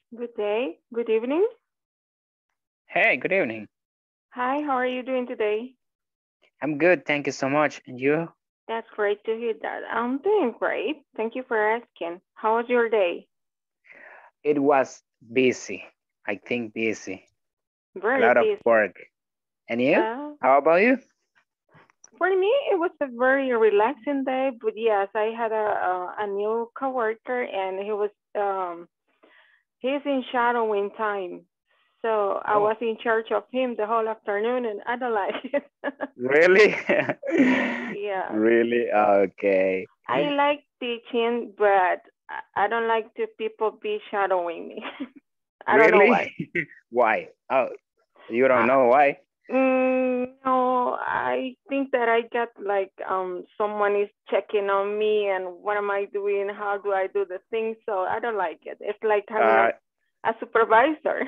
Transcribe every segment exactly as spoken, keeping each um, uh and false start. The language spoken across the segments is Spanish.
Good day. Good evening. Hey, good evening. Hi, how are you doing today? I'm good, thank you so much. And you? That's great to hear that. I'm doing great. Thank you for asking. How was your day? It was busy. I think busy. A Very lot of busy. work. And you? Uh, How about you? for me, it was a very relaxing day, but yes, I had a a, a new coworker, and he was um he's in shadowing time, so I Oh, was in charge of him the whole afternoon, and I don't like it. really? Yeah. Really? Okay. I like teaching, but I I don't like the people be shadowing me. I don't know Really? why. Why? Oh, you don't Uh, know why? mm, no, I think that I got like um someone is checking on me and what am I doing? How do I do the thing? So I don't like it. It's like having a Uh, a supervisor.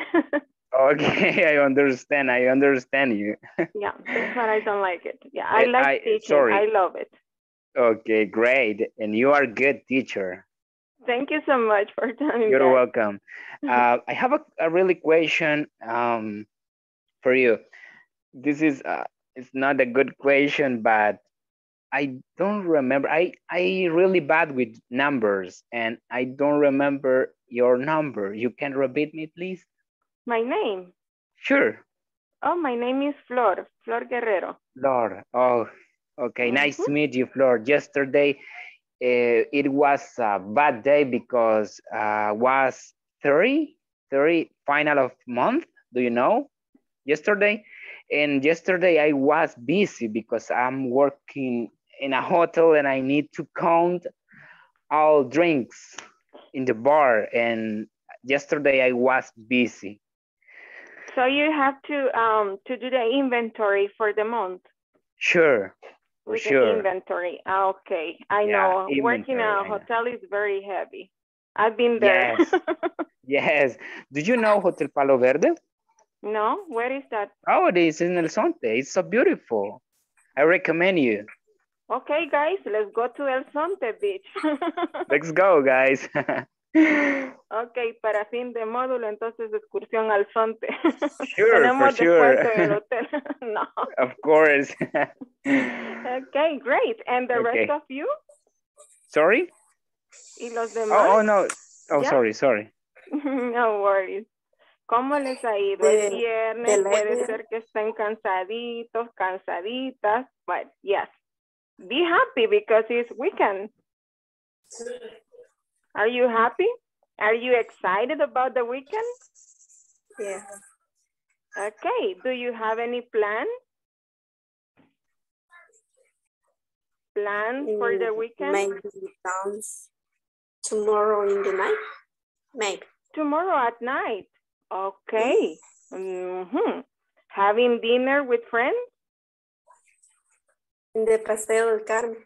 okay, I understand. I understand you. Yeah, that's why I don't like it. Yeah, I I, like I, teaching. I sorry. love it. Okay, great. And you are a good teacher. Thank you so much for telling You're that. welcome. Uh, I have a, a really question um, for you. This is uh, it's not a good question, but I don't remember. I I really bad with numbers, and I don't remember your number. You can repeat me, please? My name. Sure, Oh, my name is Flor, Flor Guerrero. Flor. Oh, okay. Nice Mm-hmm. to meet you, Flor. Yesterday, uh, it was a bad day because uh, was thirty, thirty final of month. Do you know? Yesterday, and yesterday I was busy because I'm working in a hotel and I need to count all drinks in the bar, and yesterday I was busy. So you have to um to do the inventory for the month Sure, for with the sure. inventory. Ah, okay, I Yeah, know. Working in inventory, a I know. hotel is very heavy. I've been there. Yes, yes. Do you know Hotel Palo Verde? No, where is that? Oh, it is in El Sonte. It's so beautiful. I recommend you. Okay, guys, let's go to El Sonte Beach. Let's go, guys. Ok, para fin de módulo, entonces excursión al Sonte. Sure, for Tenemos descuento sure. en el hotel. No. Of course. Okay, great. And the rest Okay. of you Sorry? y los demás, Oh, oh no. Oh, ¿ya? sorry, sorry. No worries. ¿Cómo les ha ido? Es The, the viernes, puede letter, ser que estén cansaditos, cansaditas, but yes, be happy because it's weekend. Are you happy? Are you excited about the weekend? yeah, Okay, do you have any plan? Plans for the mm, weekend? maybe dance tomorrow in the night, maybe. Tomorrow at night. Mm, Okay. Mm-hmm. Having dinner with friends? In the Paseo del Carmen.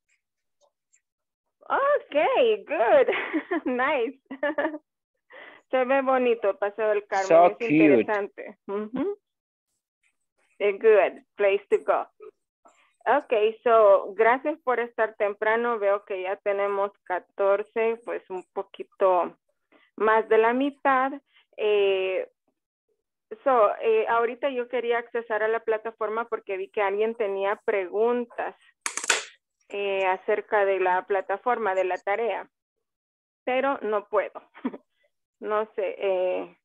Okay, good. Nice. Se ve bonito Paseo del Carmen, So es cute. interesante. Mm-hmm. A good place to go. Okay, so gracias por estar temprano. Veo que ya tenemos catorce, pues un poquito más de la mitad. Eh, so, eh, ahorita yo quería accesar a la plataforma porque vi que alguien tenía preguntas eh, acerca de la plataforma, de la tarea, pero no puedo. No sé, eh,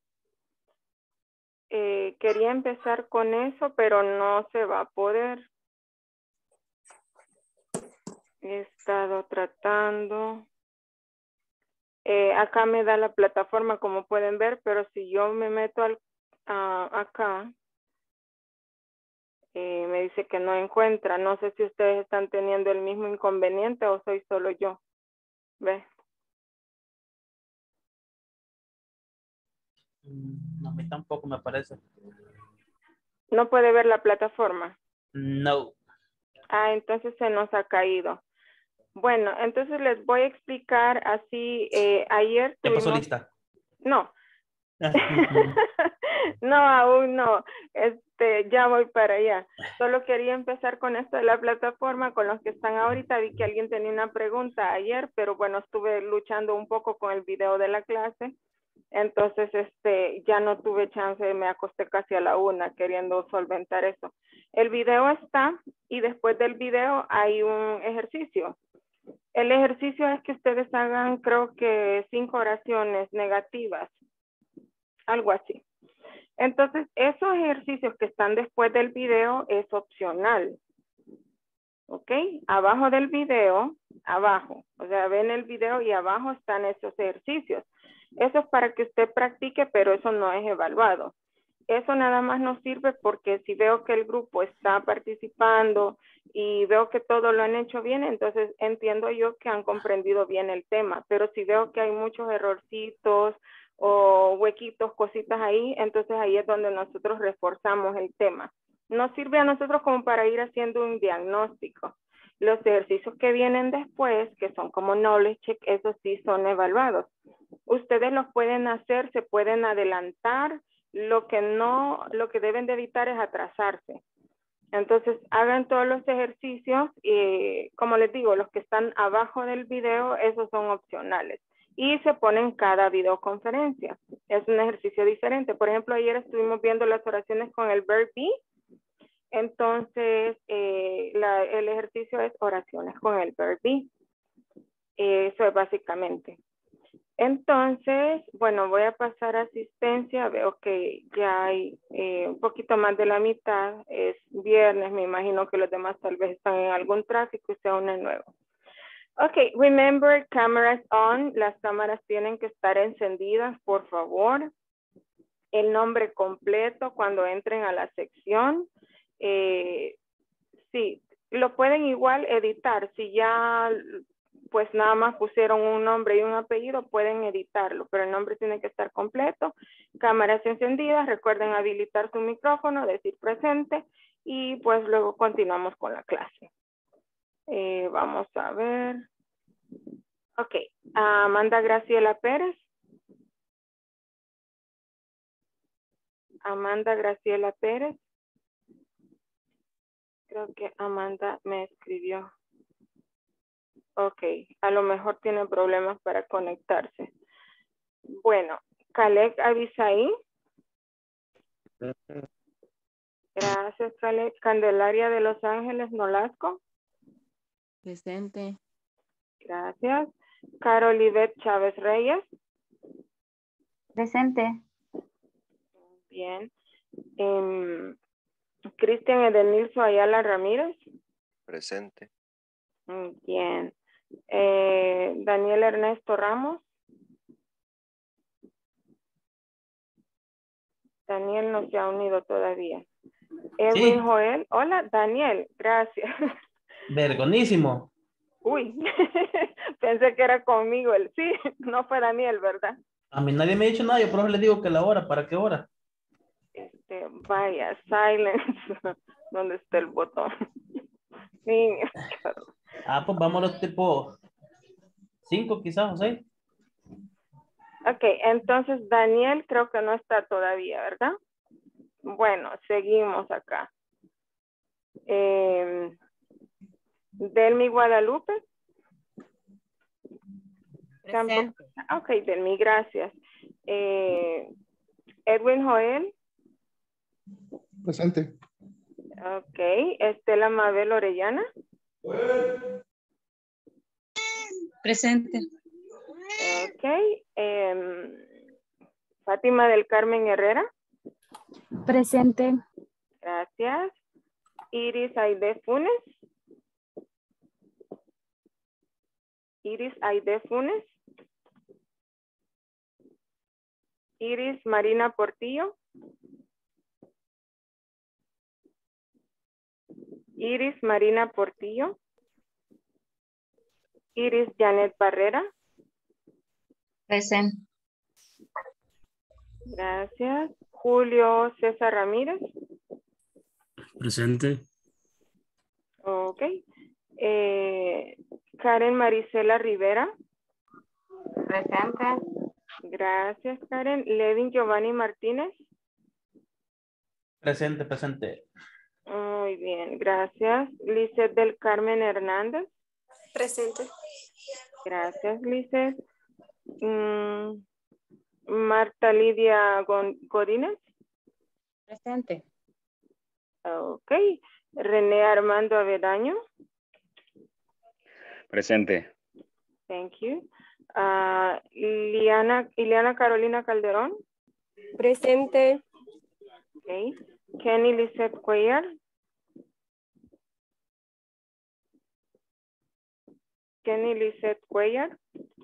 eh, quería empezar con eso, pero no se va a poder. He estado tratando. Eh, acá me da la plataforma, como pueden ver, pero si yo me meto al, uh, acá, eh, me dice que no encuentra. No sé si ustedes están teniendo el mismo inconveniente o soy solo yo. ¿Ve? Mm, a mí tampoco me parece. No puede ver la plataforma. No. Ah, entonces se nos ha caído. Bueno, entonces les voy a explicar así. Eh, ayer ¿Ya pasó tuvimos... lista? No. No, aún no. Este, ya voy para allá. Solo quería empezar con esto de la plataforma, con los que están ahorita. Vi que alguien tenía una pregunta ayer, pero bueno, estuve luchando un poco con el video de la clase Entonces, este, ya no tuve chance, me acosté casi a la una queriendo solventar eso. El video está y después del video hay un ejercicio. El ejercicio es que ustedes hagan, creo que cinco oraciones negativas, algo así. Entonces, esos ejercicios que están después del video es opcional. ¿Ok? Abajo del video, abajo, o sea, ven el video y abajo están esos ejercicios. Eso es para que usted practique, pero eso no es evaluado. Eso nada más nos sirve porque si veo que el grupo está participando y veo que todo lo han hecho bien, entonces entiendo yo que han comprendido bien el tema. Pero si veo que hay muchos errorcitos o huequitos, cositas ahí, entonces ahí es donde nosotros reforzamos el tema. Nos sirve a nosotros como para ir haciendo un diagnóstico. Los ejercicios que vienen después, que son como knowledge check, esos sí son evaluados. Ustedes los pueden hacer, se pueden adelantar. Lo que no, lo que deben de evitar es atrasarse. Entonces, hagan todos los ejercicios y, como les digo, los que están abajo del video, esos son opcionales. Y se ponen cada videoconferencia. Es un ejercicio diferente. Por ejemplo, ayer estuvimos viendo las oraciones con el verb be. Entonces, eh, la, el ejercicio es oraciones con el verb be. Eso es básicamente. Entonces, bueno, voy a pasar a asistencia. Veo que ya hay eh, un poquito más de la mitad. Es viernes, me imagino que los demás tal vez están en algún tráfico y se unen nuevo. Ok, remember, cameras on. Las cámaras tienen que estar encendidas, por favor. El nombre completo cuando entren a la sección. Eh, sí, lo pueden igual editar. Si ya pues nada más pusieron un nombre y un apellido, pueden editarlo, pero el nombre tiene que estar completo. Cámaras encendidas, recuerden habilitar su micrófono, decir presente y pues luego continuamos con la clase. Eh, vamos a ver. Ok, Amanda Graciela Pérez. Amanda Graciela Pérez. Creo que Amanda me escribió. Ok, a lo mejor tiene problemas para conectarse. Bueno, Caleb Abisaí. Gracias, Caleb. Candelaria de Los Ángeles Nolasco. Presente. Gracias. Carolibet Chávez Reyes. Presente. Bien. Um, Cristian Edenilso Ayala Ramírez. Presente. Bien. Eh, Daniel Ernesto Ramos. Daniel no se ha unido todavía. Edwin Sí. Joel. Hola, Daniel. Gracias. Vergonísimo. Uy, pensé que era conmigo el sí. No fue Daniel, ¿verdad? A mí nadie me ha dicho nada, yo por eso le digo que la hora, ¿para qué hora? Este, vaya, silence. ¿Dónde está el botón? Sí. Ah, pues vámonos tipo cinco quizás o seis. Ok, entonces Daniel creo que no está todavía, ¿verdad? Bueno, seguimos acá. Eh, Delmi Guadalupe. Presente. Ok, Delmi, gracias. Eh, Edwin Joel. Presente. Ok, Estela Mabel Orellana. Presente. Ok, eh, Fátima del Carmen Herrera. Presente. Gracias. Iris Aide Funes. Iris Aide Funes. Iris Marina Portillo. Iris Marina Portillo. Iris Janet Barrera. Presente. Gracias. Julio César Ramírez. Presente. Ok. Eh, Karen Marisela Rivera. Presente. Gracias, Karen. Levin Giovanni Martínez. Presente, presente. Muy bien, gracias. Lizeth del Carmen Hernández. Presente. Gracias, Lizeth. Mm, Marta Lidia Gon- Godínez. Presente. Ok. René Armando Avedaño. Presente. Thank you. Uh, Liana, Ileana Carolina Calderón. Presente. Okay. Kenny Lizette Cuellar. Kenny Lizette Cuellar.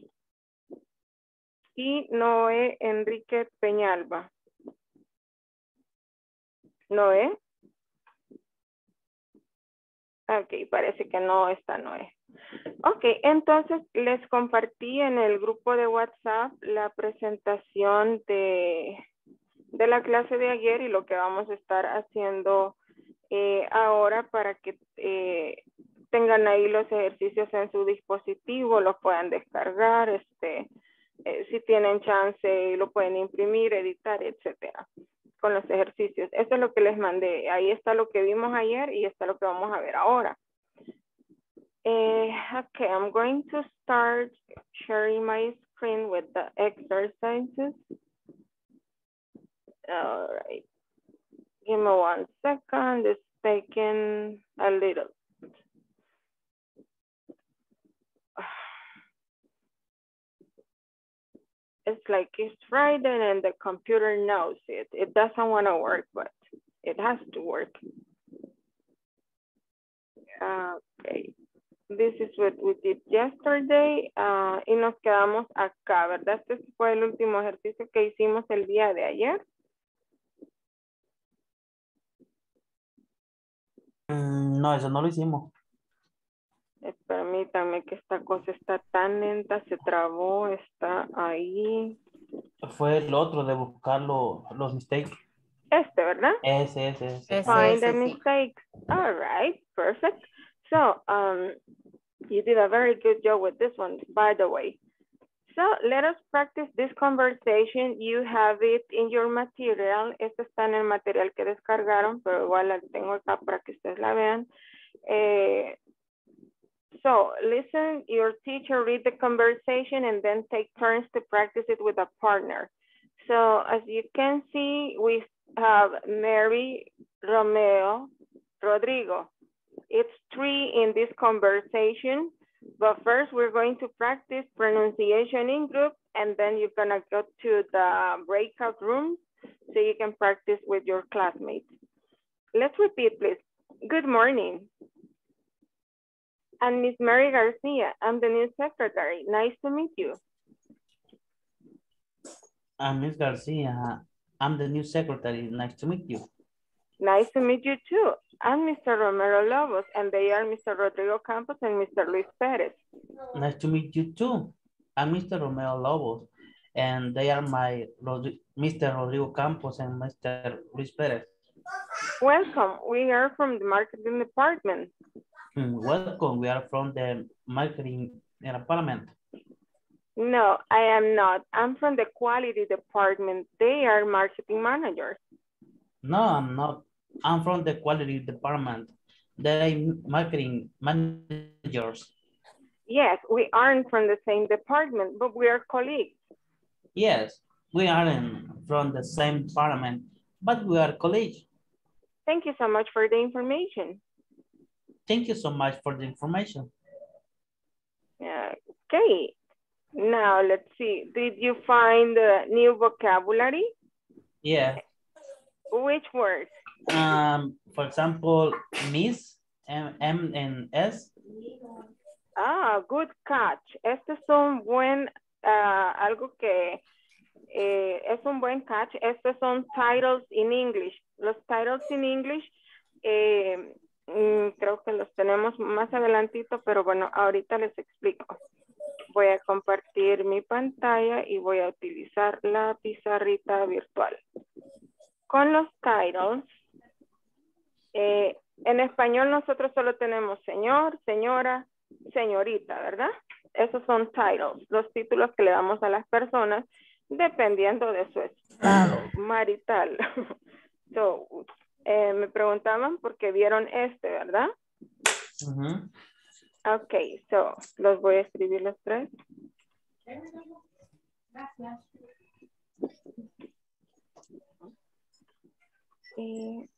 Y Noé Enrique Peñalba. Noé. Ok, parece que no está Noé. Ok, entonces les compartí en el grupo de WhatsApp la presentación de, de la clase de ayer y lo que vamos a estar haciendo eh, ahora para que eh, tengan ahí los ejercicios en su dispositivo, los puedan descargar, este, eh, si tienen chance lo pueden imprimir, editar, etcétera, con los ejercicios. Eso es lo que les mandé. Ahí está lo que vimos ayer y está lo que vamos a ver ahora. Uh, okay, I'm going to start sharing my screen with the exercises. All right. Give me one second. It's taking a little. It's like it's Friday and the computer knows it. It doesn't want to work, but it has to work. Okay. This is what we did yesterday. Uh, y nos quedamos acá, ¿verdad? Este fue el último ejercicio que hicimos el día de ayer. Mm, no, eso no lo hicimos. Eh, permítanme que esta cosa está tan lenta, se trabó, está ahí. Fue el otro de buscar lo- los mistakes. Este, ¿verdad? Ese, ese, ese. Ese, Find the ese, sí. mistakes. All right, perfect. So, um, you did a very good job with this one, by the way. So, let us practice this conversation. You have it in your material. Esto está en el material que descargaron, pero igual la tengo acá para que ustedes la vean. Eh, so, listen, your teacher read the conversation and then take turns to practice it with a partner. So, as you can see, we have Mary, Romeo, Rodrigo. It's three in this conversation, but first we're going to practice pronunciation in group, and then you're gonna go to the breakout room so you can practice with your classmates. Let's repeat, please. Good morning. I'm Miss Mary Garcia. I'm the new secretary. Nice to meet you. I'm Miss Garcia. I'm the new secretary. Nice to meet you. Nice to meet you too. I'm Mister Romero Lobos, and they are Mister Rodrigo Campos and Mister Luis Perez. Nice to meet you too. I'm Mister Romeo Lobos, and they are my Rodri Mister Rodrigo Campos and Mister Luis Perez. Welcome. We are from the marketing department. Mm, welcome. We are from the marketing department. No, I am not. I'm from the quality department. They are marketing managers. No, I'm not. I'm from the quality department. They marketing managers. Yes, we aren't from the same department, but we are colleagues. Yes, we aren't from the same department, but we are colleagues. Thank you so much for the information. Thank you so much for the information. Okay, now let's see. Did you find the new vocabulary? Yeah. Which words? Um, for example, Miss, M, M and S. Ah, good catch. Este es un buen, uh, algo que eh, es un buen catch. Estos son titles in English. Los titles in English, eh, mm, creo que los tenemos más adelantito, pero bueno, ahorita les explico. Voy a compartir mi pantalla y voy a utilizar la pizarrita virtual. Con los titles, eh, en español nosotros solo tenemos señor, señora, señorita, ¿verdad? Esos son titles, los títulos que le damos a las personas dependiendo de su estado marital. So, eh, me preguntaban por qué vieron este, ¿verdad? Uh-huh. Ok, so, los voy a escribir los tres. Y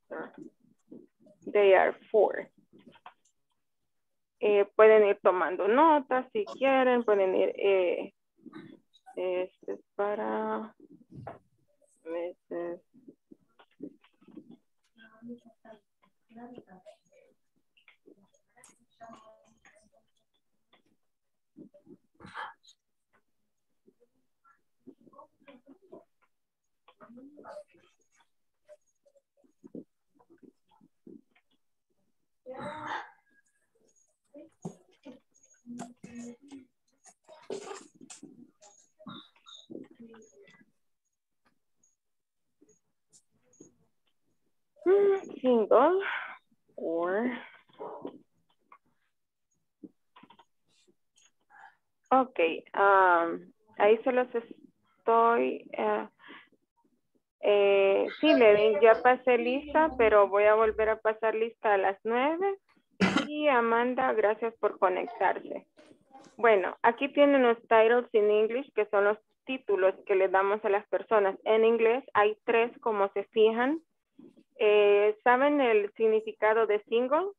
they are four. Eh, pueden ir tomando notas si quieren, pueden ir, eh, este es para meses. Single or ok, um, ahí se los estoy uh, eh, sí, Levin, ya pasé lista, pero voy a volver a pasar lista a las nueve. Y Amanda, gracias por conectarse. Bueno, aquí tienen los titles in English, que son los títulos que le damos a las personas. En inglés hay tres, como se fijan. Eh, ¿Saben el significado de single?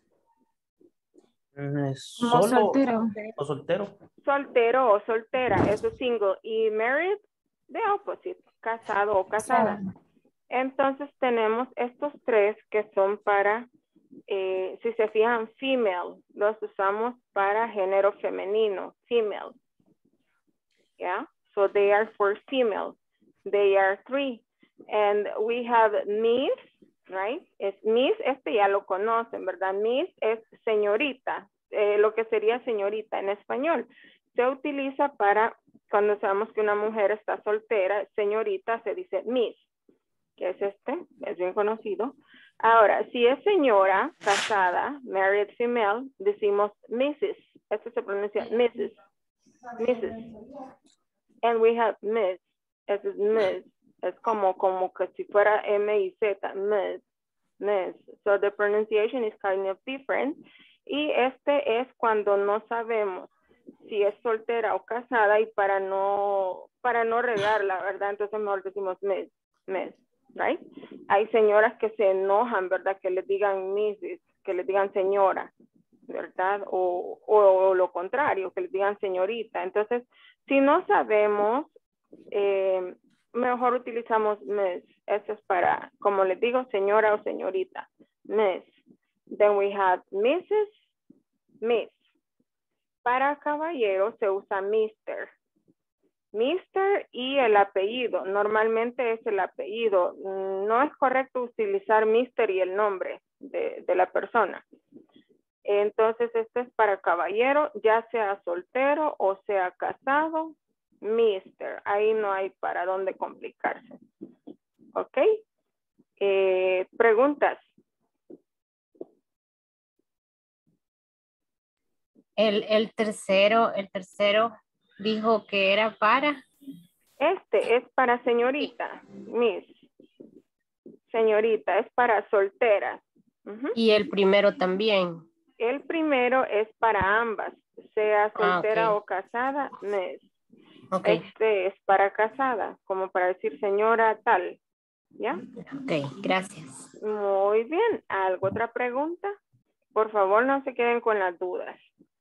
Solo soltero. o soltero. Soltero o soltera, eso es single. Y married, the opposite, casado o casada. Entonces tenemos estos tres que son para, eh, si se fijan, female, los usamos para género femenino, female. Yeah, so they are for female. They are three. And we have Miss, right? Es Miss, este ya lo conocen, ¿verdad? Miss es señorita, eh, lo que sería señorita en español. Se utiliza para cuando sabemos que una mujer está soltera, señorita se dice Miss, que es este, es bien conocido. Ahora, si es señora casada, married female, decimos missus. Esto se pronuncia missus. missus. And we have Miss. Eso es Miss. Es como, como que si fuera M I Z, Miss, Miss. So the pronunciation is kind of different. Y este es cuando no sabemos si es soltera o casada y para no, para no regarla, ¿verdad? Entonces mejor decimos Miss, Miss, right? Hay señoras que se enojan, ¿verdad? Que les digan missus, que les digan señora, ¿verdad? O, o, o lo contrario, que les digan señorita. Entonces, si no sabemos, eh, mejor utilizamos Miss. Eso es para, como les digo, señora o señorita. Miss. Then we have Missus, Miss. Para caballero se usa mister. mister y el apellido. Normalmente es el apellido. No es correcto utilizar mister y el nombre de, de la persona. Entonces, este es para caballero, ya sea soltero o sea casado. mister. Ahí no hay para dónde complicarse. ¿Ok? Eh, preguntas. El, el tercero, el tercero dijo que era para. Este es para señorita, Miss. Señorita, es para solteras. Uh-huh. Y el primero también. El primero es para ambas, sea soltera ah, okay. o casada, Miss. Okay. Este es para casada, como para decir señora tal. ¿Ya? Ok, gracias. Muy bien. ¿Algo otra pregunta? Por favor, no se queden con las dudas.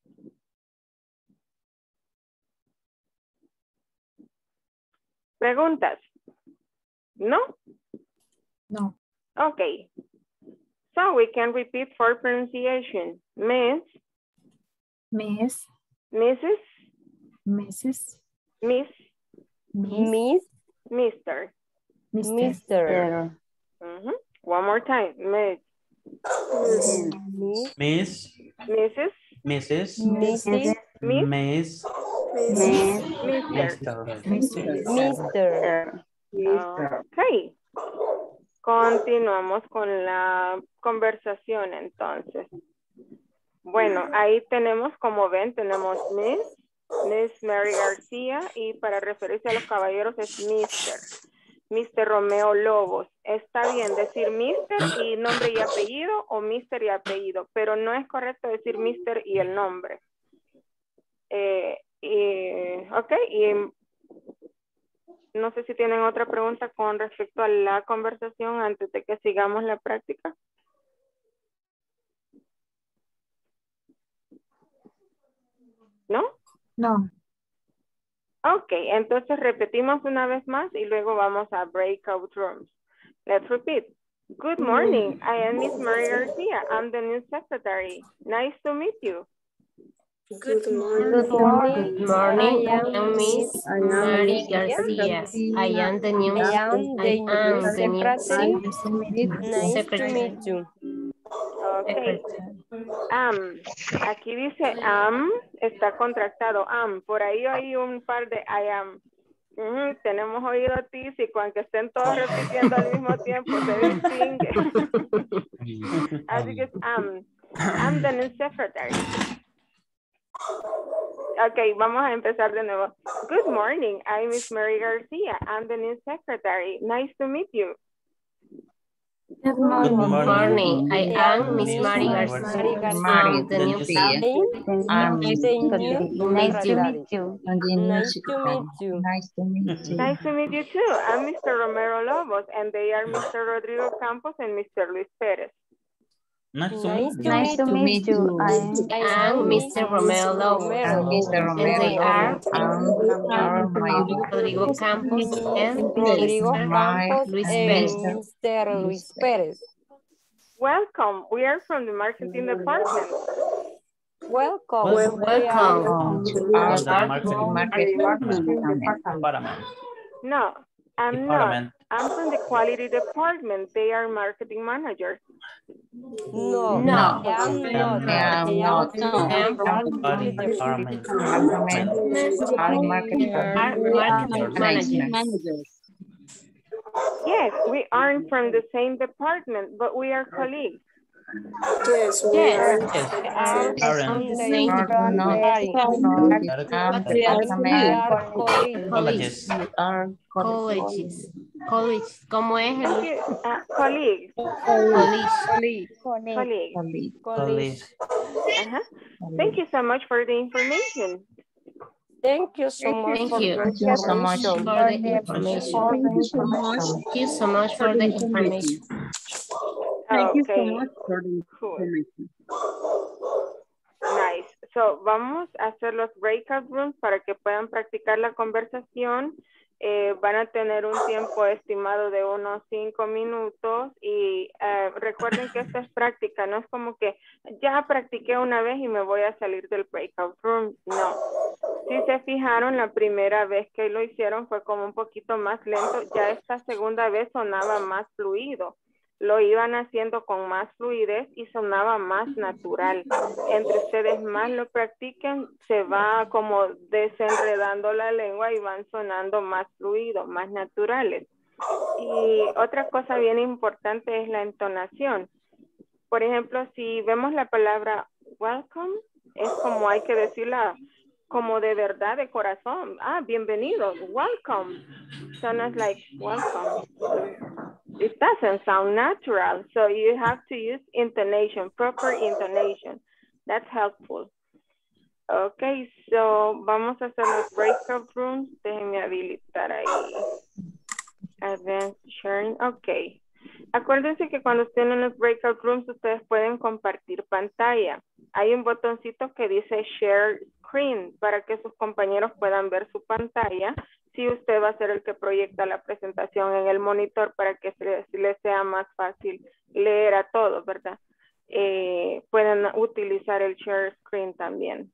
¿Preguntas? ¿No? No. Okay. So we can repeat for pronunciation. Miss. Miss. Missus. Missus. Miss. Miss. Miss. Mister. Mister. Mister. Mm-hmm. One more time. Miss. Miss. Miss. Missus. Missus. Missus. Miss. Mister. Mister. Mister. Okay. Continuamos con la conversación entonces. Bueno, ahí tenemos, como ven, tenemos Miss, Miss Mary García y para referirse a los caballeros es Mister, Mister Romeo Lobos. Está bien decir Mister y nombre y apellido o Mister y apellido, pero no es correcto decir Mister y el nombre. Eh, y, ok, y No sé si tienen otra pregunta con respecto a la conversación antes de que sigamos la práctica. ¿No? No. Ok, entonces repetimos una vez más y luego vamos a breakout rooms. Let's repeat. Good morning. I am Miss Mary Garcia. I'm the new secretary. Nice to meet you. Good morning. Good morning. Good morning. I I am am Miss Miss Mary Garcia. Garcia. I am the new, I am the I new am the new secretary. Nice to meet you. Nice to secretary. meet you. Ok. secretary. Am. Aquí dice am, está contractado. Am. Por ahí hay un par de I am. Ujú, tenemos oído tísico, aunque estén todos repitiendo al mismo tiempo, se distingue. Así que es am. I'm the new secretary. Ok, vamos a empezar de nuevo. Good morning, I'm Miss Mary Garcia. I'm the new secretary. Nice to meet you. Good Good morning. Morning. I am Miss Miss Mary Mary Garcia. Garcia. I'm the The new new secretary. I'm Nice the to new meet you. Nice to secretary. meet you. And the new Nice to secretary. meet you. Nice to meet you. Nice to meet you too. I'm Mister Romero Lobos, and they are Mister Rodrigo Campos and Mister Luis Perez. Nice to Nice meet to you. Nice to meet meet you. I'm I And am Mister Romeo Lobos. I'm Mister And Romero they are Lopez. I'm are my Rodrigo Campos and Rodrigo Mister my Campos Luis and Perez. Mister Luis Perez. Welcome. We are from the marketing department. Welcome. Welcome. We are Welcome. um, to To our the marketing market department. department. Department. No, I'm Department. not. I'm from the quality department. They are marketing managers. no, No. I am I not. am not. I I'm am not. from the am quality Body department. department. Department. Our market Are department. marketing managers. Yes, we aren't from the same department, but we are colleagues. Yes, we Yes. are. Yes. We are Parents. from the Same Are not department. from We department. are colleagues. Colleges. We are Colleges. College. ¿Cómo es Thank el you. Uh, colleagues. college? Colleagues. Colleagues. Colleges. Uh-huh. Thank you so much for the information. Thank you so much Thank for you. your Thank you so much information. For the information. Thank you so much for the information. Okay. Cool. Nice. So, vamos a hacer los breakout rooms para que puedan practicar la conversación. Eh, van a tener un tiempo estimado de unos cinco minutos y eh, recuerden que esta es práctica, no es como que ya practiqué una vez y me voy a salir del breakout room, no. Si se fijaron, la primera vez que lo hicieron fue como un poquito más lento, ya esta segunda vez sonaba más fluido. Lo iban haciendo con más fluidez y sonaba más natural. Entre ustedes más lo practiquen, se va como desenredando la lengua y van sonando más fluidos, más naturales. Y otra cosa bien importante es la entonación. Por ejemplo, si vemos la palabra welcome, es como hay que decirla como de verdad, de corazón. Ah, bienvenidos, welcome. Sounds like welcome. It doesn't sound natural, so you have to use intonation, proper intonation. That's helpful. Okay, so vamos a hacer los breakout rooms. Déjenme habilitar ahí. Advanced sharing, ok. Acuérdense que cuando estén en los breakout rooms, ustedes pueden compartir pantalla. Hay un botoncito que dice Share Screen para que sus compañeros puedan ver su pantalla. Si usted va a ser el que proyecta la presentación en el monitor para que se les sea más fácil leer a todos, ¿verdad? Eh, pueden utilizar el Share Screen también.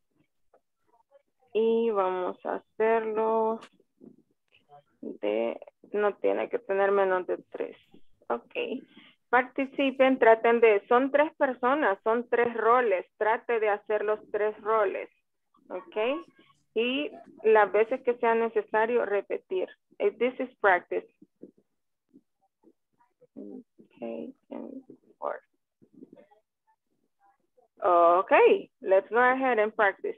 Y vamos a hacerlo de, no tiene que tener menos de tres. Ok. Participen, traten de, son tres personas, son tres roles. Trate de hacer los tres roles. Ok. Y las veces que sea necesario repetir. This is practice. Okay. And four. Okay. Let's go ahead and practice.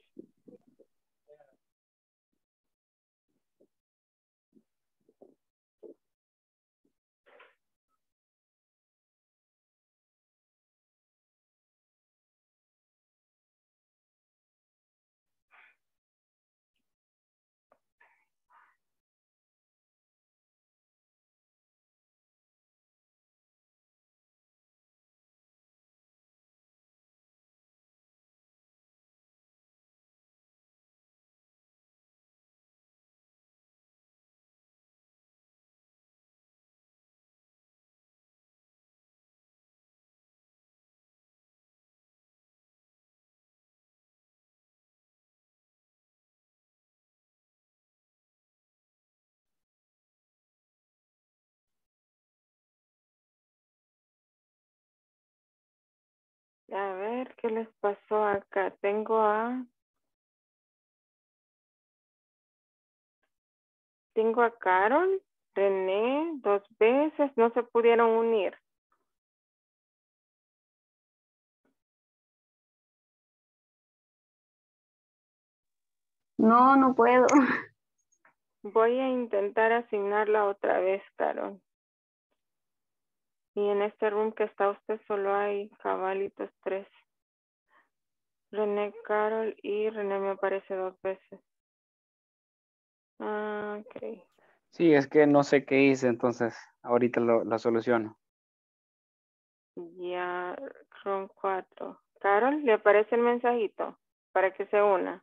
A ver, ¿qué les pasó acá? Tengo a... Tengo a Carol, René, dos veces, no se pudieron unir. No, no puedo. Voy a intentar asignarla otra vez, Carol. Y en este room que está usted solo hay cabalitos tres. René, Carol y René me aparece dos veces. Ah, ok. Sí, es que no sé qué hice, entonces ahorita lo, lo soluciono. Ya, son cuatro. Carol, ¿le aparece el mensajito para que se una?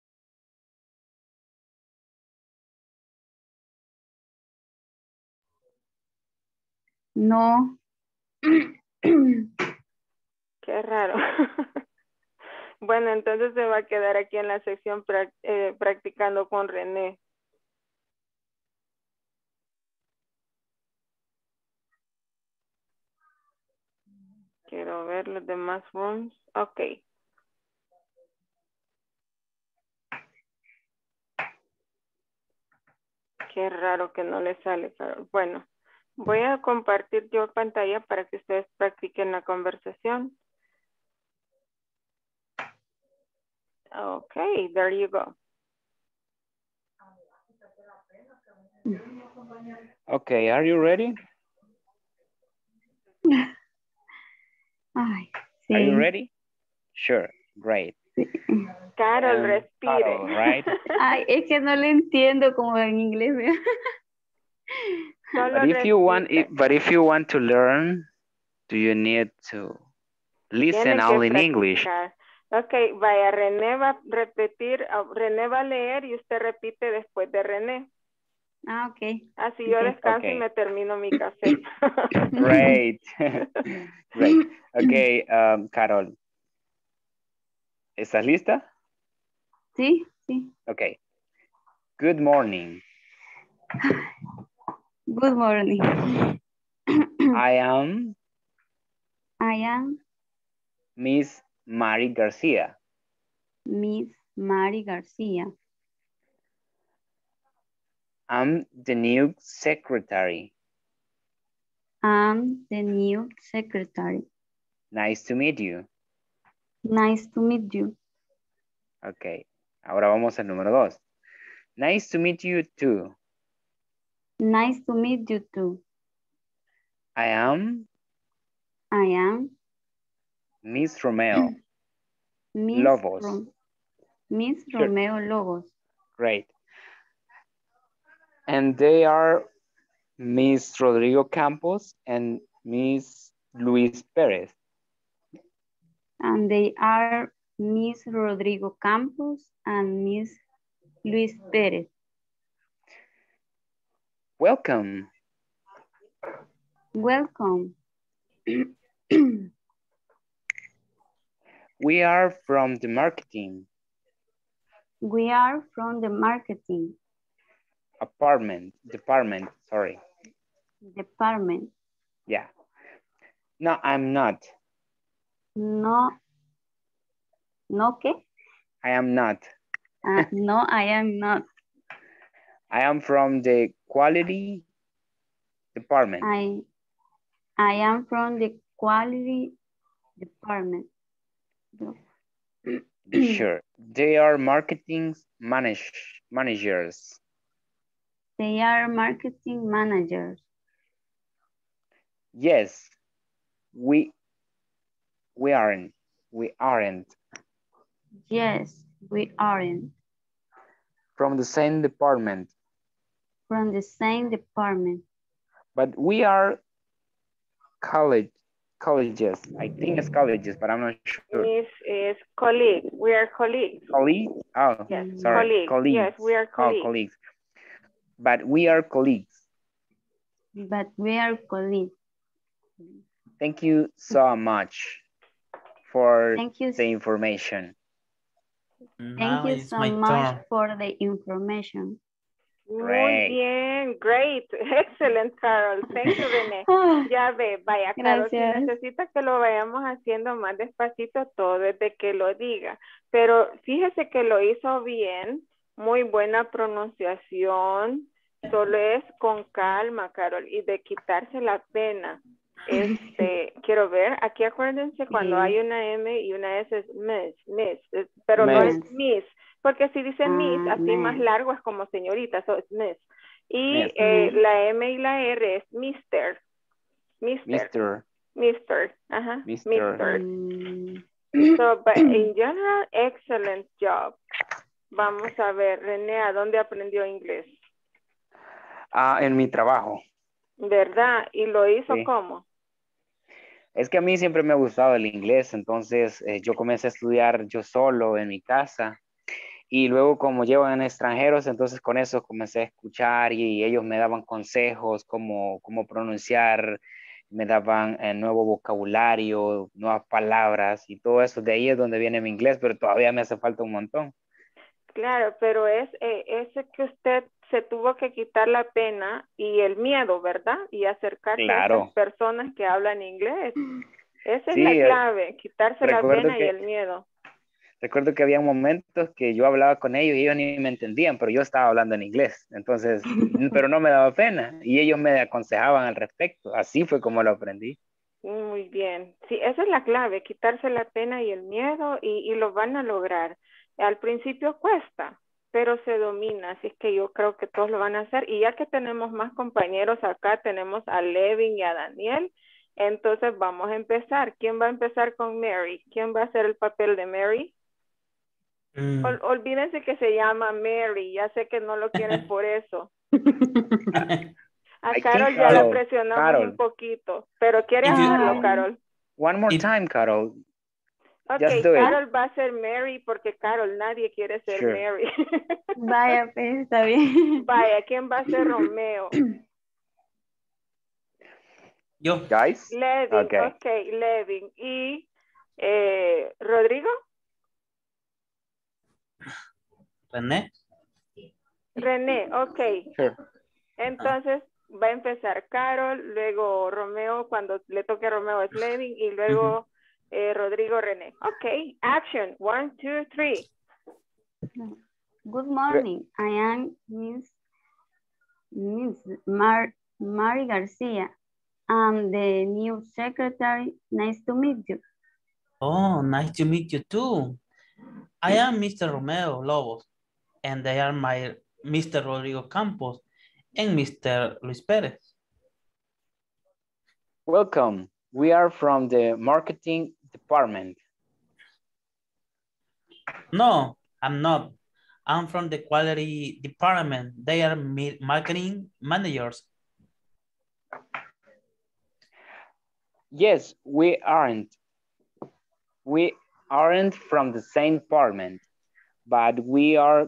No. Qué raro. Bueno, entonces se va a quedar aquí en la sección prac- eh, practicando con René. Quiero ver los demás rooms. Ok. Qué raro que no le sale, Carol. Bueno, voy a compartir yo pantalla para que ustedes practiquen la conversación. Ok, there you go. Okay, are you ready? Ay, Are you sí. ready? Sure, great. Carol, Um, respire. Carol, right? Ay, es que no le entiendo como en inglés. ¿Vea? Solo But if you want, respire. if, but if you want to learn, do you need to listen Tiene que all in English? practicar. Ok, vaya, René va a repetir, ah, René va a leer y usted repite después de René. Ah, ok. Así yo Ok. descanso y Okay. me termino mi café. Great. Great. Okay, um, Carol. ¿Estás lista? Sí, sí. Okay. Good morning. Good morning. I am I am Miss Mary Garcia. Miss Mary Garcia. I'm the new secretary. I'm the new secretary. Nice to meet you. Nice to meet you. Okay. Ahora vamos al número dos. Nice to meet you too. Nice to meet you too. I am I am Miss Romeo. Miss Lobos. Rom Miss Sure. Romeo Lobos. Great. And they are Miss Rodrigo Campos and Miss Luis Perez. And they are Miss Rodrigo Campos and Miss Luis Perez. Welcome. Welcome. We are from the marketing We are from the marketing apartment, department, sorry. department. Yeah. No, I'm not. No, no qué? I am not. Uh, no, I am not. I am from the quality department. I, I am from the quality department. Sure. They are marketing manage, managers. They are marketing managers. Yes. We we aren't. We aren't. Yes, we aren't. From the same department. From the same department. But we are college colleges. I think it's colleges, but I'm not sure. Is is colleague. We are colleagues. Colleagues? Oh, Yes, sorry. colleagues. Colleagues. Yes, we are colleagues. Oh, colleagues. But we are colleagues. But we are colleagues. Thank you so much for Thank you. the information. Thank Now you it's so my much turn. for the information. Muy Great. bien, great, excellent, Carol. Thank you, René. Ah, Ya ve, vaya, Carol, si gracias. necesita que lo vayamos haciendo más despacito, todo desde que lo diga. Pero fíjese que lo hizo bien, muy buena pronunciación. Solo es con calma, Carol, y de quitarse la pena. Este, quiero ver, aquí acuérdense cuando Sí. hay una M y una S es miss, miss, es- pero no Miss. es miss, porque si dice miss, Ah, así más miss. largo es como señorita, so es miss. Y Miss. eh, Miss. la M y la R es mister, mister, Mister. mister, ajá, Mister. mister. Mm, So, but in general, excellent job. Vamos a ver, René, ¿a dónde aprendió inglés? Ah, en mi trabajo. ¿Verdad? ¿Y lo hizo Sí. cómo? Es que a mí siempre me ha gustado el inglés, entonces eh, yo comencé a estudiar yo solo en mi casa y luego como llevan extranjeros, entonces con eso comencé a escuchar y ellos me daban consejos, cómo, cómo pronunciar, me daban eh, nuevo vocabulario, nuevas palabras y todo eso. De ahí es donde viene mi inglés, pero todavía me hace falta un montón. Claro, pero es eh, ese que usted se tuvo que quitar la pena y el miedo, ¿verdad? Y acercarse a esas Claro. personas que hablan inglés. Esa es Sí, la eh, clave, quitarse la recuerdo pena y que, el miedo. recuerdo que había momentos que yo hablaba con ellos y ellos ni me entendían, pero yo estaba hablando en inglés, entonces, pero no me daba pena y ellos me aconsejaban al respecto. Así fue como lo aprendí. Muy bien. Sí, esa es la clave, quitarse la pena y el miedo y, y lo van a lograr. Al principio cuesta, pero se domina, así es que yo creo que todos lo van a hacer. Y ya que tenemos más compañeros acá, tenemos a Levin y a Daniel, entonces vamos a empezar. ¿Quién va a empezar con Mary? ¿Quién va a hacer el papel de Mary? Mm. Ol- olvídense que se llama Mary, ya sé que no lo quieren por eso. A I think Carol ya la Carol, presionamos un Carol, poquito, pero ¿quiere If you- hacerlo, Ay, Carol? one more If- time, Carol. Ok, Just do it. Carol va a ser Mary porque Carol, nadie quiere ser Sure. Mary. vaya, pues está bien. Vaya, ¿quién va a ser Romeo? yo, Guys? Levin, Okay. ok, Levin. ¿Y eh, Rodrigo? René, René, ok. Sure. Entonces va a empezar Carol, luego Romeo, cuando le toque a Romeo es Levin y luego eh, Rodrigo, René. Ok, action, one, two, three. Good morning. I am Miss Miss Mar Mary Garcia. I'm the new secretary. Nice to meet you. oh, nice to meet you too. I am Mister Romeo Lobos, and they are my Mister Rodrigo Campos and Mister Luis Perez. Welcome. We are from the marketing department. No, I'm not. I'm from the quality department. They are mi- marketing managers. Yes, we aren't. We aren't from the same department, but we are,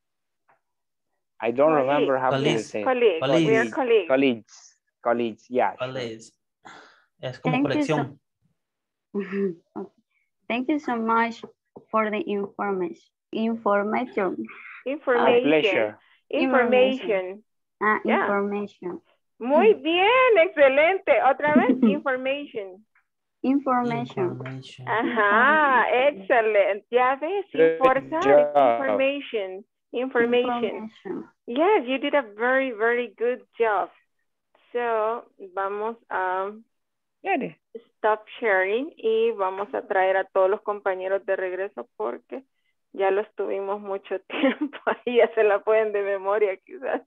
I don't Colleagues. remember how to Colleagues. say it. Colleagues. Colleagues. We are colleagues. Colleagues. Colleagues, yeah. Sure. Colleagues. Es como Thank you so colección. Okay. Thank you so much for the information. Information. My Information. pleasure. Information. Ah, Yeah. information. Muy bien, excelente. Otra vez, information. Information. Information. Ajá, excellent. Ya ves, sin Good forzar. job. Information. Information. Information. Yes, you did a very, very good job. So, vamos a Good. stop sharing y vamos a traer a todos los compañeros de regreso porque ya los tuvimos mucho tiempo. Ahí ya se la pueden de memoria quizás.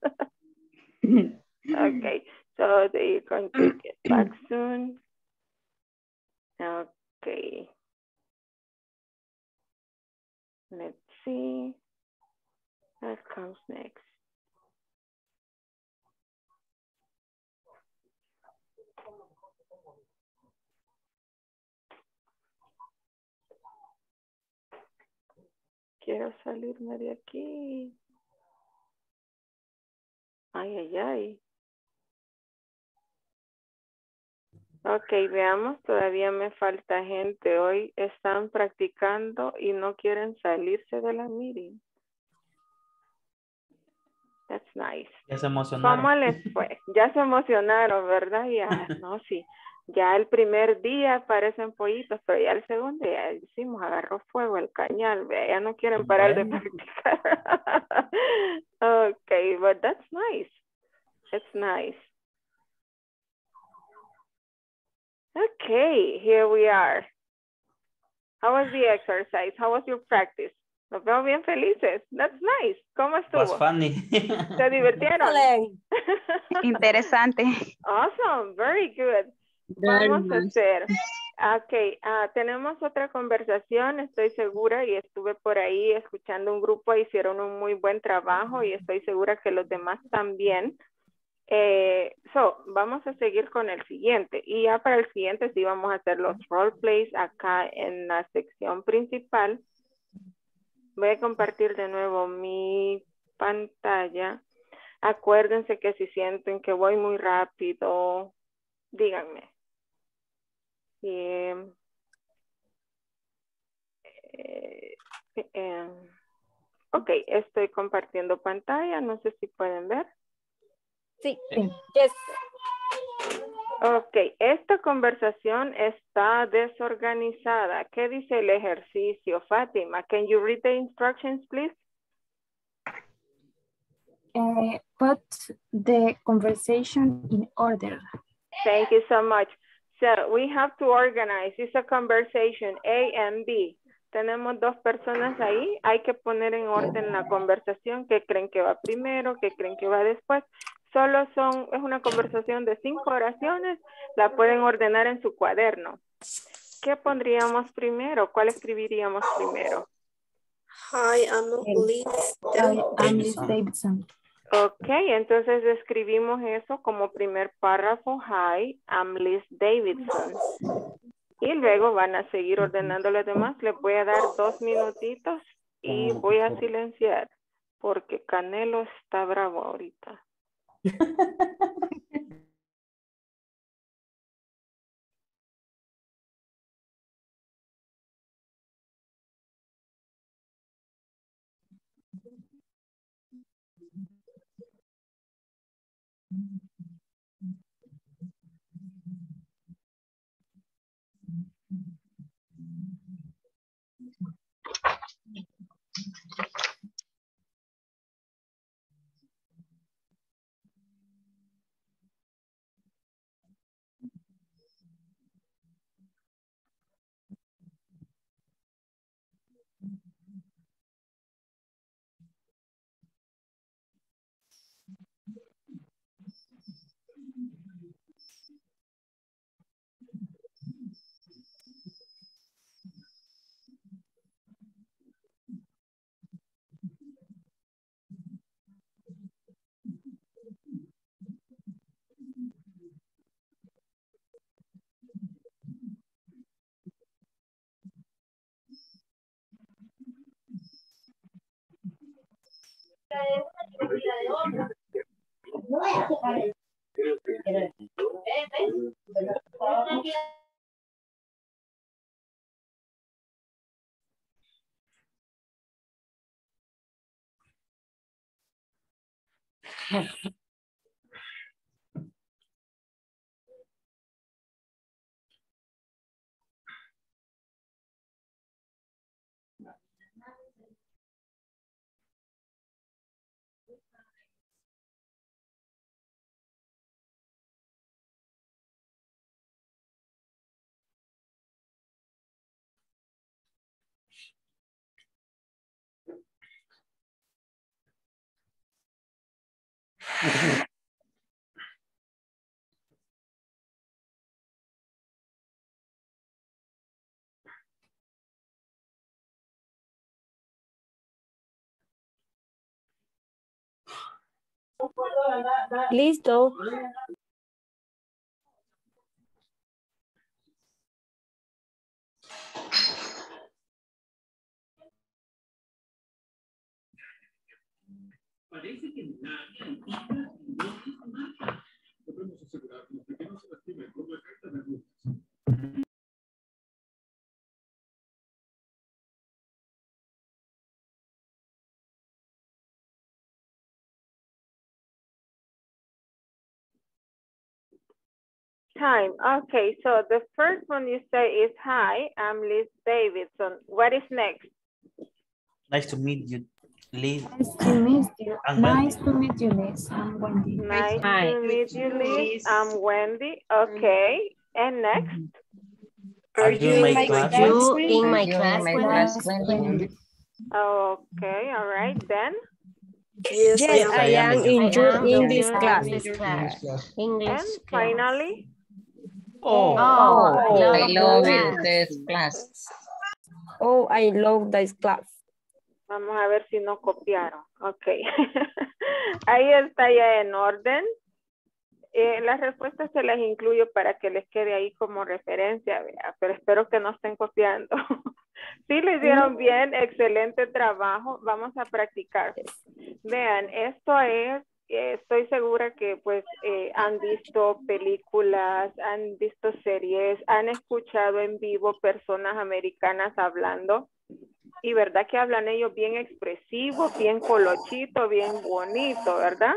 Okay, so they're going to get back soon. Okay. Let's see. What comes next? Quiero salirme de aquí. Ay, ay, ay. Ok, veamos, todavía me falta gente. Hoy están practicando y no quieren salirse de la meeting. That's nice. Ya se emocionaron. ¿Cómo les fue? Ya se emocionaron, ¿verdad? Ya, no, sí. Ya el primer día parecen pollitos, pero ya el segundo ya decimos, agarró fuego el cañal, vea, ya no quieren parar de Bueno. practicar. Okay, but that's nice. It's nice. Okay, here we are. How was the exercise? How was your practice? Los veo bien felices. That's nice. ¿Cómo Was estuvo? funny. ¿Se divirtieron? Interesante. Awesome, very good. Very Vamos a nice. hacer. Ok, ah, tenemos otra conversación, estoy segura, y estuve por ahí escuchando un grupo, hicieron un muy buen trabajo y estoy segura que los demás también. Eh, so, vamos a seguir con el siguiente. Y ya para el siguiente sí vamos a hacer los role plays acá en la sección principal. Voy a compartir de nuevo mi pantalla. Acuérdense que si sienten que voy muy rápido, díganme. Eh, eh, eh, ok, estoy compartiendo pantalla. No sé si pueden ver. Sí. Yes. Ok, esta conversación está desorganizada. ¿Qué dice el ejercicio, Fátima? Can you read the instructions, please? Uh, put the conversation in order. Thank you so much. So we have to organize. It's a conversation, A and B. Tenemos dos personas ahí. Hay que poner en orden la conversación. ¿Qué creen que va primero? ¿Qué creen que va después? Solo son, es una conversación de cinco oraciones. La pueden ordenar en su cuaderno. ¿Qué pondríamos primero? ¿Cuál escribiríamos primero? Hi, I'm Liz. Hi, I'm Liz Davidson. Davidson. Ok, entonces escribimos eso como primer párrafo. Hi, I'm Liz Davidson. Y luego van a seguir ordenando los demás. Les voy a dar dos minutitos y voy a silenciar porque Canelo está bravo ahorita. Listo. Parece que nadie entiende no es magia. Podemos asegurarnos de que no se lastime con la carta de rutas. time. Okay, so the first one you say is, hi, I'm Liz Davidson. What is next? Nice to meet you, Liz. Nice to meet you. I'm Nice Wendy. to meet you, Liz. I'm Wendy. Nice Hi. to meet you, Liz. Liz. I'm Wendy. Okay, and next? Are you in my class? You in Are my you class, in my Wendy? class, Nice, Wendy? Wendy. Okay, all right, then. Yes, Yes, I am in I your am English in class. English class. English And class. finally, Oh, Oh, I I love love class. this class. Oh, I love this class. vamos a ver si no copiaron. Ok. Ahí está ya en orden. Eh, las respuestas se las incluyo para que les quede ahí como referencia, ¿vea? Pero espero que no estén copiando. Sí lo hicieron bien, excelente trabajo. Vamos a practicar. Vean, esto es, eh, estoy segura que pues eh, han visto películas, han visto series, han escuchado en vivo personas americanas hablando. Y verdad que hablan ellos bien expresivos, bien colochito, bien bonito, ¿verdad?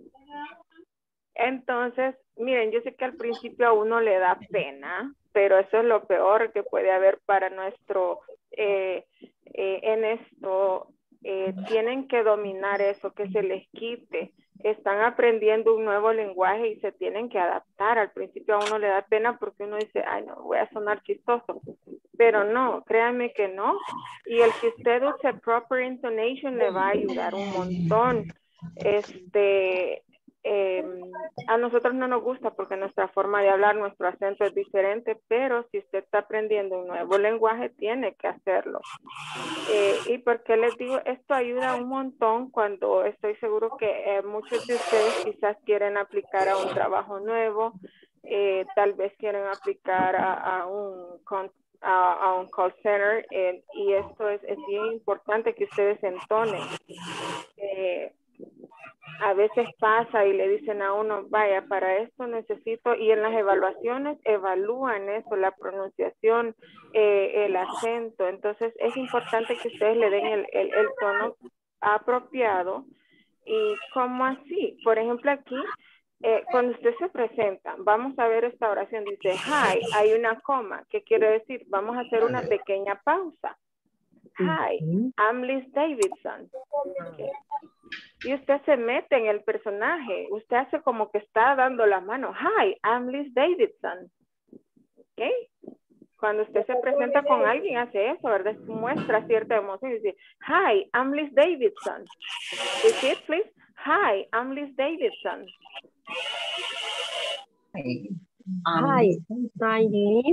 Entonces, miren, yo sé que al principio a uno le da pena, pero eso es lo peor que puede haber para nuestro, eh, eh, en esto, eh, tienen que dominar eso, que se les quite. Están aprendiendo un nuevo lenguaje y se tienen que adaptar. Al principio a uno le da pena porque uno dice, ay, no, voy a sonar chistoso. Pero no, créanme que no. Y el que usted use proper intonation le va a ayudar un montón. Este, eh, a nosotros no nos gusta porque nuestra forma de hablar, nuestro acento es diferente, pero si usted está aprendiendo un nuevo lenguaje, tiene que hacerlo. Eh, y porque les digo, esto ayuda un montón cuando estoy seguro que eh, muchos de ustedes quizás quieren aplicar a un trabajo nuevo, eh, tal vez quieren aplicar a, a un con, a, a un call center, eh, y esto es, es bien importante que ustedes entonen. Eh, a veces pasa y le dicen a uno, vaya, para esto necesito, y en las evaluaciones evalúan eso, la pronunciación, eh, el acento. Entonces es importante que ustedes le den el, el, el tono apropiado. Y como así, por ejemplo aquí, eh, cuando usted se presenta, vamos a ver esta oración, dice, hi, hay una coma, ¿qué quiere decir? Vamos a hacer una pequeña pausa. Hi, I'm Liz Davidson. Okay. Y usted se mete en el personaje. Usted hace como que está dando la mano. Hi, I'm Liz Davidson. ¿Ok? Cuando usted se presenta con alguien, hace eso, ¿verdad? Muestra cierta emoción y dice, hi, I'm Liz Davidson. Repeat, please. Hi, I'm Liz Davidson. Hi, I live.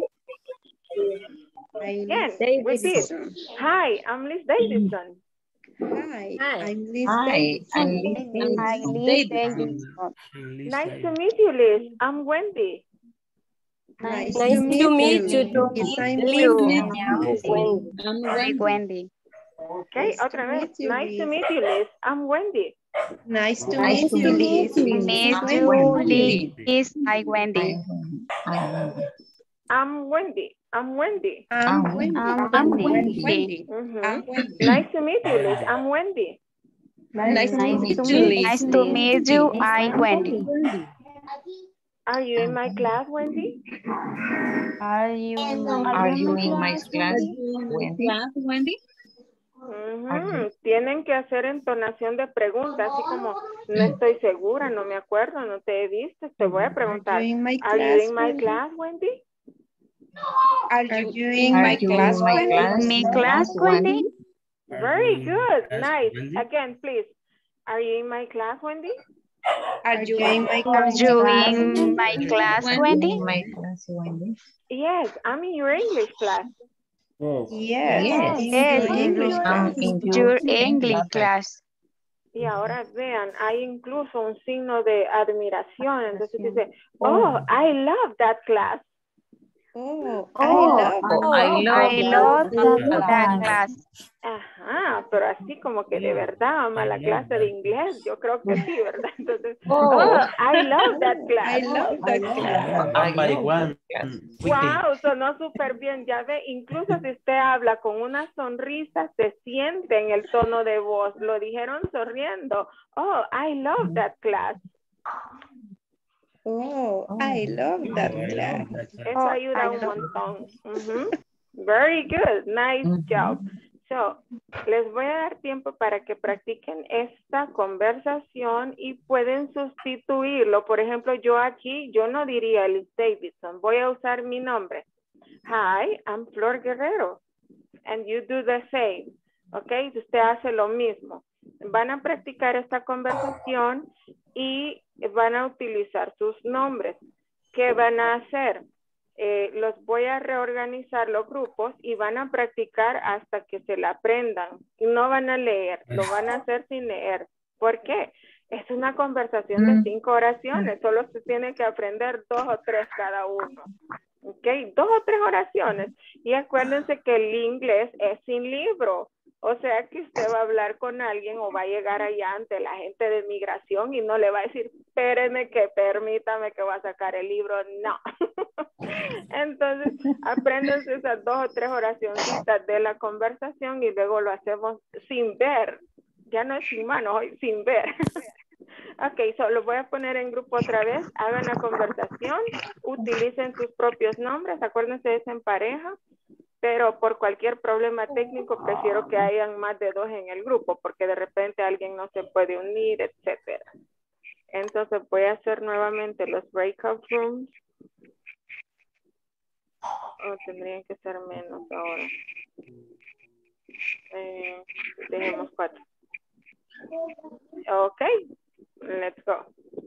Again, repeat. Hi, I'm Liz Davidson. Hi, I'm Liz Hi, I'm Davidson. Liz Davidson. Nice to meet you, Liz. I'm Wendy. Nice, Nice to meet to meet you. you. Yes, I'm Liz. Wendy. I'm I'm Wendy. Okay, Nice to otra vez. meet you, Nice to Liz. meet you, Liz. I'm Wendy. Nice to Nice meet to you, meet Liz. you, This Meet is you, Wendy. Liz. I'm Wendy. I'm I'm Wendy. I'm Wendy. I'm I'm Wendy. I'm I'm Wendy. Wendy. Mhm. I'm Wendy. Nice to meet you, Liz. I'm Wendy. Nice to Nice meet to you, meet, Liz. nice to meet you. I'm Wendy. Are you in my class, Wendy? Are you in my Are you in my class, Wendy? Mhm. Tienen que hacer entonación de pregunta, así como no estoy segura, no me acuerdo, no te he visto. Te voy a preguntar. Are you in my Are you class, in my Wendy? class, Wendy? Are you in Are my you class, in my Wendy? class, My class, Wendy? Very good. Class, Nice. Wendy? Again, please. Are you in my class, Wendy? Are you in my Are class? you in my class, Are you Wendy? in my class, Wendy? Yes, I'm in your English class. Yes, Yes. in Yes, your English I'm class. in Your your English class. Y ahora vean, hay incluso un signo de admiración. Entonces dice, oh, I love that class. Oh, I Oh, love Oh, I love I love that that class. class. Ajá, pero así como que de verdad ama la clase de inglés. Yo creo que sí, ¿verdad? Entonces, Oh. oh, I love that I class. love that class. One by love one. Quickly. Wow, sonó súper bien. Ya ve, incluso si usted habla con una sonrisa, se siente en el tono de voz. Lo dijeron sonriendo. Oh, I love that class. Oh, I love that class. Eso Oh, ayuda I un love montón. Ujú. Very good. Nice job. So, les voy a dar tiempo para que practiquen esta conversación y pueden sustituirlo. Por ejemplo, yo aquí, yo no diría Liz Davidson. Voy a usar mi nombre. Hi, I'm Flor Guerrero. And you do the same. ¿Ok? Usted hace lo mismo. Van a practicar esta conversación y van a utilizar sus nombres. ¿Qué van a hacer? Eh, los voy a reorganizar los grupos y van a practicar hasta que se la aprendan. Y no van a leer, lo van a hacer sin leer. ¿Por qué? Es una conversación de cinco oraciones. Solo se tiene que aprender dos o tres cada uno. ¿Ok? Dos o tres oraciones. Y acuérdense que el inglés es sin libro. O sea que usted va a hablar con alguien o va a llegar allá ante la gente de migración y no le va a decir, espéreme que permítame que va a sacar el libro. No. Entonces, apréndanse esas dos o tres oracioncitas de la conversación y luego lo hacemos sin ver. Ya no es sin manos, hoy sin ver. Ok, so lo voy a poner en grupo otra vez. Hagan la conversación, utilicen sus propios nombres, acuérdense es en pareja, pero por cualquier problema técnico prefiero que hayan más de dos en el grupo, porque de repente alguien no se puede unir, etcétera. Entonces voy a hacer nuevamente los breakout rooms. O tendrían que ser menos ahora. Eh, dejemos cuatro. Ok, let's go.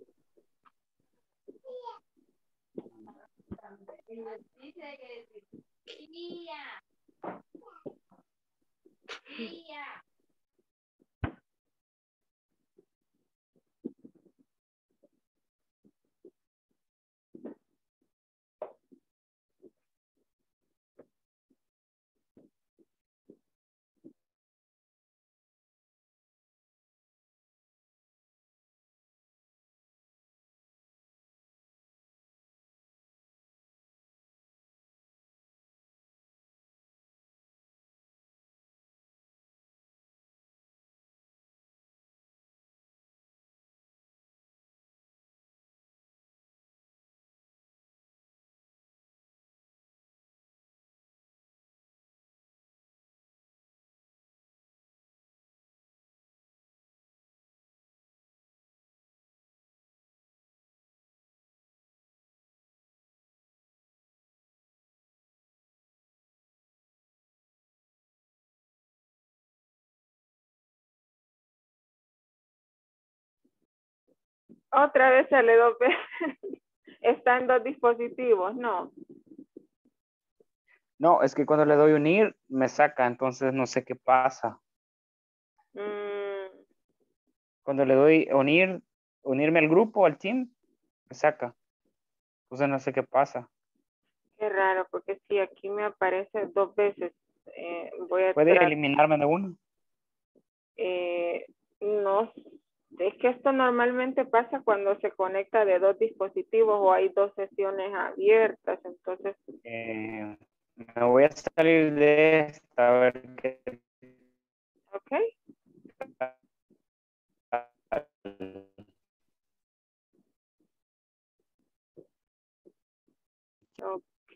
Otra vez sale dos veces. Está en dos dispositivos, no. No, es que cuando le doy unir, me saca, entonces no sé qué pasa. Mm, Cuando le doy unir, unirme al grupo, al team, me saca. Entonces no sé qué pasa. qué raro, porque sí, aquí me aparece dos veces. Eh, voy a ¿Puede tratar. eliminarme de uno? Eh, no, es que esto normalmente pasa cuando se conecta de dos dispositivos o hay dos sesiones abiertas, entonces. Eh, me voy a salir de esta a ver qué. Ok. Ok.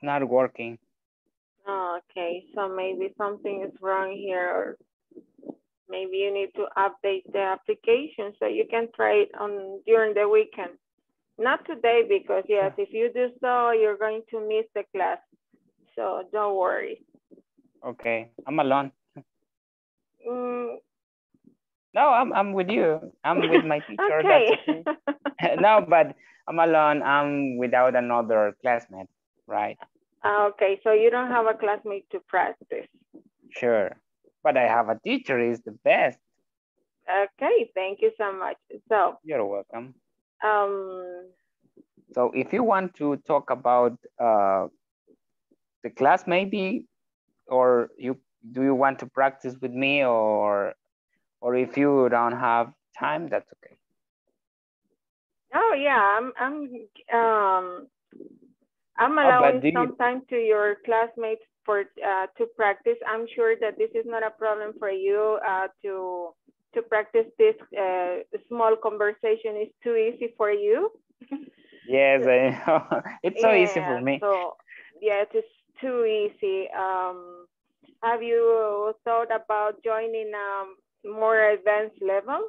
not working. Okay, so maybe something is wrong here, or maybe you need to update the application so you can try it on during the weekend. Not today, because yes, if you do so, you're going to miss the class. So don't worry. Okay, I'm alone. Mm. No, I'm I'm with you. I'm with my teacher. Okay. That's okay. No, but I'm alone. I'm without another classmate, right? Okay, so you don't have a classmate to practice. Sure, but I have a teacher. Is the best. Okay, thank you so much. So you're welcome. Um. So if you want to talk about uh, the class, maybe, or you do you want to practice with me, or or if you don't have time, that's okay. Oh yeah, I'm I'm um I'm Oh, allowing but do some you, time to your classmates for uh, to practice. I'm sure that this is not a problem for you uh, to to practice this uh, small conversation. Is too easy for you. yes, I know. It's so easy for Yeah, me. so yeah, it is too easy. Um, have you thought about joining um more advanced level?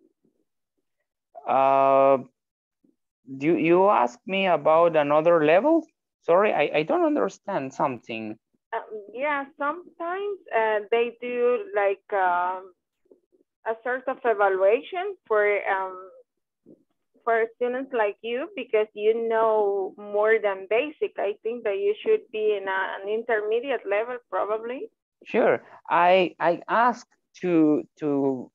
Uh, do you ask me about another level? Sorry, I, I don't understand something. Um, yeah, sometimes uh, they do like um, a sort of evaluation for um, for students like you, because you know more than basic. I think that you should be in a, an intermediate level probably. Sure, I I asked to to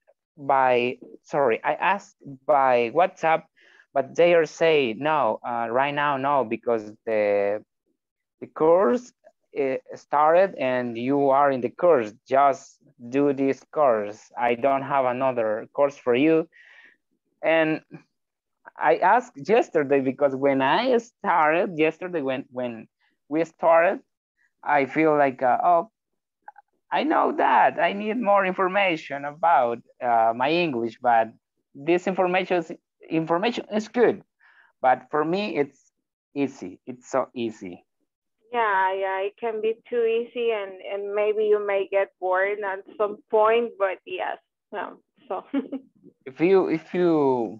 by sorry I asked by WhatsApp, but they are saying no, uh, right now no, because the the course uh, started and you are in the course. Just do this course. I don't have another course for you. And I asked yesterday because when I started yesterday, when when we started, I feel like uh, oh, I know that I need more information about uh, my English, but this information is, information is good, but for me it's easy. It's so easy. Yeah, yeah, it can be too easy, and and maybe you may get bored at some point, but yes, um, so. if you if you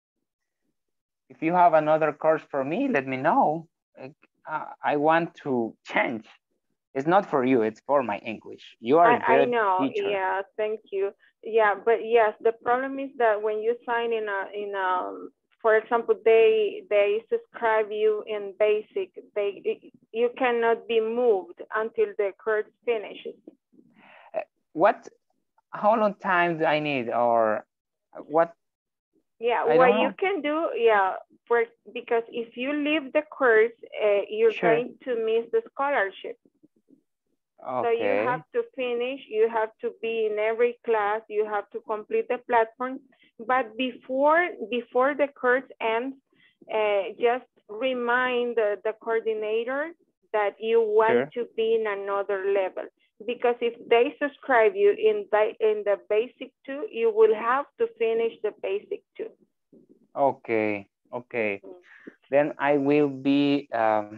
if you have another course for me, let me know. I, I want to change. It's not for you, it's for my English. You are I, a I good know, teacher. yeah, thank you. Yeah, but yes, the problem is that when you sign in a, in a, for example, they, they subscribe you in basic, they, you cannot be moved until the course finishes. Uh, what, how long time do I need, or what? Yeah, I what don't you know. can do, yeah, for, because if you leave the course, uh, you're Sure. going to miss the scholarship. Okay. So you have to finish, you have to be in every class, you have to complete the platform. But before before the course ends, uh, just remind the, the coordinator that you want Sure. to be in another level. Because if they subscribe you in the, in the basic two, you will have to finish the basic two. Okay, okay. Mm-hmm. Then I will be, um,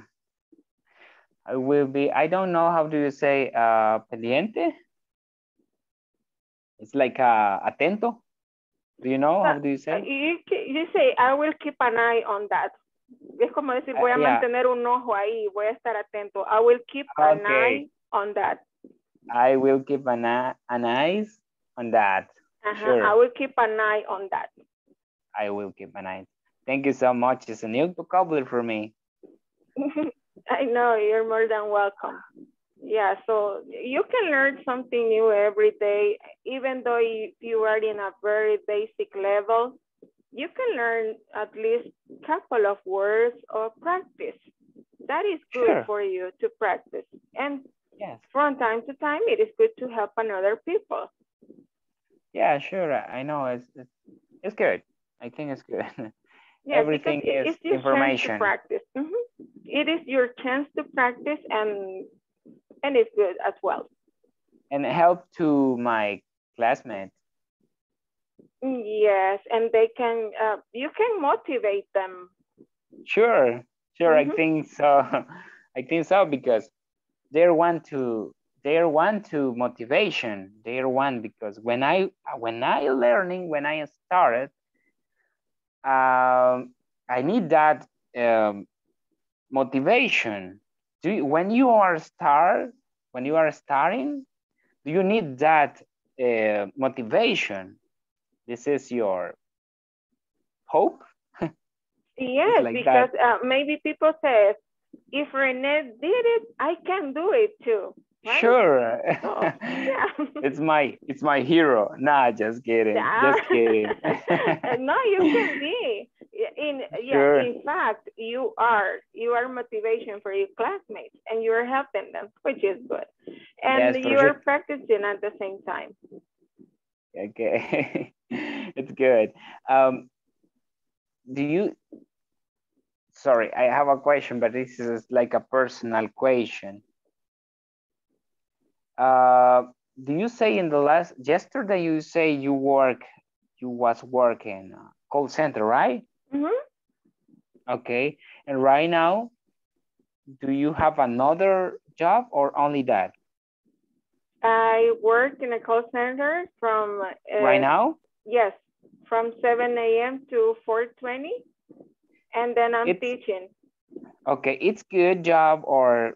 I will be, I don't know, how do you say, uh, pendiente? It's like uh, atento. Do you know, how do you say? You, you say, I will keep an eye on that. Es como decir, voy a uh, yeah. mantener un ojo ahí, voy a estar atento. I will keep okay. an eye on that. I will keep an eye, an eyes on that. Uh-huh. Sure. I will keep an eye on that. I will keep an eye. Thank you so much. It's a new vocabulary for me. I know, you're more than welcome. Yeah, so you can learn something new every day, even though you, you are in a very basic level. You can learn at least a couple of words or practice. That is good Sure. for you to practice. And yes. from time to time, it is good to help another people. Yeah, sure. I know it's, it's, it's good. I think it's good. Yes, everything is it's your information. Chance to practice. Mm-hmm. It is your chance to practice, and and it's good as well. And help to my classmates. Yes, and they can, uh, you can motivate them. Sure, sure, mm-hmm. I think so. I think so because they're one to they're one to motivation. They're one because when I when I learning when I started, um, I need that um, motivation. Do you, when you are start when you are starting, do you need that uh, motivation? This is your hope. Yes, like because that. uh, maybe people say, if Renee did it, I can do it too. Right? Sure. So, yeah. it's my it's my hero. Nah, just kidding. Yeah. Just kidding. No, you can be. In yeah, Sure. in fact, you are you are motivation for your classmates, and you are helping them, which is good. And Yes, for you are sure. practicing at the same time. Okay. It's good. Um, do you? Sorry, I have a question, but this is like a personal question. Uh, do you say in the last yesterday you say you work you was working uh, call center, right? Mm-hmm. Okay, and right now, do you have another job or only that? I work in a call center from uh, Right now? yes, from seven A M to four twenty, and then I'm It's, teaching. okay, it's good job or?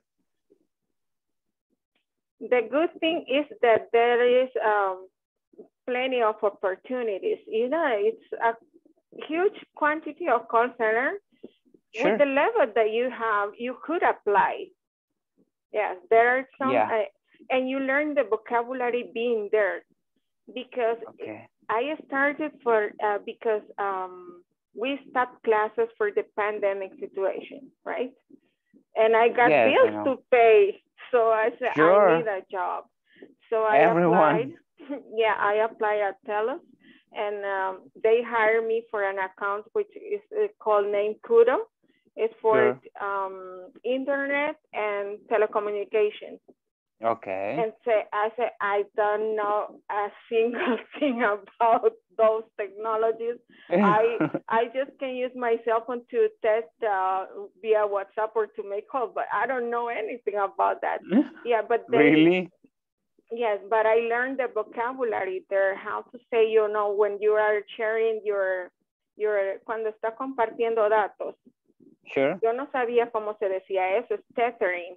The good thing is that there is um, plenty of opportunities. You know, it's a huge quantity of call center. Sure. With the level that you have, you could apply. Yes, there are some, Yeah. uh, and you learn the vocabulary being there. Because okay. I started for, uh, because um, we stopped classes for the pandemic situation, right? And I got Yes, bills I to pay. So I said, sure. I need a job. So I Everyone. applied. Yeah, I applied at TELUS, and um, they hired me for an account which is uh, called Name Kudo. It's for Sure. um, internet and telecommunications. Okay. And say, I said, I don't know a single thing about those technologies. I I just can use my cell phone to test uh, via WhatsApp or to make calls, but I don't know anything about that. Yeah, but they, really? Yes, but I learned the vocabulary there, how to say, you know, when you are sharing your, your cuando está compartiendo datos. Sure. Yo no sabía cómo se decía eso, es tethering.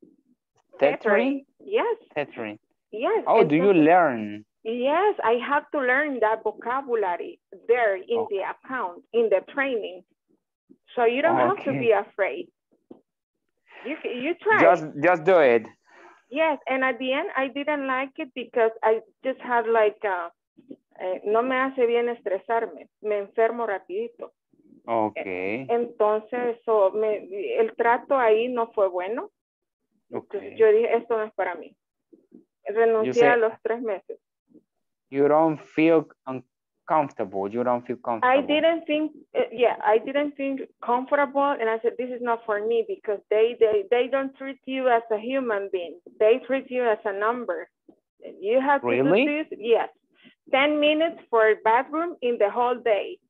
Tethering? Yes. Tethering. Yes. Oh, do you learn? Yes, I have to learn that vocabulary there in okay. the account, in the training. So you don't okay. have to be afraid. You, you try. Just, just do it. Yes, and at the end, I didn't like it because I just had like, uh, eh, no me hace bien estresarme, me enfermo rapidito. Okay. Entonces, so, me, el trato ahí no fue bueno. Okay. Yo dije, esto no es para mí. Renuncié say, a los tres meses. You don't feel uncomfortable. You don't feel comfortable. I didn't think, uh, yeah, I didn't feel comfortable. And I said, this is not for me because they, they, they don't treat you as a human being. They treat you as a number. You have to really? do this. Yes. ten minutes for a bathroom in the whole day.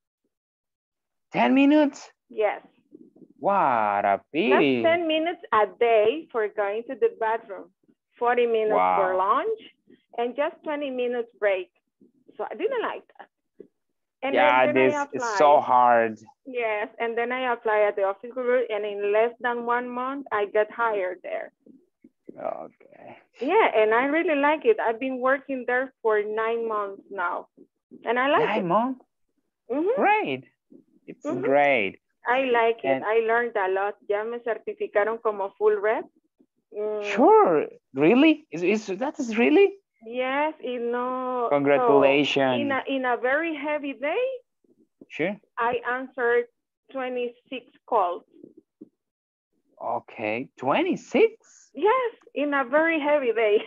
ten minutes? Yes. What a pity. That's ten minutes a day for going to the bathroom, forty minutes wow. for lunch, and just twenty minutes break. So I didn't like that. And yeah, then, then this is so hard. Yes, and then I applied at the office group, and in less than one month, I got hired there. Okay. Yeah, and I really like it. I've been working there for nine months now, and I like nine it. Nine months? Mm-hmm. Great. It's mm-hmm. great. I like and it. I learned a lot. Ya me certificaron como full rep. Mm. Sure. Really? Is, is that is really? Yes, you know. Congratulations. So in a in a very heavy day. Sure. I answered twenty-six calls. Okay, twenty-six? Yes, in a very heavy day.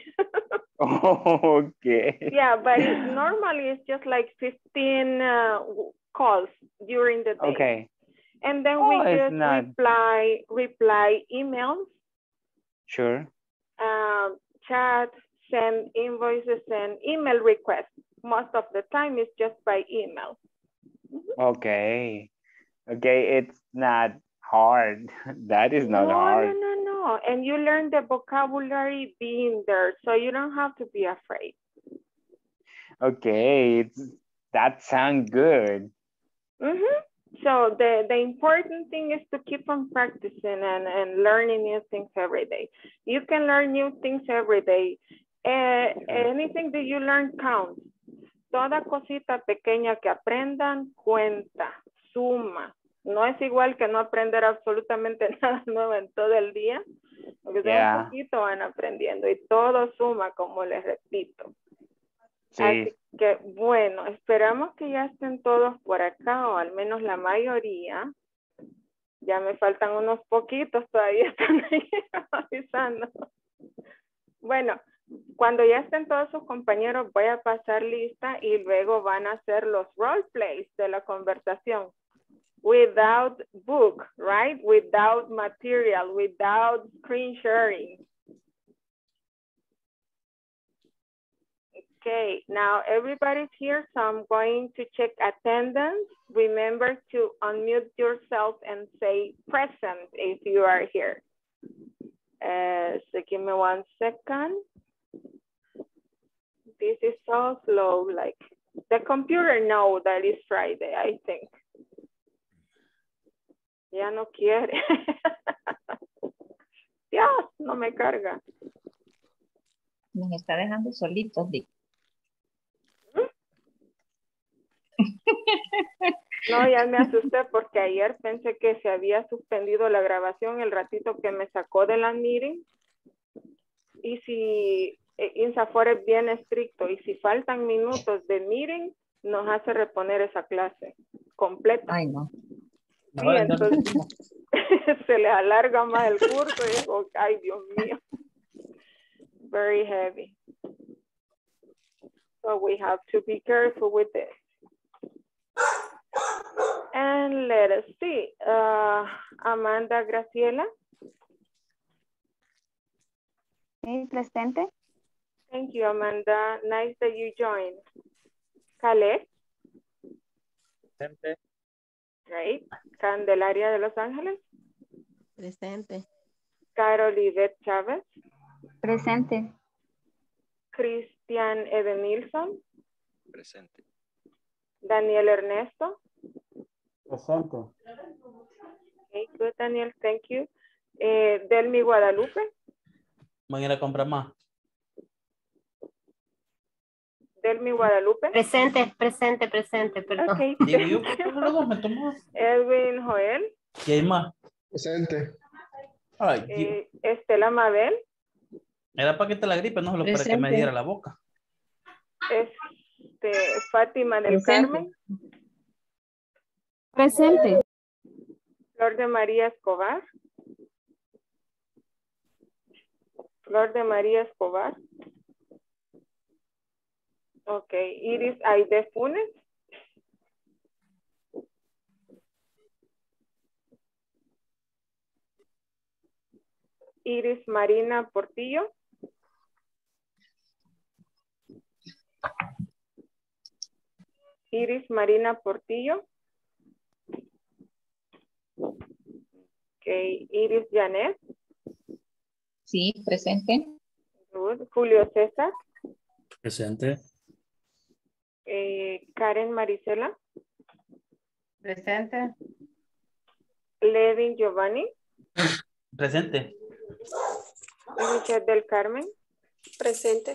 okay. Yeah, but it, normally it's just like fifteen uh, calls during the day. Okay. And then oh, we just not... reply reply emails. Sure. Um, chat, send invoices and email requests. Most of the time it's just by email. Mm-hmm. Okay. Okay, it's not hard. That is not no, hard. No, no, no. And you learn the vocabulary being there, so you don't have to be afraid. Okay, it's, that sounds good. Mm-hmm. So the, the important thing is to keep on practicing and, and learning new things every day. You can learn new things every day. Uh, anything that you learn counts. Toda cosita pequeña que aprendan cuenta, suma. No es igual que no aprender absolutamente nada nuevo en todo el día, porque yeah. un poquito van aprendiendo y todo suma, como les repito. Sí. Así que, bueno, esperamos que ya estén todos por acá, o al menos la mayoría. Ya me faltan unos poquitos, todavía están ahí avisando. Bueno, cuando ya estén todos sus compañeros, voy a pasar lista y luego van a hacer los role plays de la conversación. Without book, right? Without material, without screen sharing. Okay, now everybody's here, so I'm going to check attendance. Remember to unmute yourself and say present if you are here. Uh, so give me one second. This is so slow, like the computer knows that it's Friday, I think. Ya no quiere. Dios, no me carga. Nos está dejando solitos, Dick. No, ya me asusté porque ayer pensé que se había suspendido la grabación el ratito que me sacó de la meeting. Y si eh, INSAFOR es bien estricto y si faltan minutos de meeting, nos hace reponer esa clase completa. Ay, no. Sí, entonces se le alarga más el curso y digo, ay, Dios mío. Very heavy. So we have to be careful with this. And let us see. Uh, Amanda Graciela. Sí, presente. Thank you, Amanda. Nice that you joined. Caleb. Presente. Great. Candelaria de Los Ángeles. Presente. Carolibet Chávez. Presente. Cristian Edenilson. Presente. Daniel Ernesto. Presente. Okay, good, Daniel, thank you. Eh, Delmi Guadalupe. Voy a ir a comprar más. Delmi Guadalupe. Presente, presente, presente, perdón. Okay. Digo yo, ¿por qué luego me tomó? Edwin Joel. ¿Y hay más? Presente. Ay, eh, Estela Mabel. era para que te la gripe, no solo para que me diera la boca. Este, Fátima del Presente. Carmen. Presente. Flor de María Escobar. Flor de María Escobar. Ok, Iris Aide Funes. Iris Marina Portillo. Iris Marina Portillo. Ok, Iris Janet. Sí, presente. Good. Julio César. Presente. Eh, Karen Marisela. Presente. Levin Giovanni. Presente. Richard del Carmen. Presente.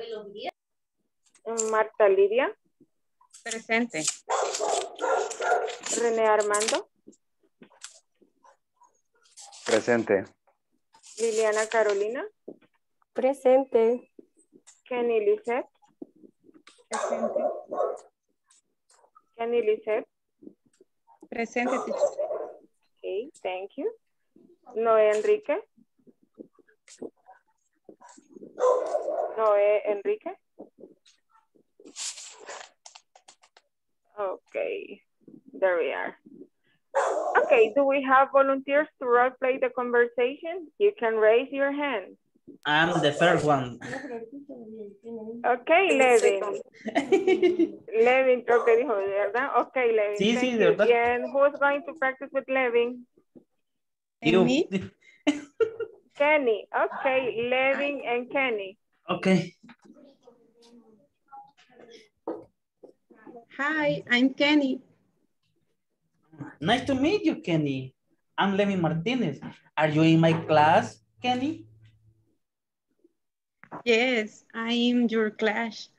Marta Lidia. Presente. René Armando. Presente. Liliana Carolina. Presente. Kenny Lisette. Presente. Kenny Lisette. Presente. Okay, thank you. Noé Enrique. Noé Enrique. Okay, there we are. Okay, do we have volunteers to role play the conversation? You can raise your hand. I'm the first one. Okay, Levin. Levin creo que dijo, ¿verdad? Okay, Levin. Sí, thank sí, you. de verdad. And who's going to practice with Levin? You. Me? Kenny. Okay, Levin and Kenny. Okay. Hi, I'm Kenny. Nice to meet you, Kenny. I'm Levin Martinez. Are you in my class, Kenny? Yes, I'm your class.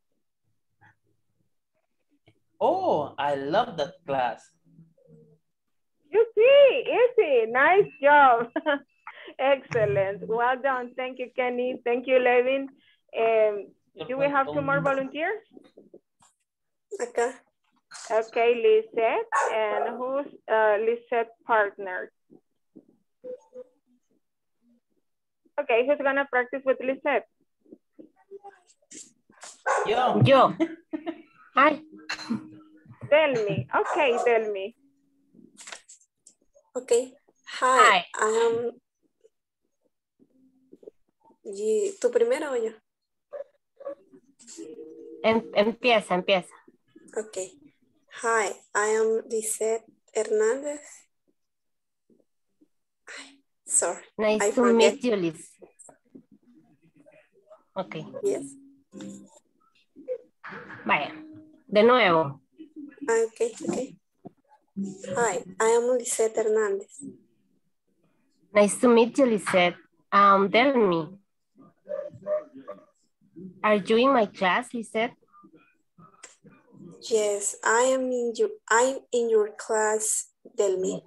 Oh, I love that class. You see, easy. Nice job. Excellent. Well done. Thank you, Kenny. Thank you, Levin. Um, do we have two more volunteers? Acá. Okay, Lisette. And who's uh, Lisette's partner? Okay, who's gonna practice with Lisette? Yo. Yo. Hi. Tell me. Okay, tell me. Okay. Hi, I am... Y, ¿tú primero o yo? Em, empieza, empieza. Okay. Hi, I am Lisette Hernandez. Sorry. Nice I to forget. meet you, Liz. Ok. Yes. Vaya. De nuevo. Ah, okay, okay. Hi, I am Lisette Hernandez. Nice to meet you, Lisette. Um, tell me. Are you in my class, Lisette? Yes, I am in your I'm in your class, tell me.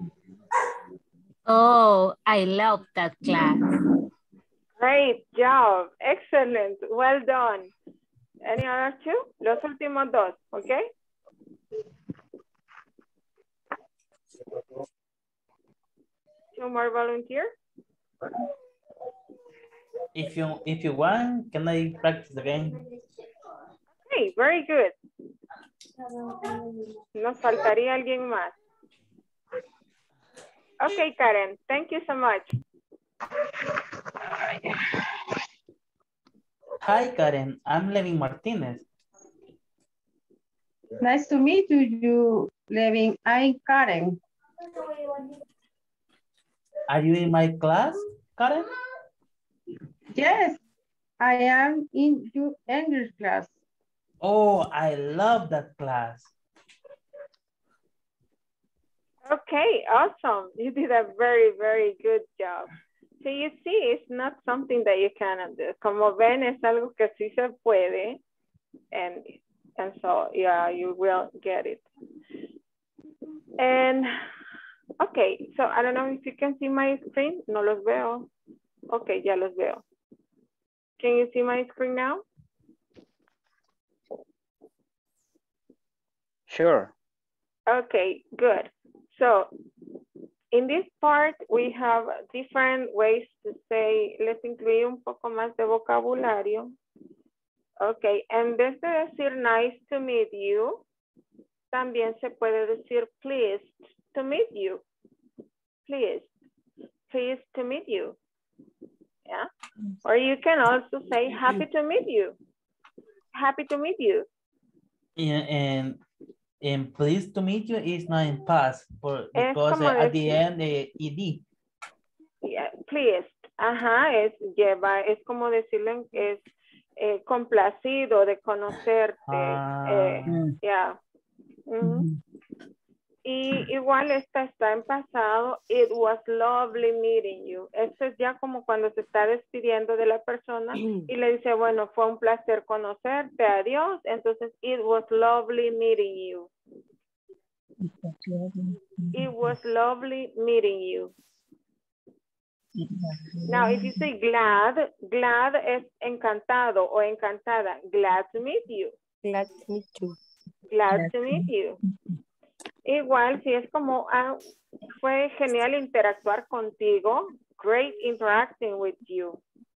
Oh, I love that class. Great job. Excellent. Well done. Any other two? Los últimos dos, okay? Two more volunteers? If you if you want, can I practice again? Okay, very good. Nos faltaría alguien más. Okay, Karen, thank you so much. Hi, Karen. I'm Levin Martinez. Nice to meet you, you Levin. I'm Karen. Are you in my class, Karen? Yes, I am in your English class. Oh, I love that class. Okay, awesome. You did a very, very good job. So you see, it's not something that you cannot do. Como ven, es algo que sí se puede. And, and so, yeah, you will get it. And, okay, so I don't know if you can see my screen. No los veo. Okay, ya los veo. Can you see my screen now? Sure. Okay, good. So in this part, we have different ways to say, let's incluir un poco más de vocabulario. Okay, en vez de decir nice to meet you, también se puede decir pleased to meet you. Pleased, pleased to meet you. Yeah, or you can also say happy to meet you. Happy to meet you. Yeah, and and pleased to meet you is not in past for, because uh, at the end the ed. Yeah, pleased. Ajá, es lleva, es como decirlo, en, es eh, complacido de conocerte. Ah. Eh, yeah. Mm-hmm. Y igual esta está en pasado. It was lovely meeting you. Esto es ya como cuando se está despidiendo de la persona y le dice, bueno, fue un placer conocerte, adiós. Entonces, it was lovely meeting you. It was lovely meeting you. Now, if you say glad, glad es encantado o encantada. Glad to meet you. Glad to meet you. Glad to meet you. Igual, si es como, ah, fue genial interactuar contigo. Great interacting with you.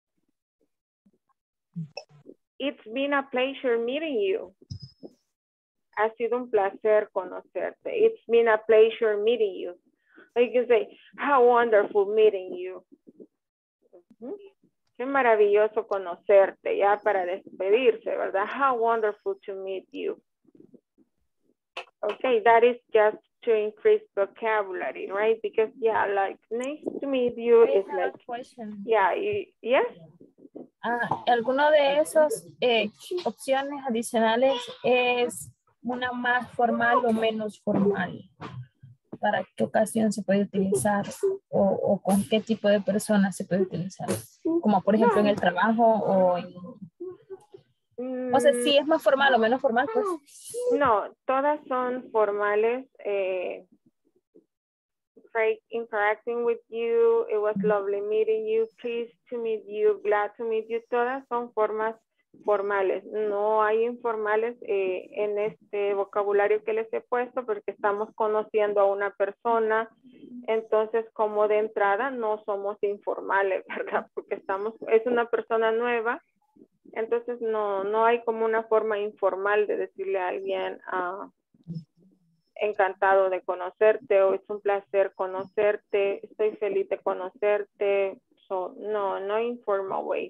It's been a pleasure meeting you. Ha sido un placer conocerte. It's been a pleasure meeting you. Or you can say, how wonderful meeting you. Uh-huh. Qué maravilloso conocerte, ya para despedirse, ¿verdad? How wonderful to meet you. Okay, that is just to increase vocabulary, right? Because yeah, like nice to meet you I is have like, a question. yeah, you, yes. Ah, ¿alguno de esos eh, opciones adicionales es una más formal o menos formal? ¿Para qué ocasión se puede utilizar? ¿O, o con qué tipo de personas se puede utilizar? Como por ejemplo en el trabajo o en... O sea, si es más formal o menos formal, pues. No, todas son formales. Eh, great interacting with you. It was lovely meeting you. Pleased to meet you. Glad to meet you. Todas son formas formales. No hay informales eh, en este vocabulario que les he puesto porque estamos conociendo a una persona. Entonces, como de entrada, no somos informales, ¿verdad? Porque estamos, es una persona nueva. Entonces, no, no hay como una forma informal de decirle a alguien, ah, encantado de conocerte, o es un placer conocerte, estoy feliz de conocerte. So, no, no informal way.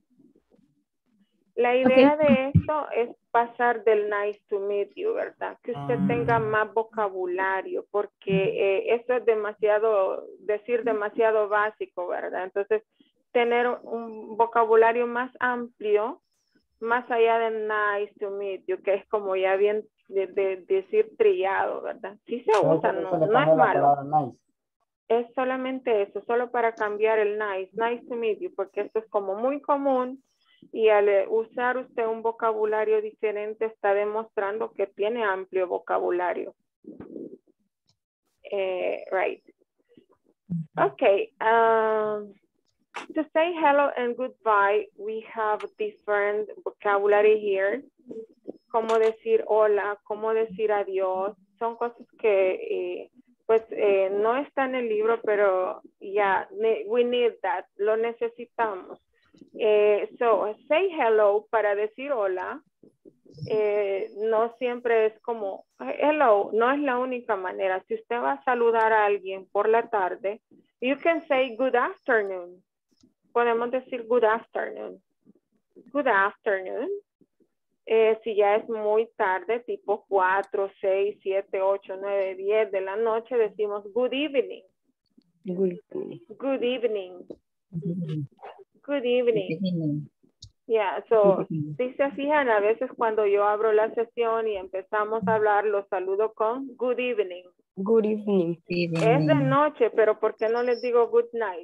La idea okay. de esto es pasar del nice to meet you, ¿verdad? Que usted mm. tenga más vocabulario, porque eh, eso es demasiado, decir demasiado básico, ¿verdad? Entonces, tener un vocabulario más amplio, más allá de nice to meet you, que es como ya bien de, de, de decir trillado, ¿verdad? Sí se usa, no, no es malo. Nice. Es solamente eso, solo para cambiar el nice, nice to meet you, porque esto es como muy común y al usar usted un vocabulario diferente está demostrando que tiene amplio vocabulario. Eh, right. Okay. Um, To say hello and goodbye, we have different vocabulary here. Cómo decir hola, cómo decir adiós. Son cosas que eh, pues eh, no está en el libro, pero ya, yeah, we need that. Lo necesitamos. Eh, so, say hello para decir hola. Eh, no siempre es como hello, no es la única manera. Si usted va a saludar a alguien por la tarde, you can say good afternoon. Podemos decir good afternoon. Good afternoon. Eh, si ya es muy tarde, tipo cuatro, seis, siete, ocho, nueve, diez de la noche, decimos good evening. Good evening. Good evening. Good evening. Good evening. Yeah, so, si se fijan, a veces cuando yo abro la sesión y empezamos a hablar, los saludo con good evening. Good evening. Es de noche, pero ¿por qué no les digo good night?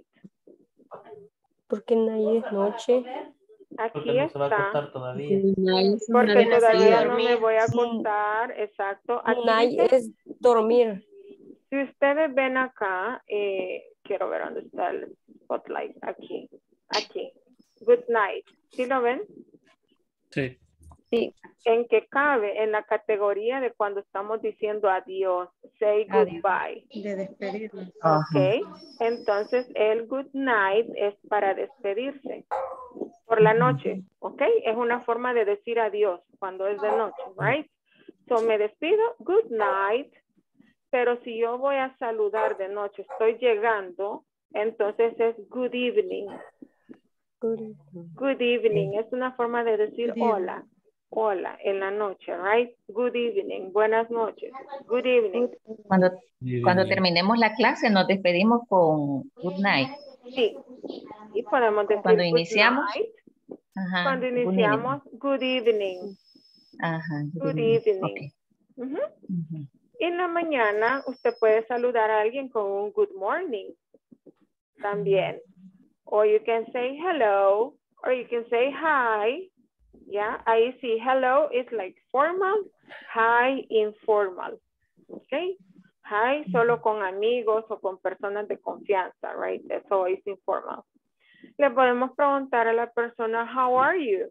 Porque nadie es noche. Aquí porque no está. se va a acostar todavía. Porque todavía no me voy a acostar. Exacto. Aquí night dice, es dormir. Si ustedes ven acá, eh, quiero ver dónde está el spotlight. Aquí. Aquí. Good night. ¿Sí lo ven? Sí. Sí. En que cabe en la categoría de cuando estamos diciendo adiós. Say goodbye. De despedirnos. Ok. Entonces el good night es para despedirse. Por la noche. Ok. Es una forma de decir adiós cuando es de noche. Right? So me despido. Good night. Pero si yo voy a saludar de noche, estoy llegando, entonces es good evening. Good evening. Good evening. Es una forma de decir hola. Hola, en la noche, right? Good evening, buenas noches. Good evening. Cuando, cuando terminemos la clase nos despedimos con good night. Sí, y podemos decir cuando good iniciamos, night. Ajá, Cuando iniciamos, good evening. Ajá, good, good evening. evening. Okay. Uh-huh. Uh-huh. En la mañana usted puede saludar a alguien con un good morning. También. Or you can say hello, or you can say hi. Yeah, ahí sí, hello is like formal, hi informal, okay? Hi solo con amigos o con personas de confianza, right? Eso es informal. Le podemos preguntar a la persona, how are you?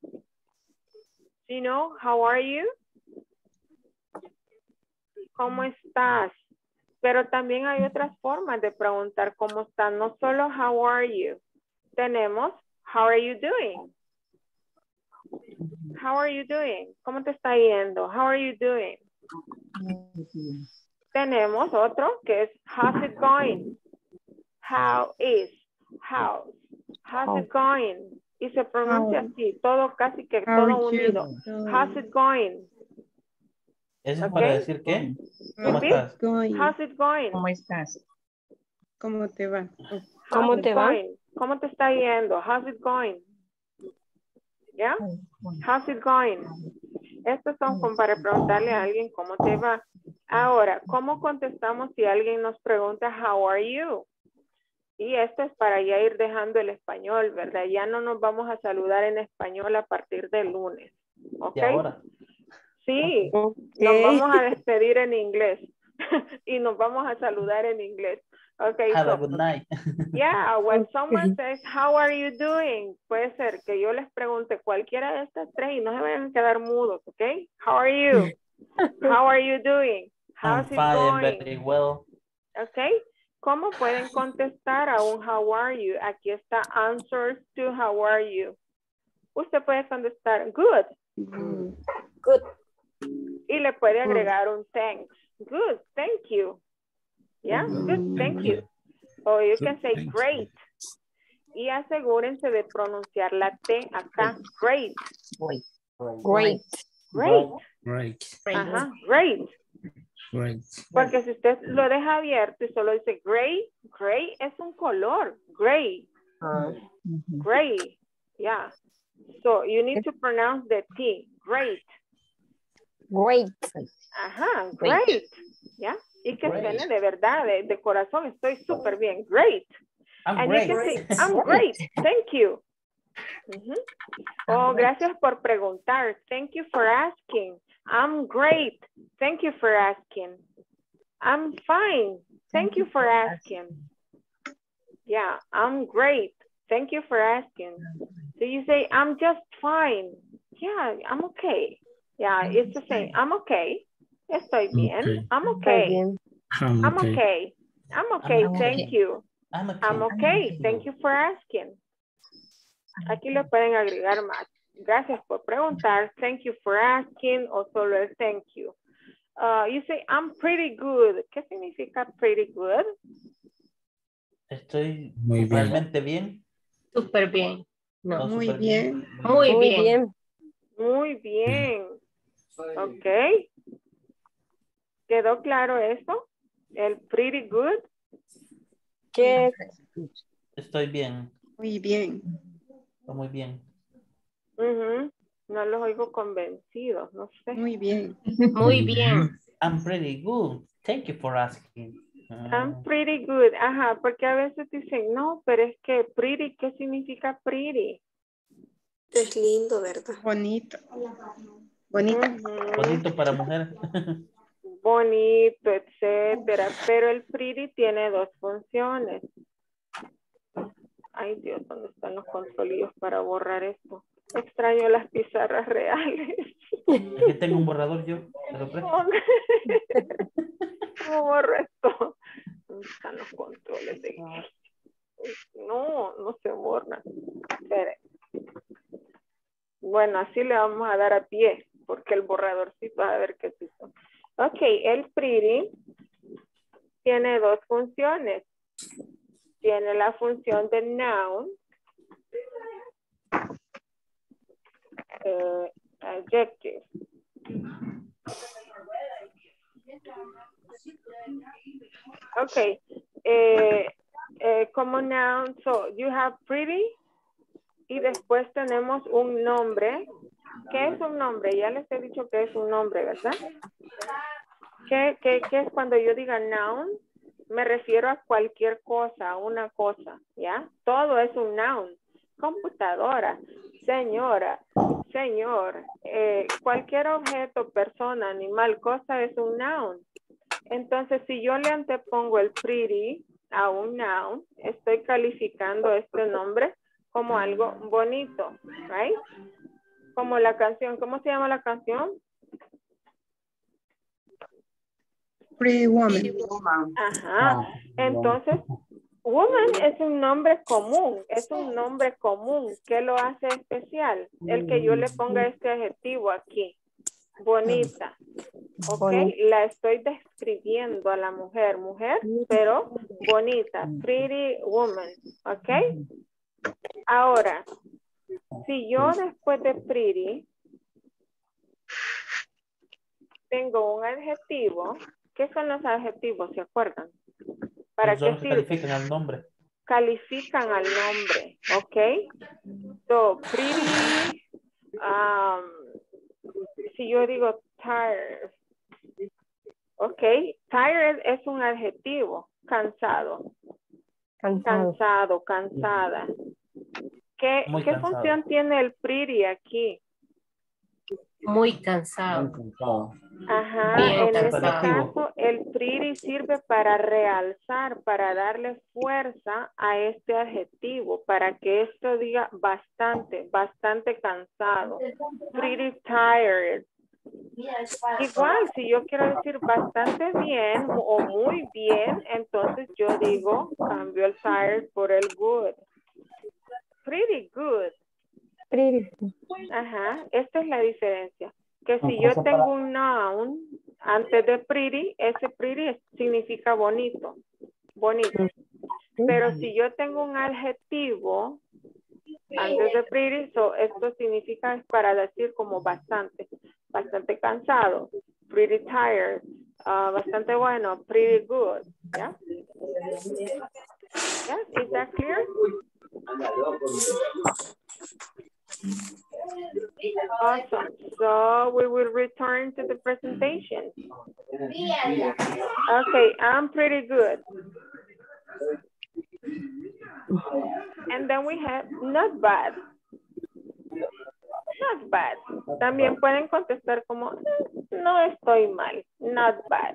You know, how are you? ¿Cómo estás? Pero también hay otras formas de preguntar cómo están, no solo how are you. Tenemos, how are you doing? How are you doing? ¿Cómo te está yendo? How are you doing? Tenemos otro que es how's it going? How is? How? How's it going? Y se pronuncia así, todo casi que todo unido. How's it going? Eso es Ok. para decir qué. ¿Cómo Repeat. estás? Going. How's it going? ¿Cómo estás? ¿Cómo te va? ¿Cómo How's it te va? going? ¿Cómo te está yendo? How's it going? ¿Ya? How's it going? Estos son como para preguntarle a alguien cómo te va. Ahora, ¿cómo contestamos si alguien nos pregunta how are you? Y esto es para ya ir dejando el español, ¿verdad? Ya no nos vamos a saludar en español a partir del lunes. ¿Ok? Y ahora. Sí, Okay. nos vamos a despedir en inglés y nos vamos a saludar en inglés. Okay, Have a so, good night. yeah, when someone says, how are you doing? Puede ser que yo les pregunte cualquiera de estas tres y no se vayan a quedar mudos, ¿ok? How are you? How are you doing? I'm How's it fine, going? very well. ¿Ok? ¿Cómo pueden contestar a un how are you? Aquí está answers to how are you. Usted puede contestar good. Good. Y le puede agregar un thanks. Good, thank you. Yeah, good, thank you. O you can say great. Y asegúrense de pronunciar la T acá. Great. Great. Great. Great. Great. Ajá, great. Great. Porque si usted lo deja abierto y solo dice gray, gray es un color. Gray. Gray. Yeah. So you need to pronounce the T. Great. Great. Ajá, great. ¿Ya? Y que suene de verdad, de, de corazón, estoy súper bien. Great. I'm And great. you can say, I'm great. Thank you. Uh-huh. Oh, gracias por preguntar. Thank you for asking. I'm great. Thank you for asking. I'm fine. Thank you for asking. Yeah, I'm great. Thank you for asking. So you say, I'm just fine. Yeah, I'm okay. Yeah, it's the same. I'm okay. Estoy bien. Okay. I'm okay. Bien. I'm I'm okay. okay. I'm okay. I'm Thank okay. you. I'm okay. I'm okay. Thank you for asking. Aquí le pueden agregar más. Gracias por preguntar. Thank you for asking. O solo el thank you. Uh, you say, I'm pretty good. ¿Qué significa pretty good? Estoy Muy bien. realmente bien. Súper bien. No, Muy súper bien. Muy, Muy bien. bien. Muy bien. Ok. ¿Quedó claro eso? El pretty good. Check. Estoy bien. Muy bien. Estoy muy bien. Ujú. No los oigo convencidos, no sé. Muy bien. Muy bien. I'm pretty good. Thank you for asking. I'm Ah, pretty good. Ajá, porque a veces dicen, no, pero es que pretty, ¿qué significa pretty? Es lindo, ¿verdad? Bonito. Bonito. Ujú. bonito para mujer. Bonito, etcétera. Pero el pretty tiene dos funciones. Ay, Dios, ¿dónde están los controlillos para borrar esto? Extraño las pizarras reales. Aquí tengo un borrador yo. ¿Te lo presto? ¿Cómo borro esto? ¿Dónde están los controles de... No, no se borran. Espere. Bueno, así le vamos a dar a pie, porque el borradorcito, a ver qué hizo. Ok, el pretty tiene dos funciones. Tiene la función de noun, eh, adjective. Ok, eh, eh, como noun, so you have pretty y después tenemos un nombre. ¿Qué es un nombre? Ya les he dicho que es un nombre, ¿verdad? ¿Qué, qué, qué es cuando yo diga noun? Me refiero a cualquier cosa, a una cosa, ¿ya? Todo es un noun. Computadora, señora, señor, eh, cualquier objeto, persona, animal, cosa es un noun. Entonces, si yo le antepongo el pretty a un noun, estoy calificando este nombre como algo bonito, ¿right? Como la canción, ¿cómo se llama la canción? Pretty woman. Ajá, entonces, woman es un nombre común, es un nombre común. ¿Qué lo hace especial? El que yo le ponga este adjetivo aquí, bonita. Ok, la estoy describiendo a la mujer, mujer, pero bonita, pretty woman, ok. Ahora, si yo después de pretty tengo un adjetivo. ¿Qué son los adjetivos? ¿Se acuerdan? ¿Para Son qué los sirve? que califican al nombre. Califican al nombre, ¿ok? So, pretty, um, si yo digo tired, ¿ok? Tired es un adjetivo, cansado. Cansado. Cansado, cansada. ¿Qué, Muy ¿qué cansado. función tiene el pretty aquí? Muy cansado. Ajá, Bien en este cansado. caso el pretty sirve para realzar, para darle fuerza a este adjetivo, para que esto diga bastante, bastante cansado. Pretty tired. Igual, si yo quiero decir bastante bien o muy bien, entonces yo digo, cambio el tired por el good. Pretty good. Pretty. Ajá, esta es la diferencia. Que si yo tengo un noun antes de pretty, ese pretty significa bonito, bonito. Pero si yo tengo un adjetivo antes de pretty, so esto significa para decir como bastante, bastante cansado, pretty tired, uh, bastante bueno, pretty good, ¿ya? Yes, is that clear? Awesome. So we will return to the presentation. Okay, I'm pretty good. And then we have not bad. Not bad. También pueden contestar como no estoy mal. Not bad.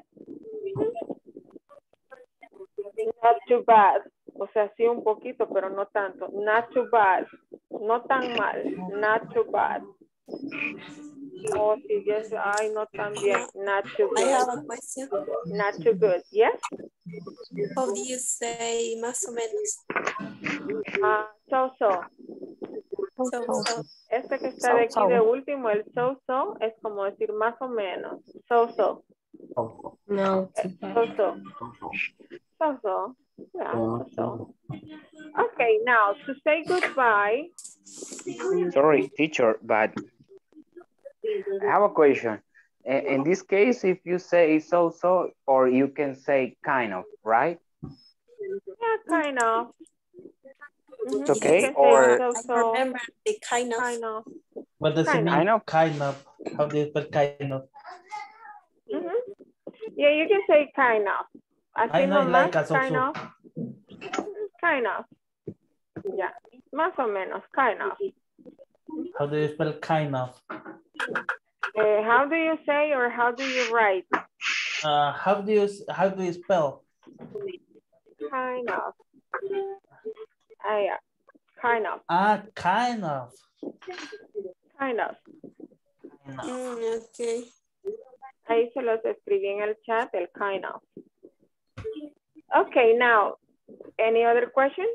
Not too bad. O sea, sí un poquito, pero no tanto. Not too bad. No tan mal. Not too bad. Oh, si yes, ay, no tan bien. Not too I have good. a question. Not too good. Yes? How do you say más o menos? Ah, so, so. So, so. Este que está de aquí de último, el so, so, es como decir más o menos. So, so. No. So, so. So, so. Yeah, so, so. Okay, now to say goodbye. Sorry, teacher, but I have a question. In in this case, if you say so-so, or you can say kind of, right? Yeah, kind of. Mm-hmm. It's okay, You can or- say so, I so. remember the kind of. Kind of. What does it Kind mean? Kind of. Kind of. How do you spell kind of? Mm-hmm. Yeah, you can say kind of. Así I know it nomás, like a so-so. kind of. Kind of. Yeah, más o menos, kind of. How do you spell kind of? Uh, how do you say or how do you write? Uh, how do you how do you spell? Kind of. Ah, yeah. Kind of. Ah, kind of. Kind of. Mm, okay. Ahí se los escribí en el chat, el kind of. Okay, now, any other question?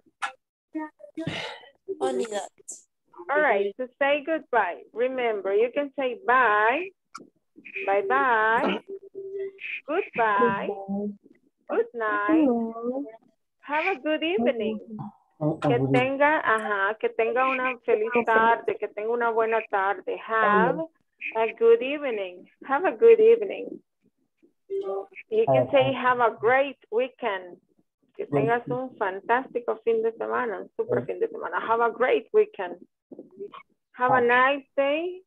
Only that. All right, to say goodbye, remember, you can say bye, bye-bye, goodbye, good night, have a good evening. Que tenga, ajá, que tenga una feliz tarde, que tenga una buena tarde. Have a good evening. Have a good evening. You can say have a great weekend. Que tengas un fantástico fin de semana, un super fin de semana. Have a great weekend. Have a nice day.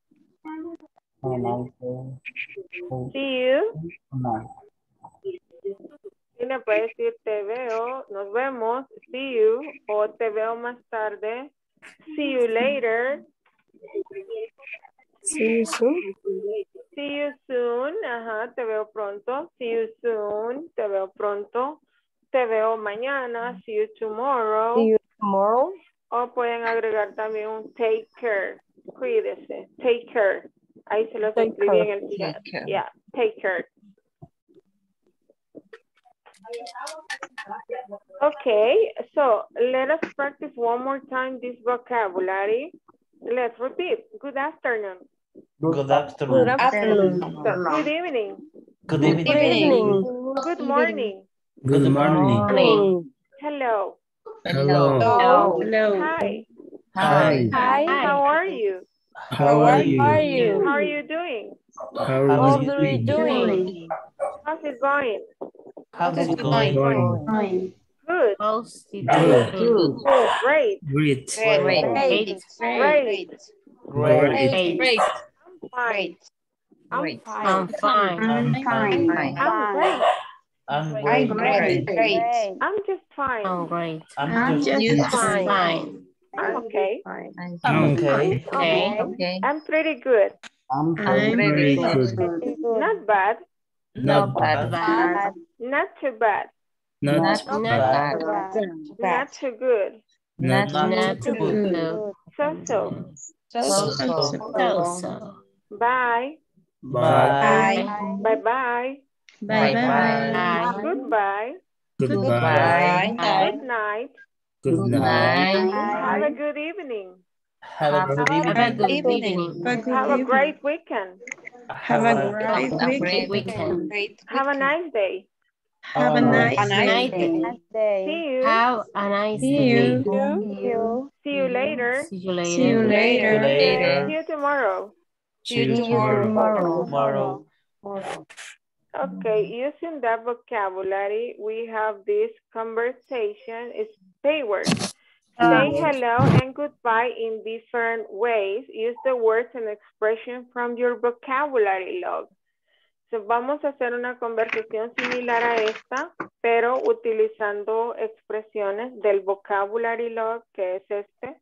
See you. Y le puede decir te veo, nos vemos, see you, o te veo más tarde, see you later. See you soon. See you soon, ajá, te veo pronto, see you soon, te veo pronto, te veo mañana, see you tomorrow. See you tomorrow. O pueden agregar también un take care, cuídese, take care. Ahí se los Take escribí care. en el chat. Take care. Yeah, take care. Okay, so let us practice one more time this vocabulary. Let's repeat. Good afternoon. Good afternoon. Good afternoon. Good evening. Good Good evening. evening. Good morning. Good morning. Morning. Hello. Hello. Hello. Hello. Hi. Hi. Hi. How are you? How are you? How are you? How are you doing? How How are are you you are you doing? doing? How's it going? How's How's it it going? going? Fine. Good. How's it Good. good? Good. Great. Great. Great. Great. Great. Great. Great. Great. I'm fine. I'm Great. fine. I'm fine. I'm I'm fine. fine. I'm great. I'm I'm great. great. Great. I'm just fine. I'm great. I'm I'm just just Fine. fine. I'm okay. I'm I'm I'm okay. Okay. okay. I'm pretty good. I'm I'm I'm pretty very good. good. Not bad. not Not bad. Bad. Not too bad. Not Not Not bad. bad. Not too good. not Not Not too too good. good. So so. So, So so. so. So so. Bye. Bye. Bye. Bye bye. Bye Bye. bye. Bye. Goodbye. Goodbye. Bye. Good night. Good night. Night. Have a good evening. Have a good Have a evening. good Evening. evening. Have a good Have a evening. great weekend. Have a great A great weekend. Weekend. Great Have a nice day. Have a nice A nice day. day. See you. Have a nice See day. you. See you later. See you See you later. See you later. See later. you tomorrow. See you See you tomorrow. Tomorrow. Okay, using that vocabulary, we have this conversation. It's say words. Say hello and goodbye in different ways. Use the words and expression from your vocabulary log. So, vamos a hacer una conversación similar a esta, pero utilizando expresiones del vocabulary log, que es este.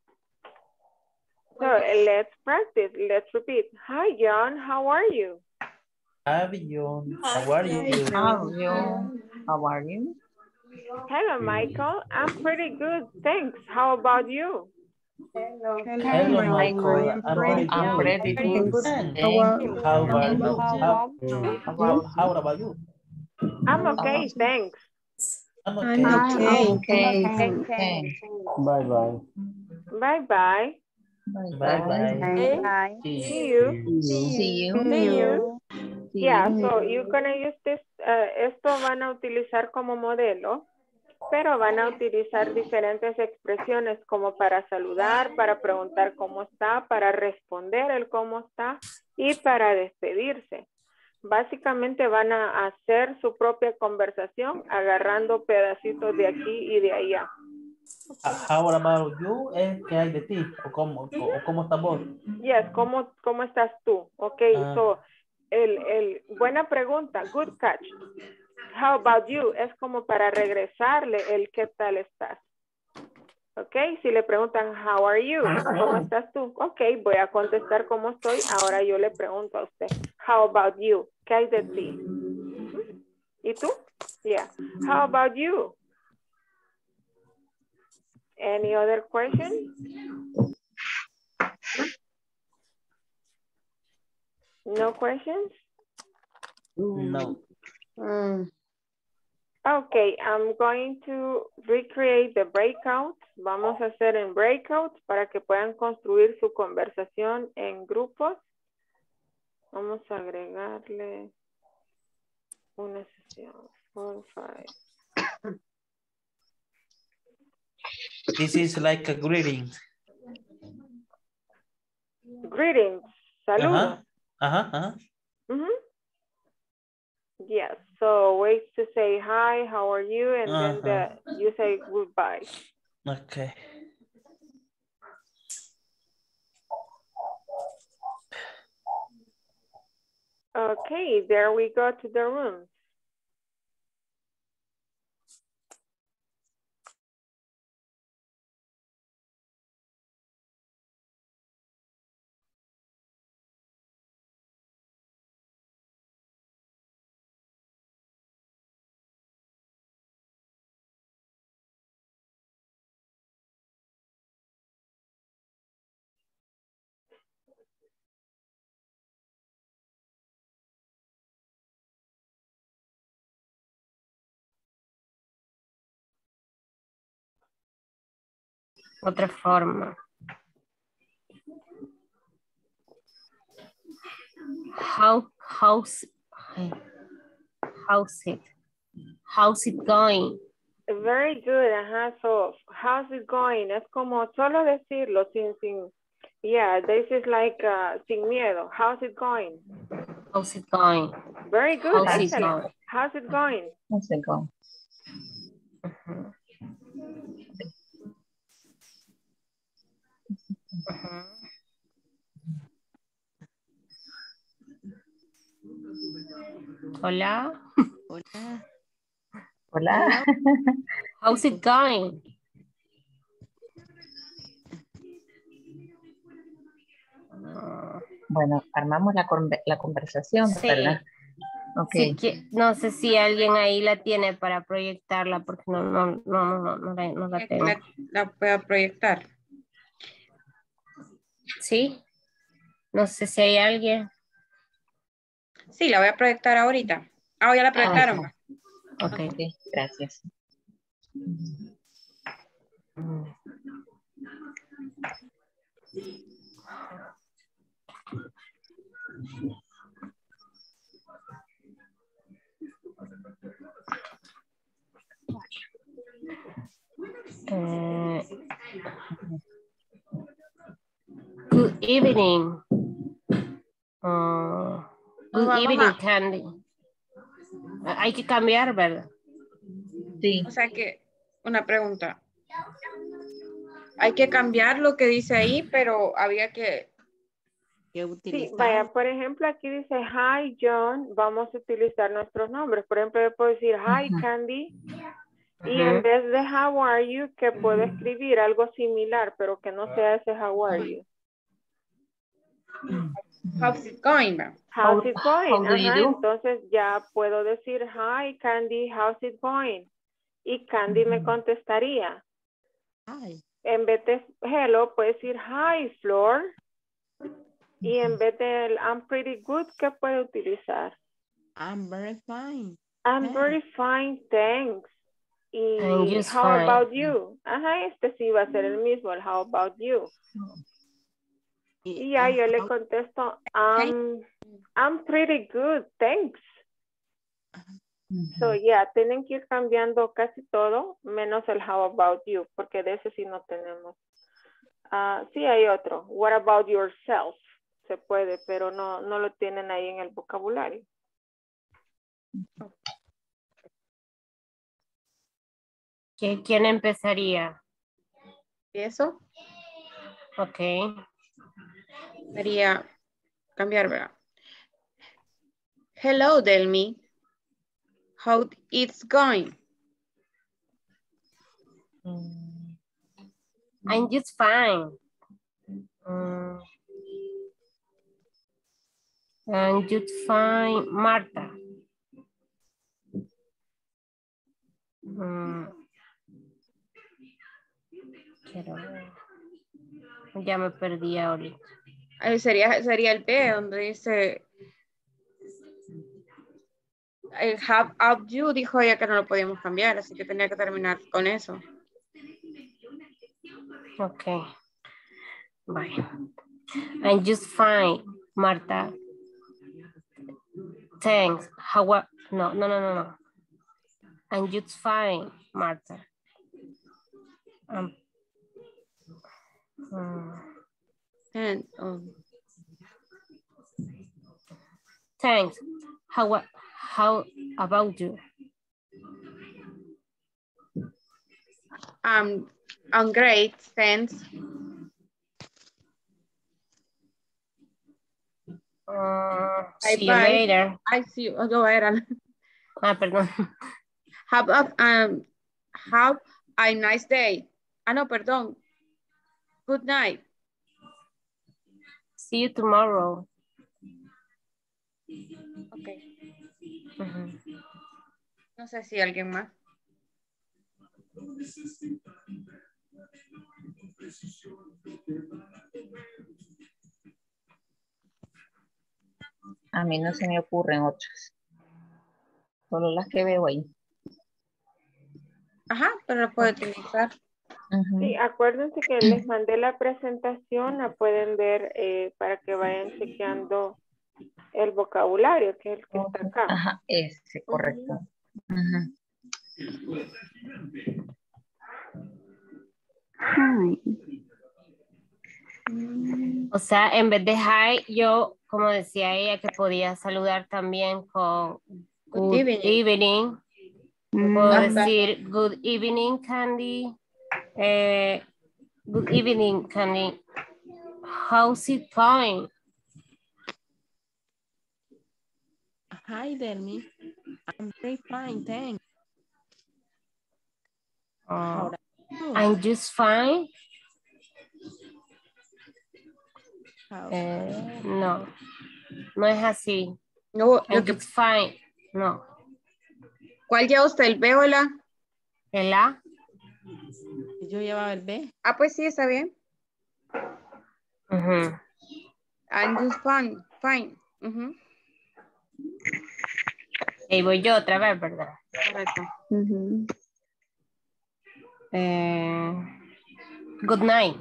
So, let's practice. Let's repeat. Hi, John. How are you? Hi, John. How are you? How are you? How are you? Hello, Michael. I'm pretty good, thanks. How about you? Hello, Michael. I'm pretty I'm good. pretty good. Thanks. How are How about you? How, how, how about you? I'm okay, thanks. I'm I'm okay. okay. Okay. Okay. Bye-bye. Bye-bye. Bye-bye. See you. See you. See you. Yeah, so you're gonna use this, uh, esto van a utilizar como modelo, pero van a utilizar diferentes expresiones como para saludar, para preguntar cómo está, para responder el cómo está y para despedirse. Básicamente van a hacer su propia conversación agarrando pedacitos de aquí y de allá. How about you? Eh, ¿Qué hay de ti? ¿O cómo, o cómo estás vos? Yes, ¿cómo, cómo estás tú? Ok, Ah. so, el, el, buena pregunta, good catch. How about you? Es como para regresarle el ¿qué tal estás? Ok, si le preguntan how are you? ¿Cómo estás tú? Ok, voy a contestar cómo estoy. Ahora yo le pregunto a usted, how about you? ¿Qué hay de ti? ¿Y tú? Yeah. How about you? Any other question? No questions? No. Mm. Okay, I'm going to recreate the breakout. Vamos a hacer en breakouts para que puedan construir su conversación en grupos. Vamos a agregarle una sesión. Four, five. This is like a greeting. Greetings. Saludos. Ajá, ajá, ajá. Mm-hmm. Yes, so ways to say hi, how are you? And Uh-huh. then the, you say goodbye. Okay. Okay, there we go to the room. Otra forma. How, how's, how's it? How's it going? Very good, ajá. So, how's it going? Es como solo decirlo sin, sin, Yeah, this is like uh, sin miedo. How's it going? How's it going? Very good. How's it Excellent. going? How's it going? How's it going? Ujú. Ujú. Hola. Hola. Hola. How's it going? Bueno, armamos la, conver- la conversación, Sí. ¿verdad? Ok. Sí que, no sé si alguien ahí la tiene para proyectarla porque no, no, no, no, no, no la, no la tengo. La, la puedo proyectar. ¿Sí? No sé si hay alguien. Sí, la voy a proyectar ahorita. Ah, ya la proyectaron. Ok. Ok, gracias. Eh, good evening. Uh, good vamos evening, a- Candy. Hay que cambiar, ¿verdad? Sí. O sea que, una pregunta. Hay que cambiar lo que dice ahí, pero había que... Que Sí, utilizar. vaya, por ejemplo, aquí dice, hi, John, vamos a utilizar nuestros nombres. Por ejemplo, yo puedo decir, hi, Ujú. Candy. Y en vez de how are you, que puedo escribir algo similar, pero que no sea ese how are you. How's it going? va? How's How- it going? how do you Ajá, do? entonces ya puedo decir, hi, Candy, how's it going? Y Candy me contestaría. Ay, En vez de hello, puede decir, hi, Flor. Y en vez de I'm pretty good, ¿qué puede utilizar? I'm very fine. I'm Thanks. very fine, thanks. I'm Y just how fine. about you? Ajá, este sí va a ser el mismo, el how about you. Y ya yo le contesto, I'm, I'm pretty good, thanks. So, yeah, tienen que ir cambiando casi todo, menos el how about you, porque de ese sí no tenemos. Ah, sí hay otro, what about yourself? Se puede, pero no, no lo tienen ahí en el vocabulario. ¿Qui- ¿Quién empezaría? Eso Ok. sería cambiar, ¿verdad? Hello, Delmi. How it's going? I'm just fine. Mm. I'm just fine, Marta. Mm. Quiero ver. Ya me perdí ahorita. Ahí sería, sería el B, donde dice el have up you, dijo ella que no lo podíamos cambiar, así que tenía que terminar con eso. Ok. Bye. I'm just fine, Marta. Thanks. How are... No, no, no, no, no. I'm just fine, Marta. Um, mm. And, um, Thanks. How, a- how about you? I'm, I'm great, thanks. Uh, Bye see you bye. later. I see you. Oh, no, eran. Ah, perdón. Have a, um, have a nice day. Ah, no, perdón. Good night. See you tomorrow. Okay. Ujú. No sé si alguien más. A mí no se me ocurren otras. Solo las que veo ahí. Ajá, pero lo puedo utilizar. Ujú. Sí, acuérdense que les mandé la presentación, la pueden ver eh, para que vayan chequeando el vocabulario, que es el que está acá. Ajá, ese, correcto. Ujú. Hi. O sea, en vez de hi, yo, como decía ella, que podía saludar también con Good good evening. evening. Puedo Ajá. decir good evening, Candy. Eh, good evening, Candy. How's it going? Hi, Delmi. I'm very fine, thanks. How Oh, are you? I'm just fine. How- Eh, no, no es así. No, lo I'm que, just fine. No. ¿cuál lleva usted? ¿El B o la? ¿El A? Yo llevaba el B. Ah, pues sí, está bien. Ujú. I'm just fine. Fine. Ujú. Ahí voy yo otra vez, ¿verdad? Correcto. Ujú. Eh, good night.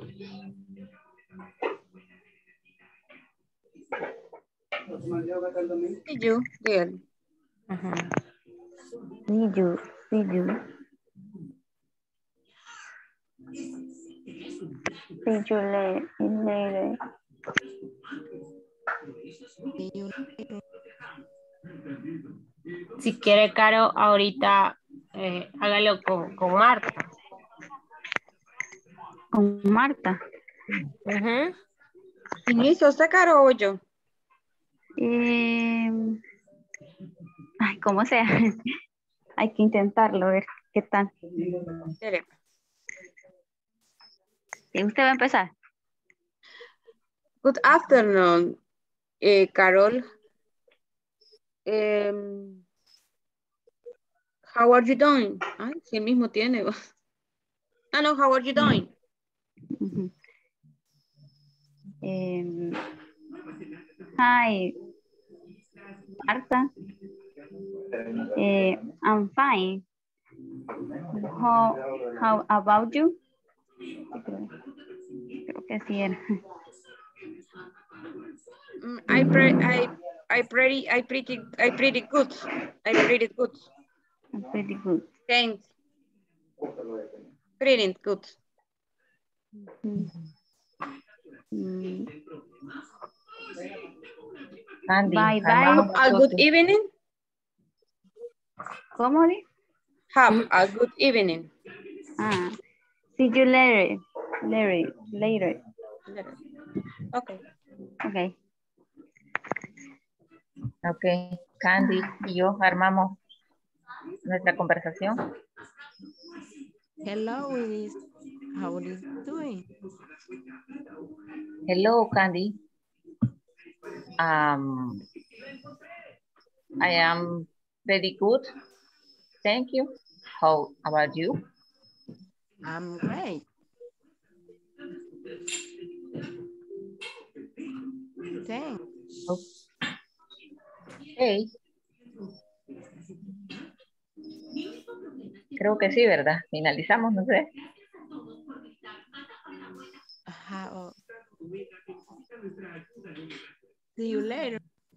See you, dígale. Ujú. See you, see you. See you later. later. See you later. Si quiere, Caro, ahorita eh, hágalo con, con Marta. Con Marta. Ujú. ¿Inicio usted, Caro, o yo? Eh, ay, ¿cómo sea? Hay que intentarlo, a ver qué tal. Espere. ¿Y usted va a empezar? Good afternoon, eh, Carol. Em, how are you doing? Ay, sí, el mismo tiene. Ah, no, how are you doing? Ujú. Em, hi, Marta. Eh, I'm fine. How, how about you? Creo, creo que sí era. Mm, I, pre I, I pretty, I pretty, I pretty good. I pretty good. I'm pretty good. Thanks. Pretty good. Mm. Mm. Candy, Bye, bye. armamos A good nosotros. evening. ¿Cómo di? Have a good evening. Ah, see you later. Later. Later. Okay. Okay. Ok, Candy y yo armamos nuestra conversación. Hello, Iris. How are you doing? Hello, Candy. Um, I am very good. Thank you. How about you? I'm great. Thanks. Okay. Creo que sí, ¿verdad? Finalizamos, no sé. How... See you later.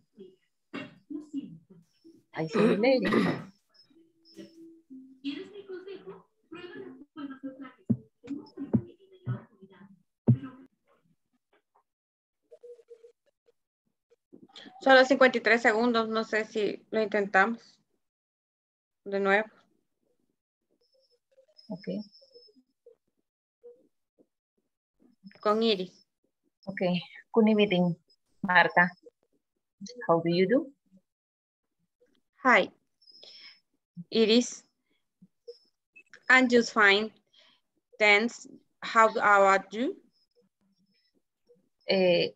I see you later. Solo cincuenta y tres segundos. No sé si lo intentamos. De nuevo. Ok. Con Iris. Ok. Good evening, Marta. How do you do? Hi. Iris. I'm just fine. Thanks. How about you? Eh,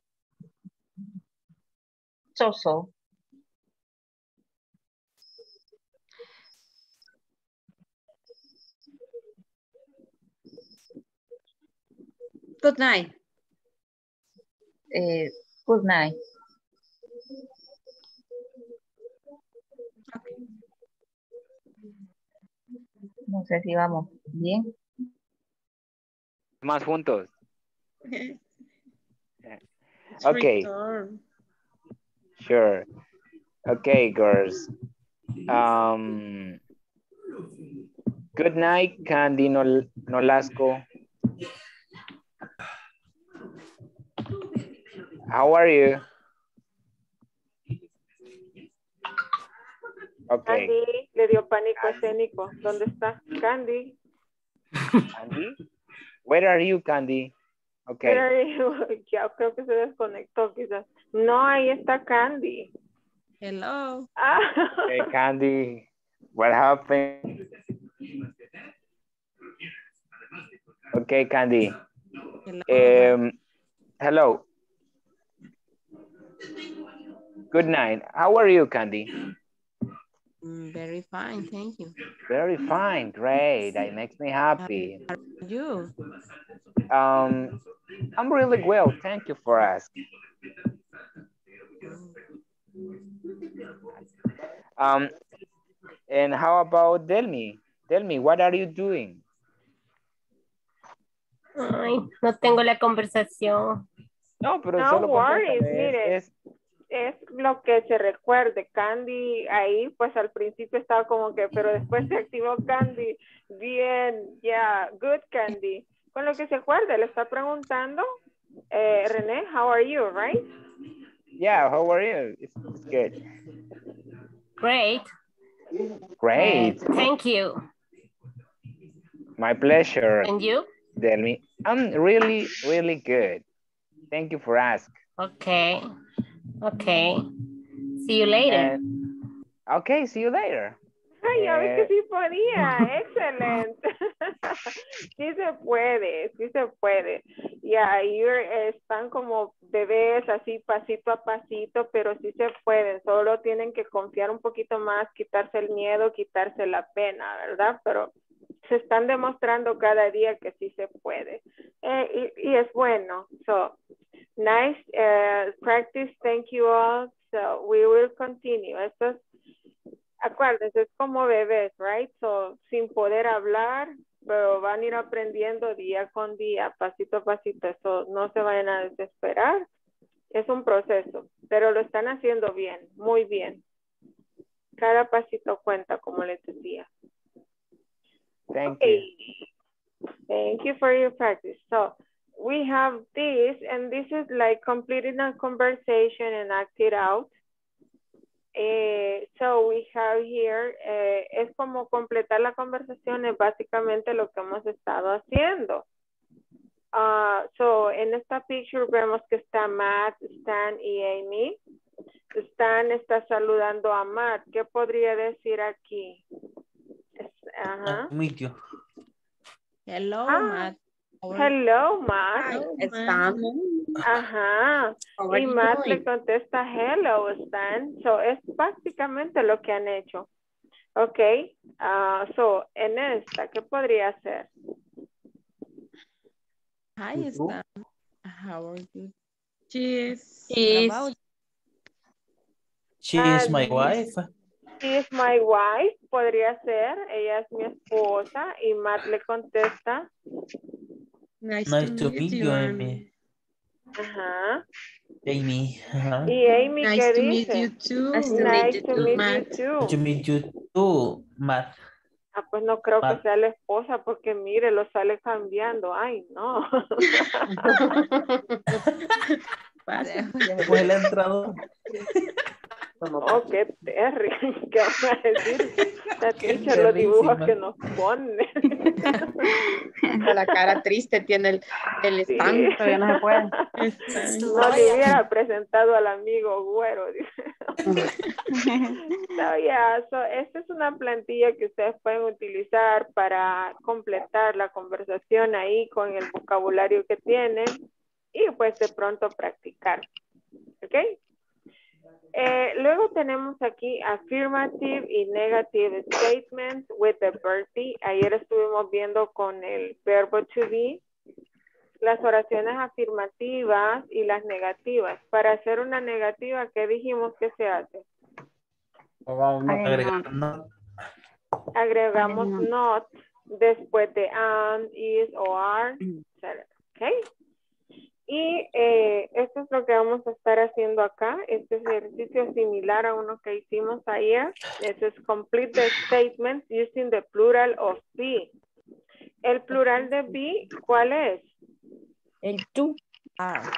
so so. Good night. Eh, good night. Okay. No sé si vamos bien. Más juntos. It's Okay. return. Sure. Okay, girls. Um, good night, Candy Nol Nolasco. How are you? Okay. Candy, le dio pánico escénico. ¿Dónde está? Candy. Candy? Where are you, Candy? Okay. Where are you? Ya creo que se desconectó quizás. No, ahí está Candy. Hello. Ah. Hey, Candy. What happened? Okay, Candy. Hello. Um, hello. Good night. How are you, Candy? Mm, very fine, thank you. Very fine. Great. That makes me happy. How are you? Um, I'm really well. Thank you for asking. Um, and how about Delmi? Delmi, what are you doing? Ay, no tengo la conversación. No, pero No solo worries, contéstame, mire. es, Es lo que se recuerde. Candy ahí, pues al principio estaba como que, pero después se activó Candy. Bien, ya, yeah, good Candy. Con lo que se acuerde, le está preguntando, eh, René, how are you, right? Yeah, how are you? It's, it's good. Great. Great. Uh, thank you. My pleasure. And you? Delmi, I'm really, really good. Thank you for asking. Okay. Okay. See you later. And, okay, see you later. Ay, ya ves que Eh, sí podía, excelente. Sí se puede, sí se puede. Y ahí están como bebés así pasito a pasito, pero sí se pueden. Solo tienen que confiar un poquito más, quitarse el miedo, quitarse la pena, ¿verdad? Pero se están demostrando cada día que sí se puede. Eh, y, y es bueno. So, nice uh, practice. Thank you all. So, we will continue. Esto es, acuérdense, es como bebés, right? So, sin poder hablar, pero van a ir aprendiendo día con día, pasito a pasito. Eso no se vayan a desesperar. Es un proceso, pero lo están haciendo bien, muy bien. Cada pasito cuenta, como les decía. Thank okay. you. Thank you for your practice. So, we have this, and this is like completing a conversation and act it out. Eh, so we have here, eh, es como completar la conversación, es básicamente lo que hemos estado haciendo. Uh, so en esta picture vemos que está Matt, Stan y Amy. Stan está saludando a Matt. ¿Qué podría decir aquí? Ajá. Uh, meet you. Hello, ah, Matt. Hello, Matt. Stan. Ajá. Y Matt le contesta, hello, Stan. So, es básicamente lo que han hecho. Ok. Uh, so, en esta, ¿qué podría ser? Hi, Stan. How are you? Cheers. What about She Uh, is my wife. She is my wife. Podría ser. Ella es mi esposa. Y Matt le contesta. Nice, Nice to, to meet you, Amy. Ajá. Amy. Ajá. Y Amy, nice ¿qué to dice? meet you too. Nice to Nice meet you to too, meet Matt. you too. Nice to meet you too, Matt. Ah, pues no creo Matt. que sea la esposa porque mire, lo sale cambiando. Ay, no. Pues le ha entrado. Oh, qué terrible. ¿Qué van a decir? La Qué teacher, los dibujos perrísima. que nos pone. Con la cara triste tiene el, el Sí. stand. Todavía no se puede. No le hubiera presentado al amigo güero. So, yeah, so esta es una plantilla que ustedes pueden utilizar para completar la conversación ahí con el vocabulario que tienen y pues de pronto practicar. ¿Ok? Eh, luego tenemos aquí affirmative y negative statements with the verb be. Ayer estuvimos viendo con el verbo to be las oraciones afirmativas y las negativas. Para hacer una negativa, ¿qué dijimos que se hace? Agregar not. Agregamos not después de am, is o are, etcétera. ¿Ok? Y eh, esto es lo que vamos a estar haciendo acá. Este ejercicio similar a uno que hicimos ayer. Este es complete the statement using the plural of be. El plural de be, ¿cuál es? El tú. are?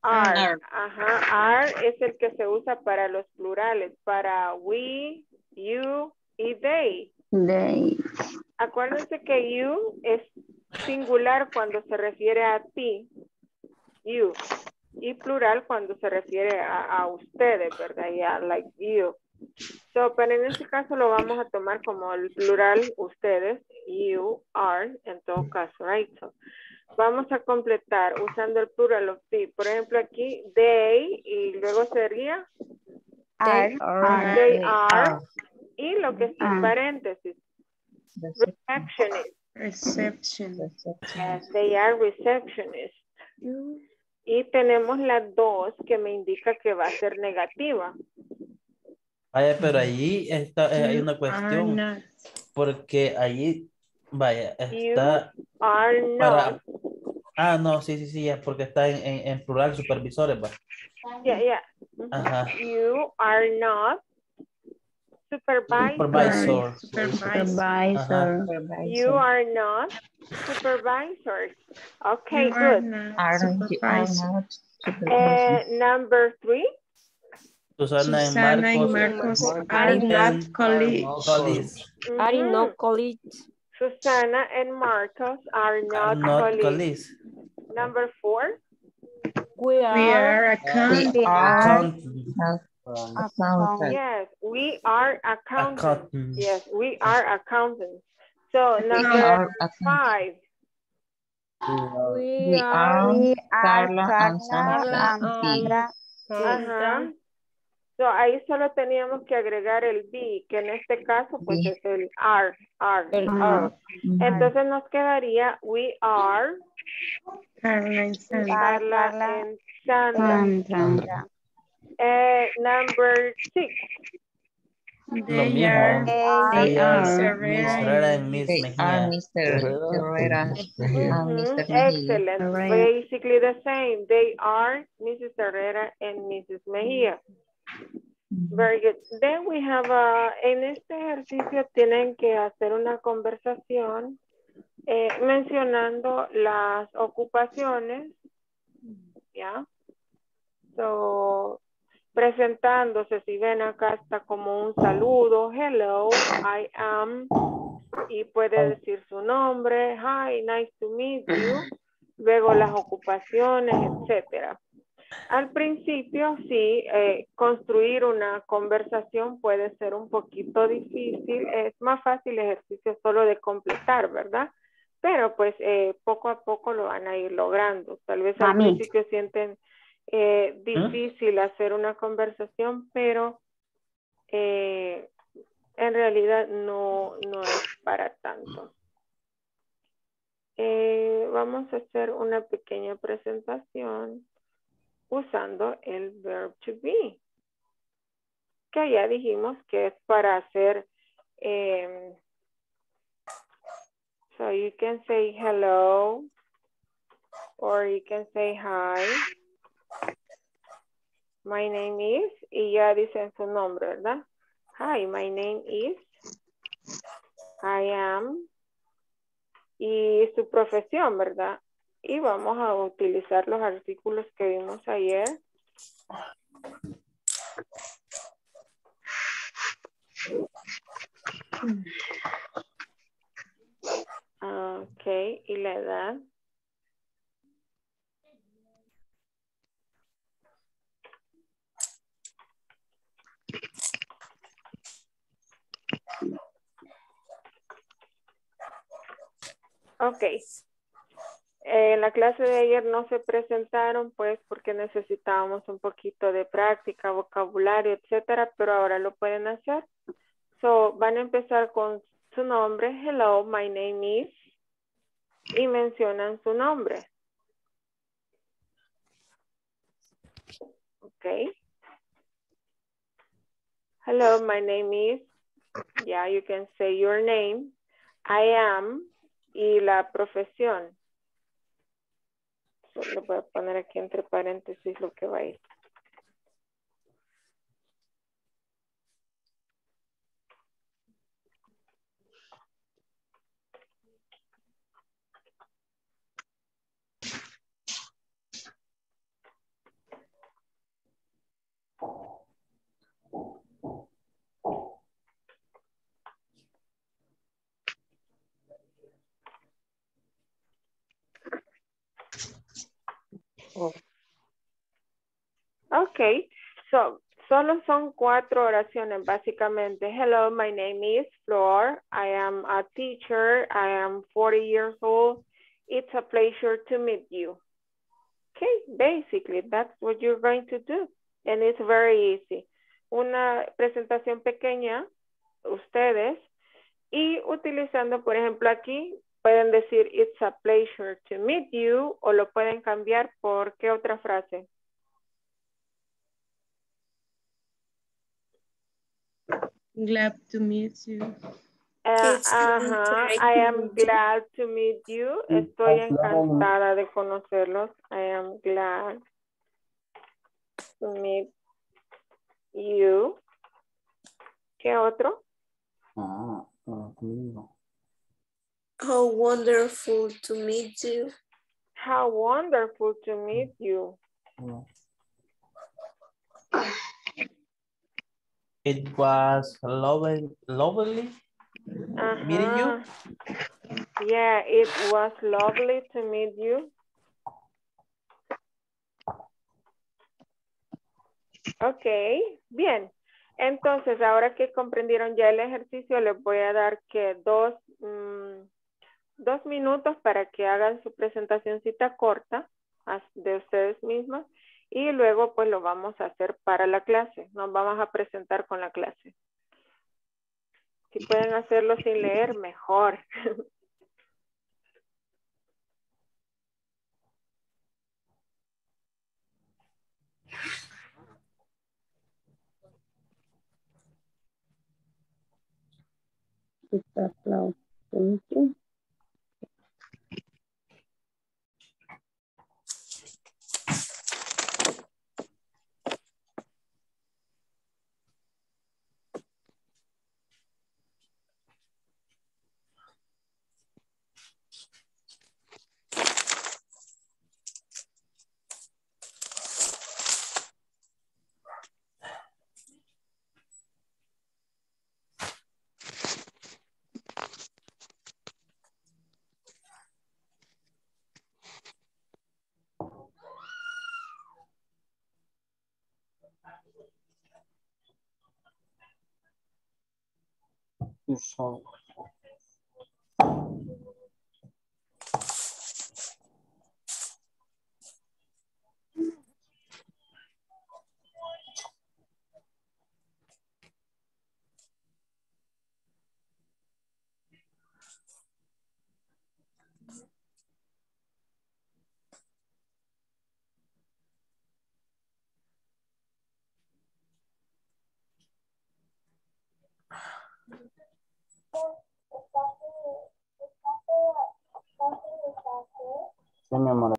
Are. Are. Ajá. Are es el que se usa para los plurales, para we, you y they. They. Acuérdense que you es singular cuando se refiere a ti, you, y plural cuando se refiere a, a ustedes, ¿verdad? Ya, like you. So, pero en este caso lo vamos a tomar como el plural, ustedes, you, are, en todo caso, right? So, vamos a completar usando el plural of the. Por ejemplo, aquí, they, y luego sería, Are. Are. they They are, are. y lo que está en Ah. paréntesis, receptionist. Reception. Yes, they are receptionists. Y tenemos la dos que me indica que va a ser negativa. Vaya, pero allí está, eh, hay You una are cuestión, not. porque allí, vaya, You está are not. para... Ah, no, sí, sí, sí, es porque está en, en, en plural supervisores, va. Yeah, yeah. Ajá. You are not supervisors. Supervisor. Supervisor. Ajá. You are not supervisors. Okay, You are good. not Aren't you are supervisor. not Uh, supervisor. number three. Susana y Susana y Marcos. Marcos are not and colleagues. colleagues. Are Mhm. no colleagues. Susana and Marcos are Are not, not colleagues. colleagues. Number four. We We are are accountants. We are Accountant. not accountant. Yes, we are accountants. Accountant. Yes, we are accountants. So We number are accountants. five. we We are are We are Carla and Sandra. Carla B. and Ajá. So ahí solo teníamos que agregar el be, que en este caso pues B. es el are, are. el Ah. are. Entonces nos quedaría we are Carla and Sandra. Carla Carla and Sandra. Sandra. Eh, number six. Lo They mismo. are. They They are. are. Miss Herrera and Miss They are Mejía. Mister Herrera and Mhm, Mister Mejia. excellent. Herrera. Basically the same. They are Missus Herrera and Missus Mejía. Very good. Then we have a, en este ejercicio tienen que hacer una conversación eh, mencionando las ocupaciones, ¿ya? So, presentándose, si ven acá está como un saludo, hello, I am, y puede decir su nombre, hi, nice to meet you, luego las ocupaciones, etcétera. Al principio, sí, eh, construir una conversación puede ser un poquito difícil. Es más fácil el ejercicio solo de completar, ¿verdad? Pero pues eh, poco a poco lo van a ir logrando. Tal vez al Mami. principio sienten eh, difícil hacer una conversación, pero eh, en realidad no, no es para tanto. Eh, vamos a hacer una pequeña presentación usando el verb to be, que ya dijimos que es para hacer, um, so you can say hello, or you can say hi, my name is, y ya dicen su nombre, ¿verdad? Hi, my name is, I am, y su profesión, ¿verdad? Y vamos a utilizar los artículos que vimos ayer. Ok, y la edad. Ok. En la clase de ayer no se presentaron, pues, porque necesitábamos un poquito de práctica, vocabulario, etcétera, pero ahora lo pueden hacer. So, van a empezar con su nombre. Hello, my name is. Y mencionan su nombre. Ok. Hello, my name is. Yeah, you can say your name. I am. Y la profesión. Le voy a poner aquí entre paréntesis lo que va a ir. Oh. Okay, so solo son cuatro oraciones básicamente. Hello, my name is Flor. I am a teacher. I am forty years old. It's a pleasure to meet you. Okay, basically that's what you're going to do. And it's very easy. Una presentación pequeña, ustedes, y utilizando, por ejemplo, aquí, pueden decir, it's a pleasure to meet you, o lo pueden cambiar por, ¿qué otra frase? Glad to meet you. Uh, It's ajá, great I to am meet you. glad to meet you. Estoy encantada de conocerlos. I am glad to meet you. ¿Qué otro? Ah, conmigo. How wonderful to meet you. How wonderful to meet you. It was lovely, lovely meeting you. Uh-huh. Yeah, it was lovely to meet you. Ok, bien. Entonces, ahora que comprendieron ya el ejercicio, les voy a dar que dos, mmm, dos minutos para que hagan su presentacioncita corta de ustedes mismos y luego pues lo vamos a hacer para la clase. Nos vamos a presentar con la clase. Si pueden hacerlo sin leer, mejor. Está claro. Thank you. So, sí, mi amor.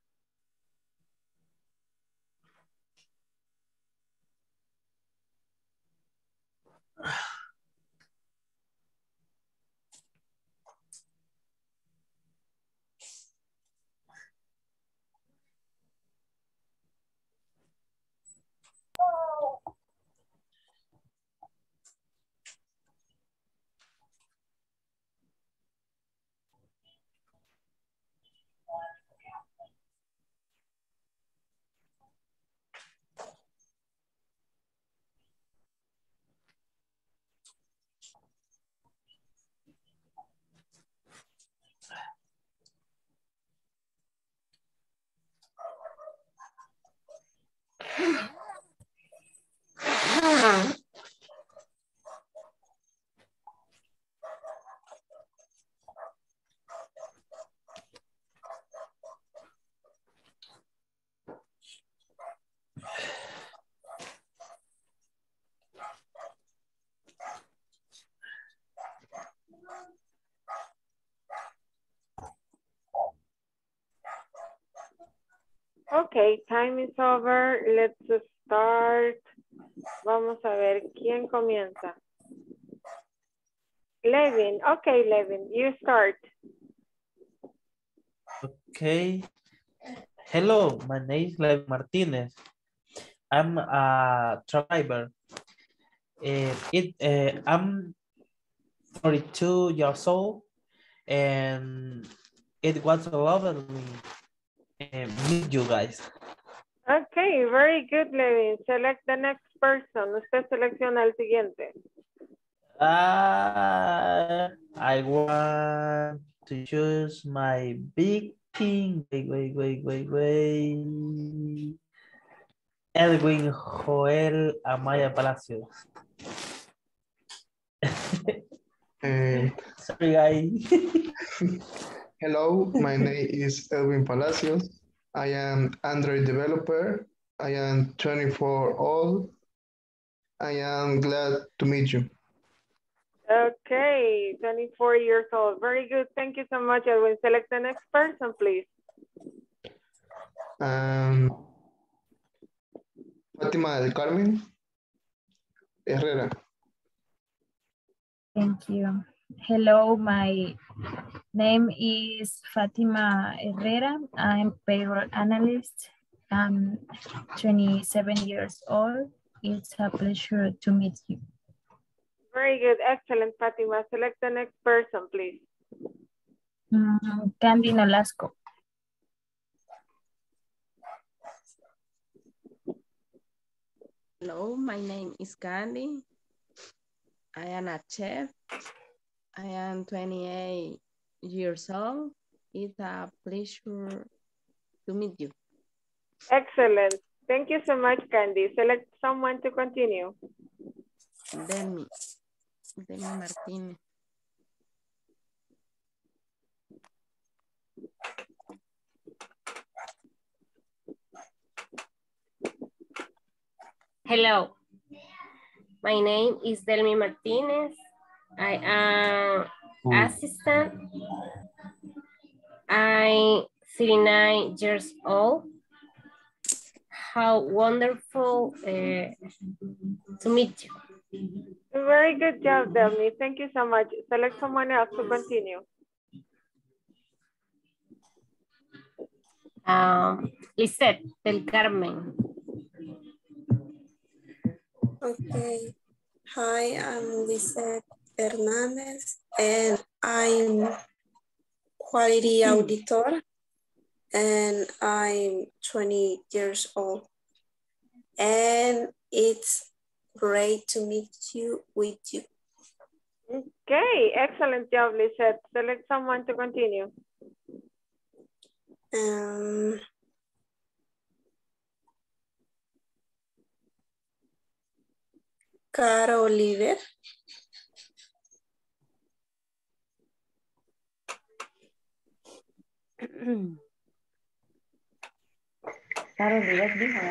Okay, time is over. Let's start. Vamos a ver quién comienza. Levin. Okay, Levin, you start. Okay. Hello, my name is Levin Martinez. I'm a driver. Uh, it, uh, I'm forty-two years old, and it was lovely uh, meet you guys. Okay, very good, Levin. Select the next person. Usted selecciona el siguiente. Uh, I want to choose my big king. Wait, wait, wait, wait, wait. Edwin Joel Amaya Palacios. Uh, Sorry, guys. hello, my name is Edwin Palacios. I am Android developer. I am twenty-four old. I am glad to meet you. Okay, twenty-four years old. Very good. Thank you so much, Edwin. Select the next person, please. Um, Fátima del Carmen Herrera. Thank you. Hello, my name is Fatima Herrera. I'm payroll analyst. I'm twenty-seven years old. It's a pleasure to meet you. Very good. Excellent, Fatima. Select the next person, please. Mm, Candy Nolasco. Hello, my name is Candy. I am a chef. I am twenty-eight years old. It's a pleasure to meet you. Excellent. Thank you so much, Candy. Select someone to continue. Delmi. Delmi Martinez. Hello, my name is Delmi Martinez. I am assistant. I'm thirty-nine years old. How wonderful uh, to meet you. Very good job, Delmi. Thank you so much. Select someone else to continue. Um, Lisette del Carmen. Okay. Hi, I'm Lisette Hernandez, and I'm quality auditor, and I'm twenty years old. And it's great to meet you with you. Okay, excellent job, Lisette. Select someone to continue. Um, Cara Oliver. Cara Oliver, dijo.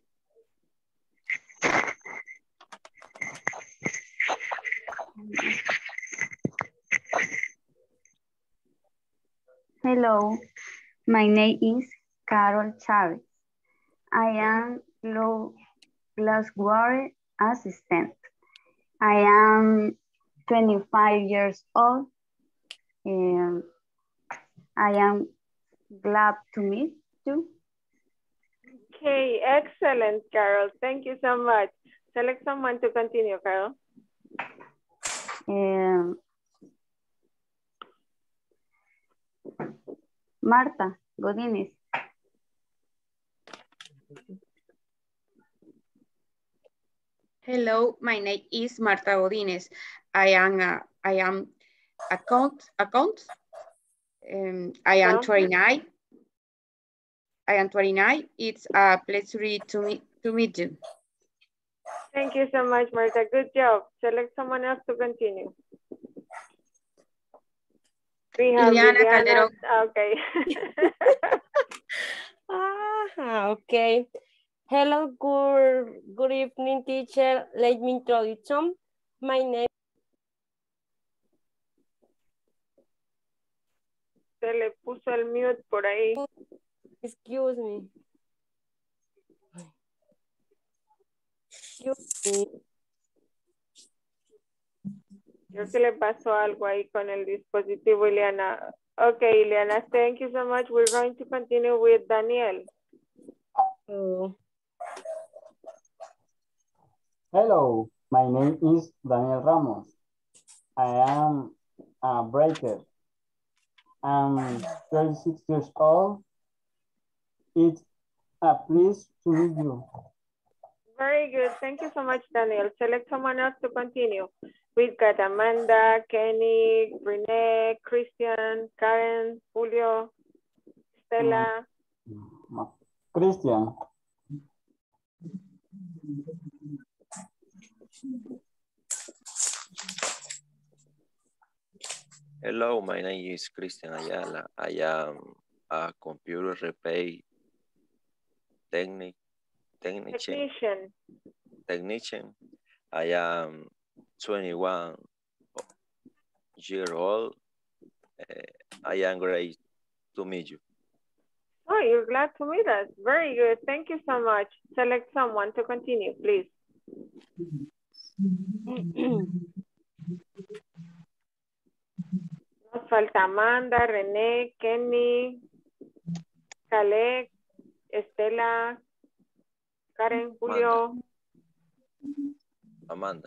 Hello, my name is Carol Chavez. I am low glassware assistant. I am twenty-five years old. And I am glad to meet you. Okay, excellent, Carol. Thank you so much. Select someone to continue, Carol. Um, Marta Godínez. Hello, my name is Marta Godínez. I am a, I am account account. Um, I am twenty-nine. I am twenty-nine. It's a pleasure to meet to meet you. Thank you so much, Marta. Good job. Select someone else to continue. We have Liliana Liliana. Calderón. Okay. Ah, okay. Hello, good, good evening, teacher. Let me introduce you. My name. Se le puso el mute por ahí. Excuse me. Excuse me. Creo que le pasó algo ahí con el dispositivo, Ileana. Okay, Ileana, thank you so much. We're going to continue with Daniel. Oh. Hello, my name is Daniel Ramos. I am a breaker. I'm thirty-six years old. It's a pleasure to meet you. Very good. Thank you so much, Daniel. Select someone else to continue. We've got Amanda, Kenny, Renee, Christian, Karen, Julio, Stella. Christian. Hello, my name is Christian Ayala. I am a computer repair technic, technician. Technician. Technician. I am twenty-one years old. Uh, I am great to meet you. Oh, you're glad to meet us. Very good. Thank you so much. Select someone to continue, please. Nos falta Amanda, René, Kenny, Caleb, Estela, Karen, Julio. Amanda.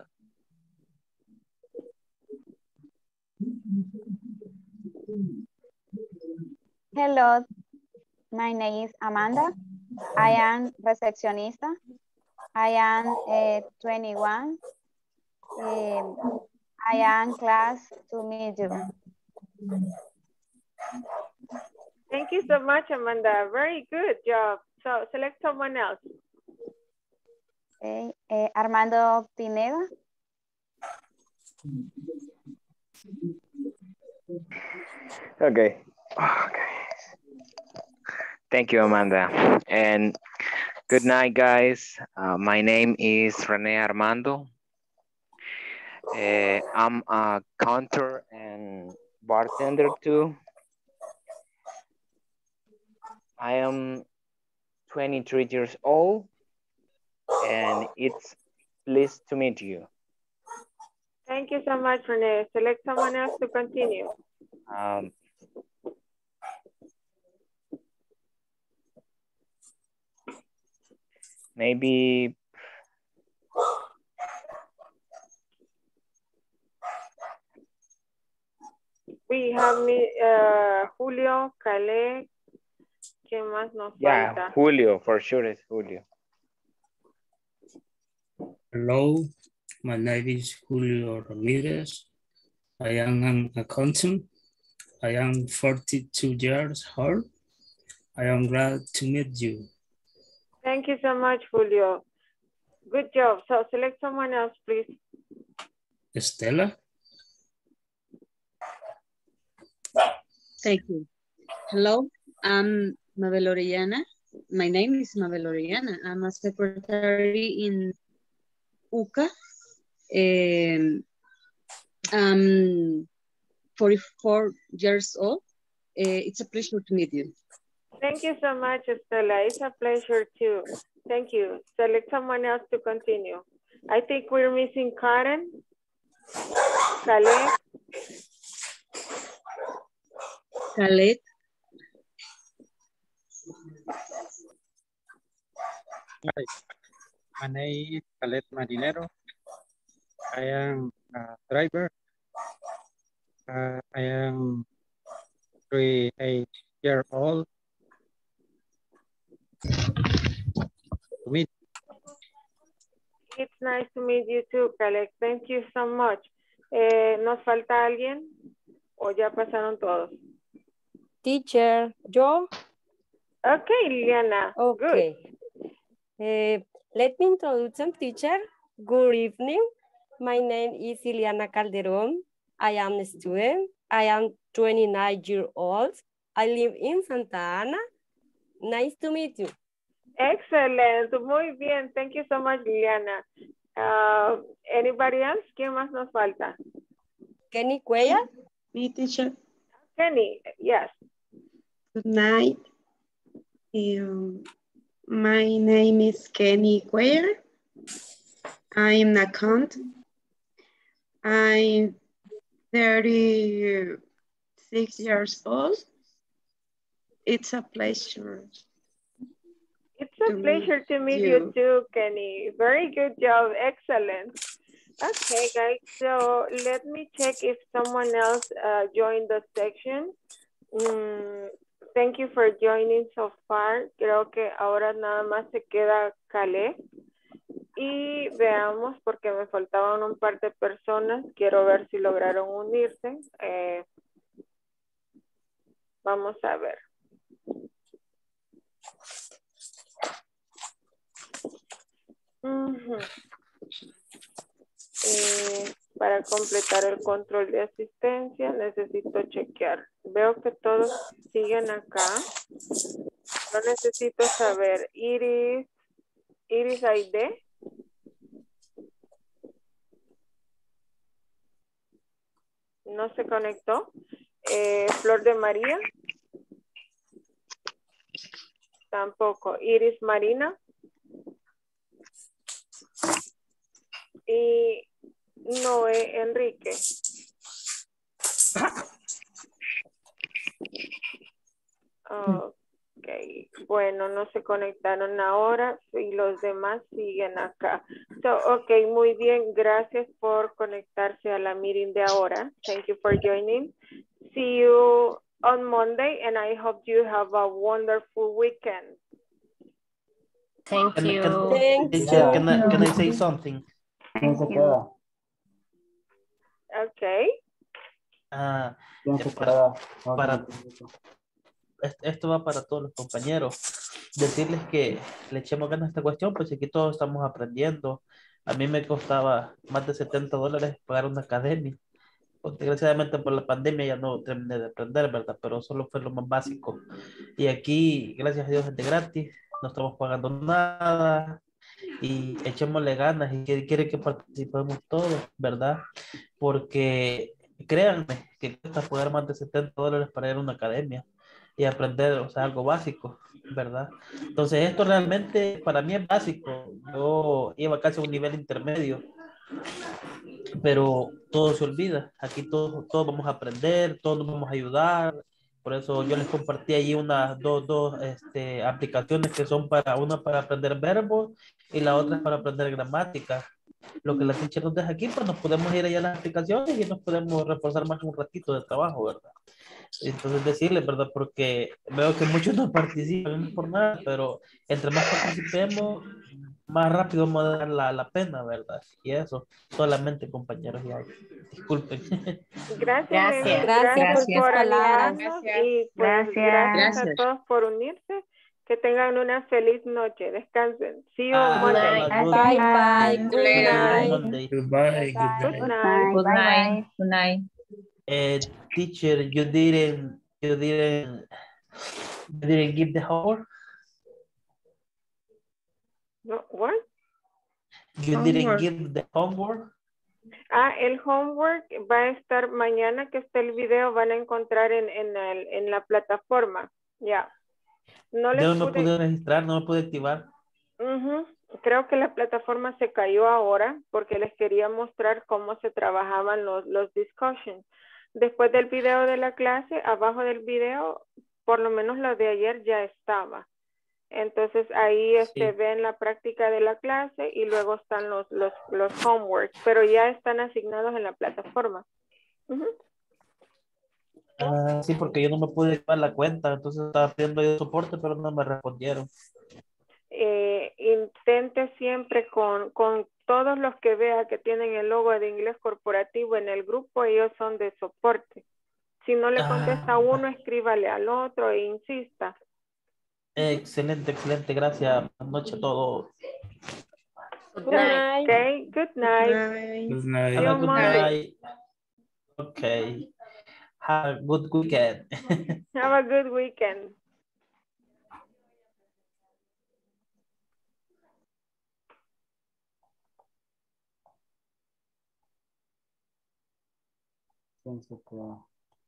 Hello, my name is Amanda. I am recepcionista. I am uh, twenty-one. Um, I am glad to meet you. Thank you so much, Amanda. Very good job. So select someone else. Okay. Uh, Armando Pineda. Okay. Okay. Thank you, Amanda. And good night, guys. Uh, my name is Rene Armando. Uh, I'm a counter and bartender too. I am twenty-three years old, and it's pleased to meet you. Thank you so much, Renee. Select someone else to continue. Um, maybe we have me, uh, Julio, Caleb. ¿Quién más nos yeah, falta? Julio, for sure it's Julio. Hello, my name is Julio Ramirez. I am an accountant. I am forty-two years old. I am glad to meet you. Thank you so much, Julio. Good job. So select someone else, please. Estela. Thank you. Hello, I'm Mabel Orellana. My name is Mabel Orellana. I'm a secretary in U C A. Um, I'm forty-four years old. Uh, it's a pleasure to meet you. Thank you so much, Estela. It's a pleasure too. Thank you. Select someone else to continue. I think we're missing Karen. Caleb. Caleb. Hi, my name is Caleb Marinero. I am a driver. Uh, I am thirty-eight years old. To meet. It's nice to meet you too, Caleb. Thank you so much. Eh, ¿Nos falta alguien? ¿O ya pasaron todos? Teacher, yo. Okay, Liliana. Okay. Uh, let me introduce some teacher. Good evening. My name is Ileana Calderon. I am a student. I am twenty-nine years old. I live in Santa Ana. Nice to meet you. Excellent. Muy bien. Thank you so much, Liliana. Uh, anybody else? ¿Quién más nos falta? Kenny Cuellar. Me, teacher. Kenny, yes. Good night. Um, my name is Kenny Cuellar. I'm an accountant. I'm thirty-six years old. It's a pleasure. It's a pleasure to meet you too, Kenny. Very good job. Excellent. Okay, guys. So let me check if someone else uh, joined the section. Mm, Thank you for joining so far. Creo que ahora nada más se queda Caleb. Y veamos, porque me faltaban un par de personas. Quiero ver si lograron unirse. Eh, vamos a ver. Uh-huh. eh, para completar el control de asistencia necesito chequear. Veo que todos siguen acá. No necesito saber. Iris, Iris Aide. No se conectó. Eh, Flor de María. Tampoco. Iris Marina. Y Noé Enrique. Ok, bueno, no se conectaron ahora y los demás siguen acá. So, ok, muy bien, gracias por conectarse a la meeting de ahora. Thank you for joining. See you on Monday and I hope you have a wonderful weekend. Thank you. Can, Thank teacher, you. can, I, can I say something? ¿Quién se queda? Ok. Ah, ¿Quién se para, queda? No, para, ¿quién est- esto va para todos los compañeros. Decirles que le echemos ganas a esta cuestión, pues aquí todos estamos aprendiendo. A mí me costaba más de setenta dólares pagar una academia. Pues, desgraciadamente por la pandemia ya no terminé de aprender, ¿verdad? Pero solo fue lo más básico. Y aquí, gracias a Dios, es de gratis. No estamos pagando nada. Y echémosle ganas y que quiere que participemos todos, ¿verdad? Porque créanme que cuesta pagar más de setenta dólares para ir a una academia y aprender, o sea, algo básico, ¿verdad? Entonces esto realmente para mí es básico. Yo iba casi a un nivel intermedio, pero todo se olvida. Aquí todos, todos vamos a aprender, todos nos vamos a ayudar. Por eso yo les compartí ahí unas dos, dos este, aplicaciones que son para, una para aprender verbos y la otra para aprender gramática. Lo que la teacher nos deja aquí, pues nos podemos ir allá a las aplicaciones y nos podemos reforzar más un ratito de trabajo, ¿verdad? Entonces decirles, ¿verdad? Porque veo que muchos no participan, no es por nada, pero entre más participemos, más rápido vamos a dar la, la pena, ¿verdad? Y eso, solamente compañeros, ya. Disculpen. Gracias, Gracias. Levin. Gracias Gracias, por tus por palabras. animarnos Gracias. y pues gracias. Gracias. a todos por unirse. Que tengan una feliz noche. Descansen. See you on Ah, Monday. have a good- Bye bye. See you Good later. night. Monday. Goodbye. Good Good night. night. Good Bye night. bye. Good night. Uh, teacher, you didn't, you didn't, you didn't give the homework. No, what? You didn't Homework. give the homework. Ah, el homework va a estar mañana que esté el video, van a encontrar en, en, el, en la plataforma. Ya. No les Yo no me pude. pude registrar, no me pude activar. Ujú. Creo que la plataforma se cayó ahora porque les quería mostrar cómo se trabajaban los, los discussions. Después del video de la clase, abajo del video, por lo menos lo de ayer ya estaba. Entonces ahí este, Sí. ven la práctica de la clase y luego están los, los, los homeworks, pero ya están asignados en la plataforma. Ujú. Ah, sí, porque yo no me pude llevar la cuenta, entonces estaba pidiendo yo soporte, pero no me respondieron. Eh, intente siempre con, con todos los que vea que tienen el logo de inglés corporativo en el grupo, ellos son de soporte. Si no le contesta a uno, escríbale al otro e insista. Excelente, excelente, gracias. Buenas noches a todos. Good night. Okay, good night. Bye. Good See night. you Have a on good Monday. night. Okay. Have a good weekend. Have a good weekend. ¿Quién se queda?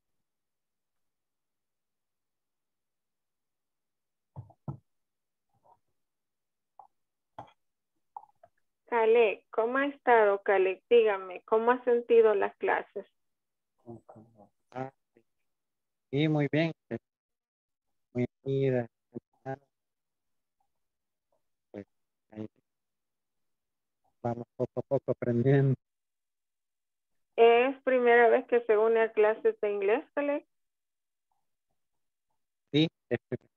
Cale, ¿cómo ha estado, Cale? Dígame, ¿cómo ha sentido las clases? Ah, sí, muy bien. Muy unida. Pues, ahí vamos poco a poco aprendiendo. ¿Es primera vez que se une a clases de inglés, Cale? Sí, es primera.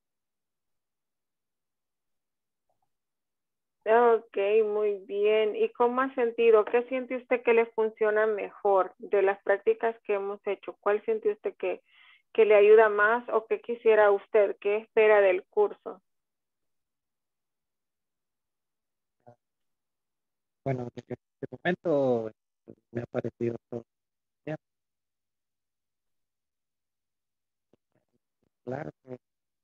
Ok, muy bien. ¿Y cómo ha sentido? ¿Qué siente usted que le funciona mejor de las prácticas que hemos hecho? ¿Cuál siente usted que, que le ayuda más o qué quisiera usted? ¿Qué espera del curso? Bueno, en este momento eh, me ha parecido todo bien. Claro, que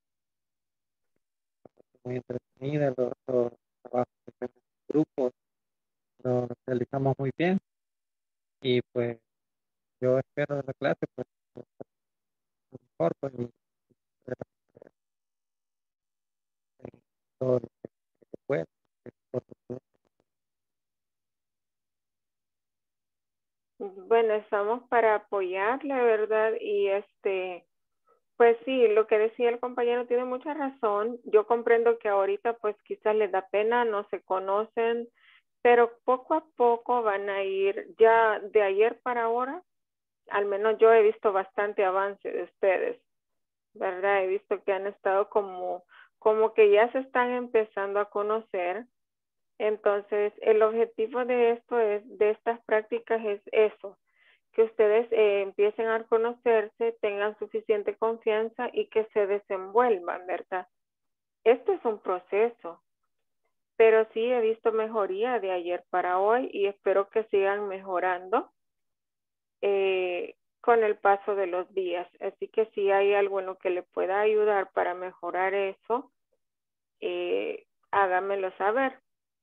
muy entretenida, los, los trabajos que hacemos en grupo, los realizamos muy bien y pues yo espero de la clase pues lo mejor pues y espero que todo lo que se pueda. Que todo lo que- Bueno, estamos para apoyar, la verdad, y este, pues sí, lo que decía el compañero tiene mucha razón. Yo comprendo que ahorita pues quizás les da pena, no se conocen, pero poco a poco van a ir, ya de ayer para ahora, al menos yo he visto bastante avance de ustedes, ¿verdad? He visto que han estado como, como que ya se están empezando a conocer. Entonces, el objetivo de esto es, de estas prácticas es eso, que ustedes eh, empiecen a conocerse, tengan suficiente confianza y que se desenvuelvan, ¿verdad? Esto es un proceso, pero sí he visto mejoría de ayer para hoy y espero que sigan mejorando eh, con el paso de los días. Así que si hay algo en lo que le pueda ayudar para mejorar eso, eh, hágamelo saber.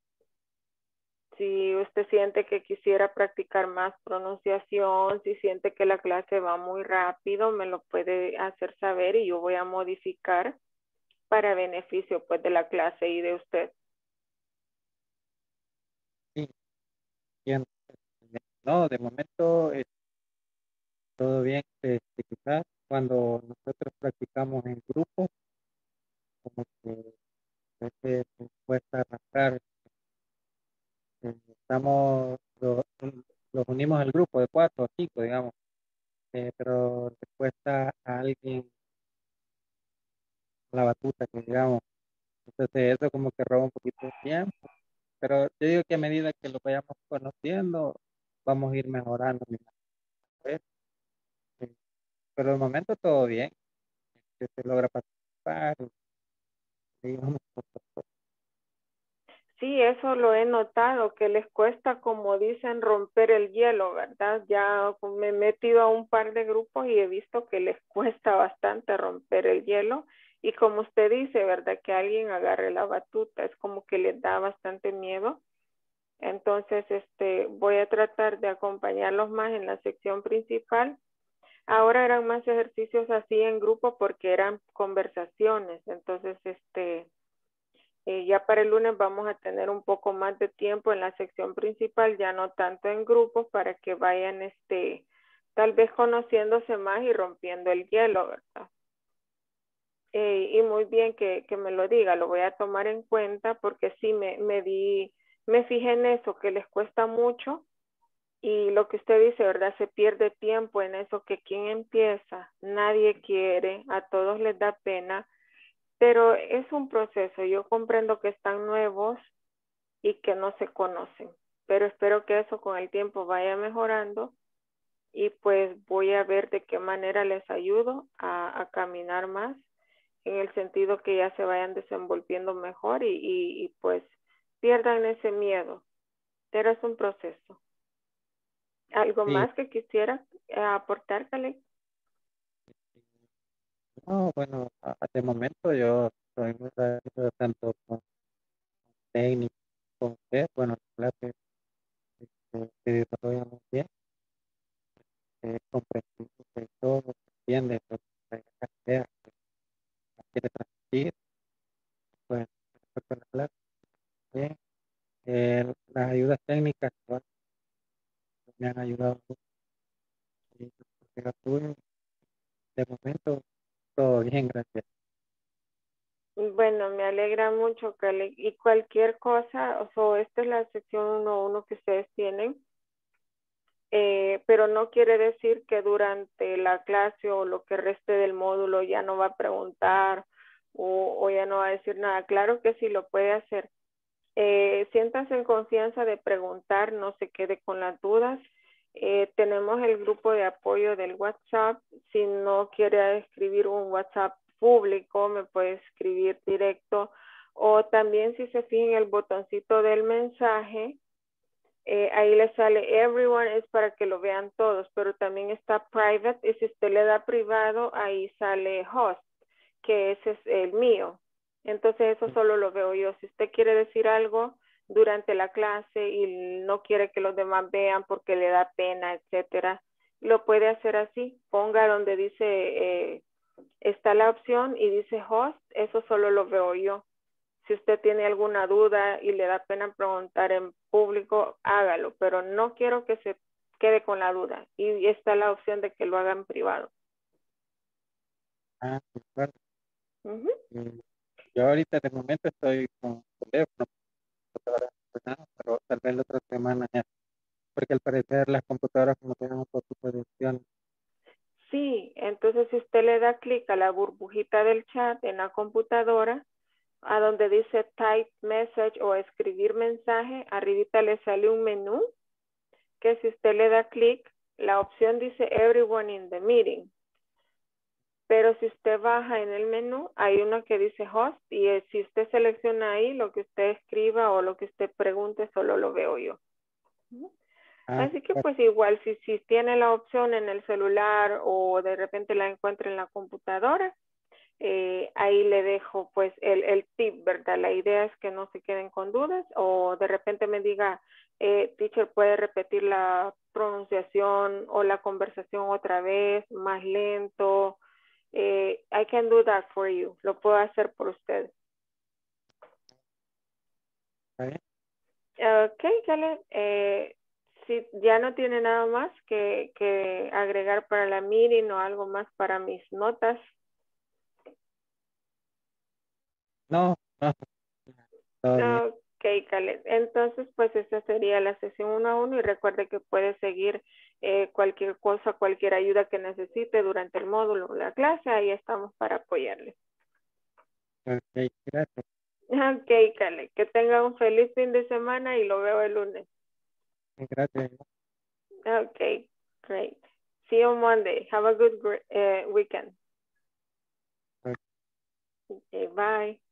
Si usted siente que quisiera practicar más pronunciación, si siente que la clase va muy rápido, me lo puede hacer saber y yo voy a modificar para beneficio pues de la clase y de usted. Sí, bien. No, de momento eh, todo bien. Este, quizás cuando nosotros practicamos en grupo, como que a veces nos cuesta arrancar. eh, Estamos, los, los unimos al grupo de cuatro o cinco, digamos, eh, pero le cuesta a alguien la batuta, que digamos. Entonces eso como que roba un poquito de tiempo. Pero yo digo que a medida que lo vayamos conociendo, vamos a ir mejorando. Mi madre. Eh, Pero de momento todo bien. Que se logra participar. Y digamos, Sí, eso lo he notado, que les cuesta, como dicen, romper el hielo, ¿verdad? Ya me he metido a un par de grupos y he visto que les cuesta bastante romper el hielo. Y como usted dice, ¿verdad? Que alguien agarre la batuta, es como que les da bastante miedo. Entonces, este, voy a tratar de acompañarlos más en la sección principal. Ahora eran más ejercicios así en grupo porque eran conversaciones. Entonces, este, eh, ya para el lunes vamos a tener un poco más de tiempo en la sección principal, ya no tanto en grupos, para que vayan, este, tal vez conociéndose más y rompiendo el hielo, ¿verdad? Eh, y muy bien que, que me lo diga, lo voy a tomar en cuenta porque sí me, me di, me fijé en eso, que les cuesta mucho y lo que usted dice, ¿verdad? Se pierde tiempo en eso, que quien empieza, nadie quiere, a todos les da pena, pero es un proceso. Yo comprendo que están nuevos y que no se conocen, pero espero que eso con el tiempo vaya mejorando y pues voy a ver de qué manera les ayudo a, a caminar más en el sentido que ya se vayan desenvolviendo mejor y, y, y pues pierdan ese miedo, pero es un proceso. ¿Algo sí, más que quisiera eh, aportar, Caleb? no, bueno, a- de momento yo estoy muy agradecido tanto con técnico, con usted, bueno, clases que se desarrollan muy bien, eh, comprensivo que todo se entiende, lo que la idea que quiere transmitir, pues, respecto a la clase, bien. Eh, las ayudas técnicas igual, me han ayudado mucho, y porque las tuve, de momento, todo bien, gracias. Bueno, me alegra mucho, Caleb. Y cualquier cosa, o sea, esta es la sección uno uno que ustedes tienen. eh, pero no quiere decir que durante la clase o lo que reste del módulo ya no va a preguntar o, o ya no va a decir nada. Claro que sí lo puede hacer. Eh, siéntase en confianza de preguntar, no se quede con las dudas. Eh, tenemos el grupo de apoyo del WhatsApp. Si no quiere escribir un WhatsApp público, me puede escribir directo. O también si se fija en el botoncito del mensaje, eh, ahí le sale everyone, es para que lo vean todos, pero también está private, y si usted le da privado, ahí sale host, que ese es el mío. Entonces eso solo lo veo yo. Si usted quiere decir algo durante la clase y no quiere que los demás vean porque le da pena, etcétera, lo puede hacer así. Ponga donde dice, eh, está la opción y dice host, eso solo lo veo yo. Si usted tiene alguna duda y le da pena preguntar en público, hágalo, pero no quiero que se quede con la duda. Y está la opción de que lo haga en privado. Ah, de acuerdo. Uh-huh. Mm, Yo ahorita de momento estoy con teléfono, computadora, pero tal vez la otra semana ya, porque al parecer las computadoras como tienen un poquito de opciones. Sí, entonces si usted le da clic a la burbujita del chat en la computadora, a donde dice type message o escribir mensaje, arribita le sale un menú que si usted le da clic, la opción dice everyone in the meeting. Pero si usted baja en el menú, hay uno que dice host y eh, si usted selecciona ahí, lo que usted escriba o lo que usted pregunte, solo lo veo yo. Ah, Así que pues igual, si, si tiene la opción en el celular o de repente la encuentra en la computadora, eh, ahí le dejo pues el, el tip, ¿verdad? La idea es que no se queden con dudas o de repente me diga, eh, teacher, ¿puede repetir la pronunciación o la conversación otra vez, más lento? Eh, I can do that for you. Lo puedo hacer por usted. ¿eh? Ok, Caleb. Eh, si ya no tiene nada más que, que agregar para la meeting o algo más para mis notas. No, no. Todo bien. Ok, Caleb. Entonces, pues esa sería la sesión uno a uno y recuerde que puede seguir eh, cualquier cosa, cualquier ayuda que necesite durante el módulo o la clase. Ahí estamos para apoyarle. Ok, gracias. Ok, Caleb. Que tenga un feliz fin de semana y lo veo el lunes. Gracias. Okay, great. See you on Monday. Have a good uh, weekend. Okay. Okay, bye.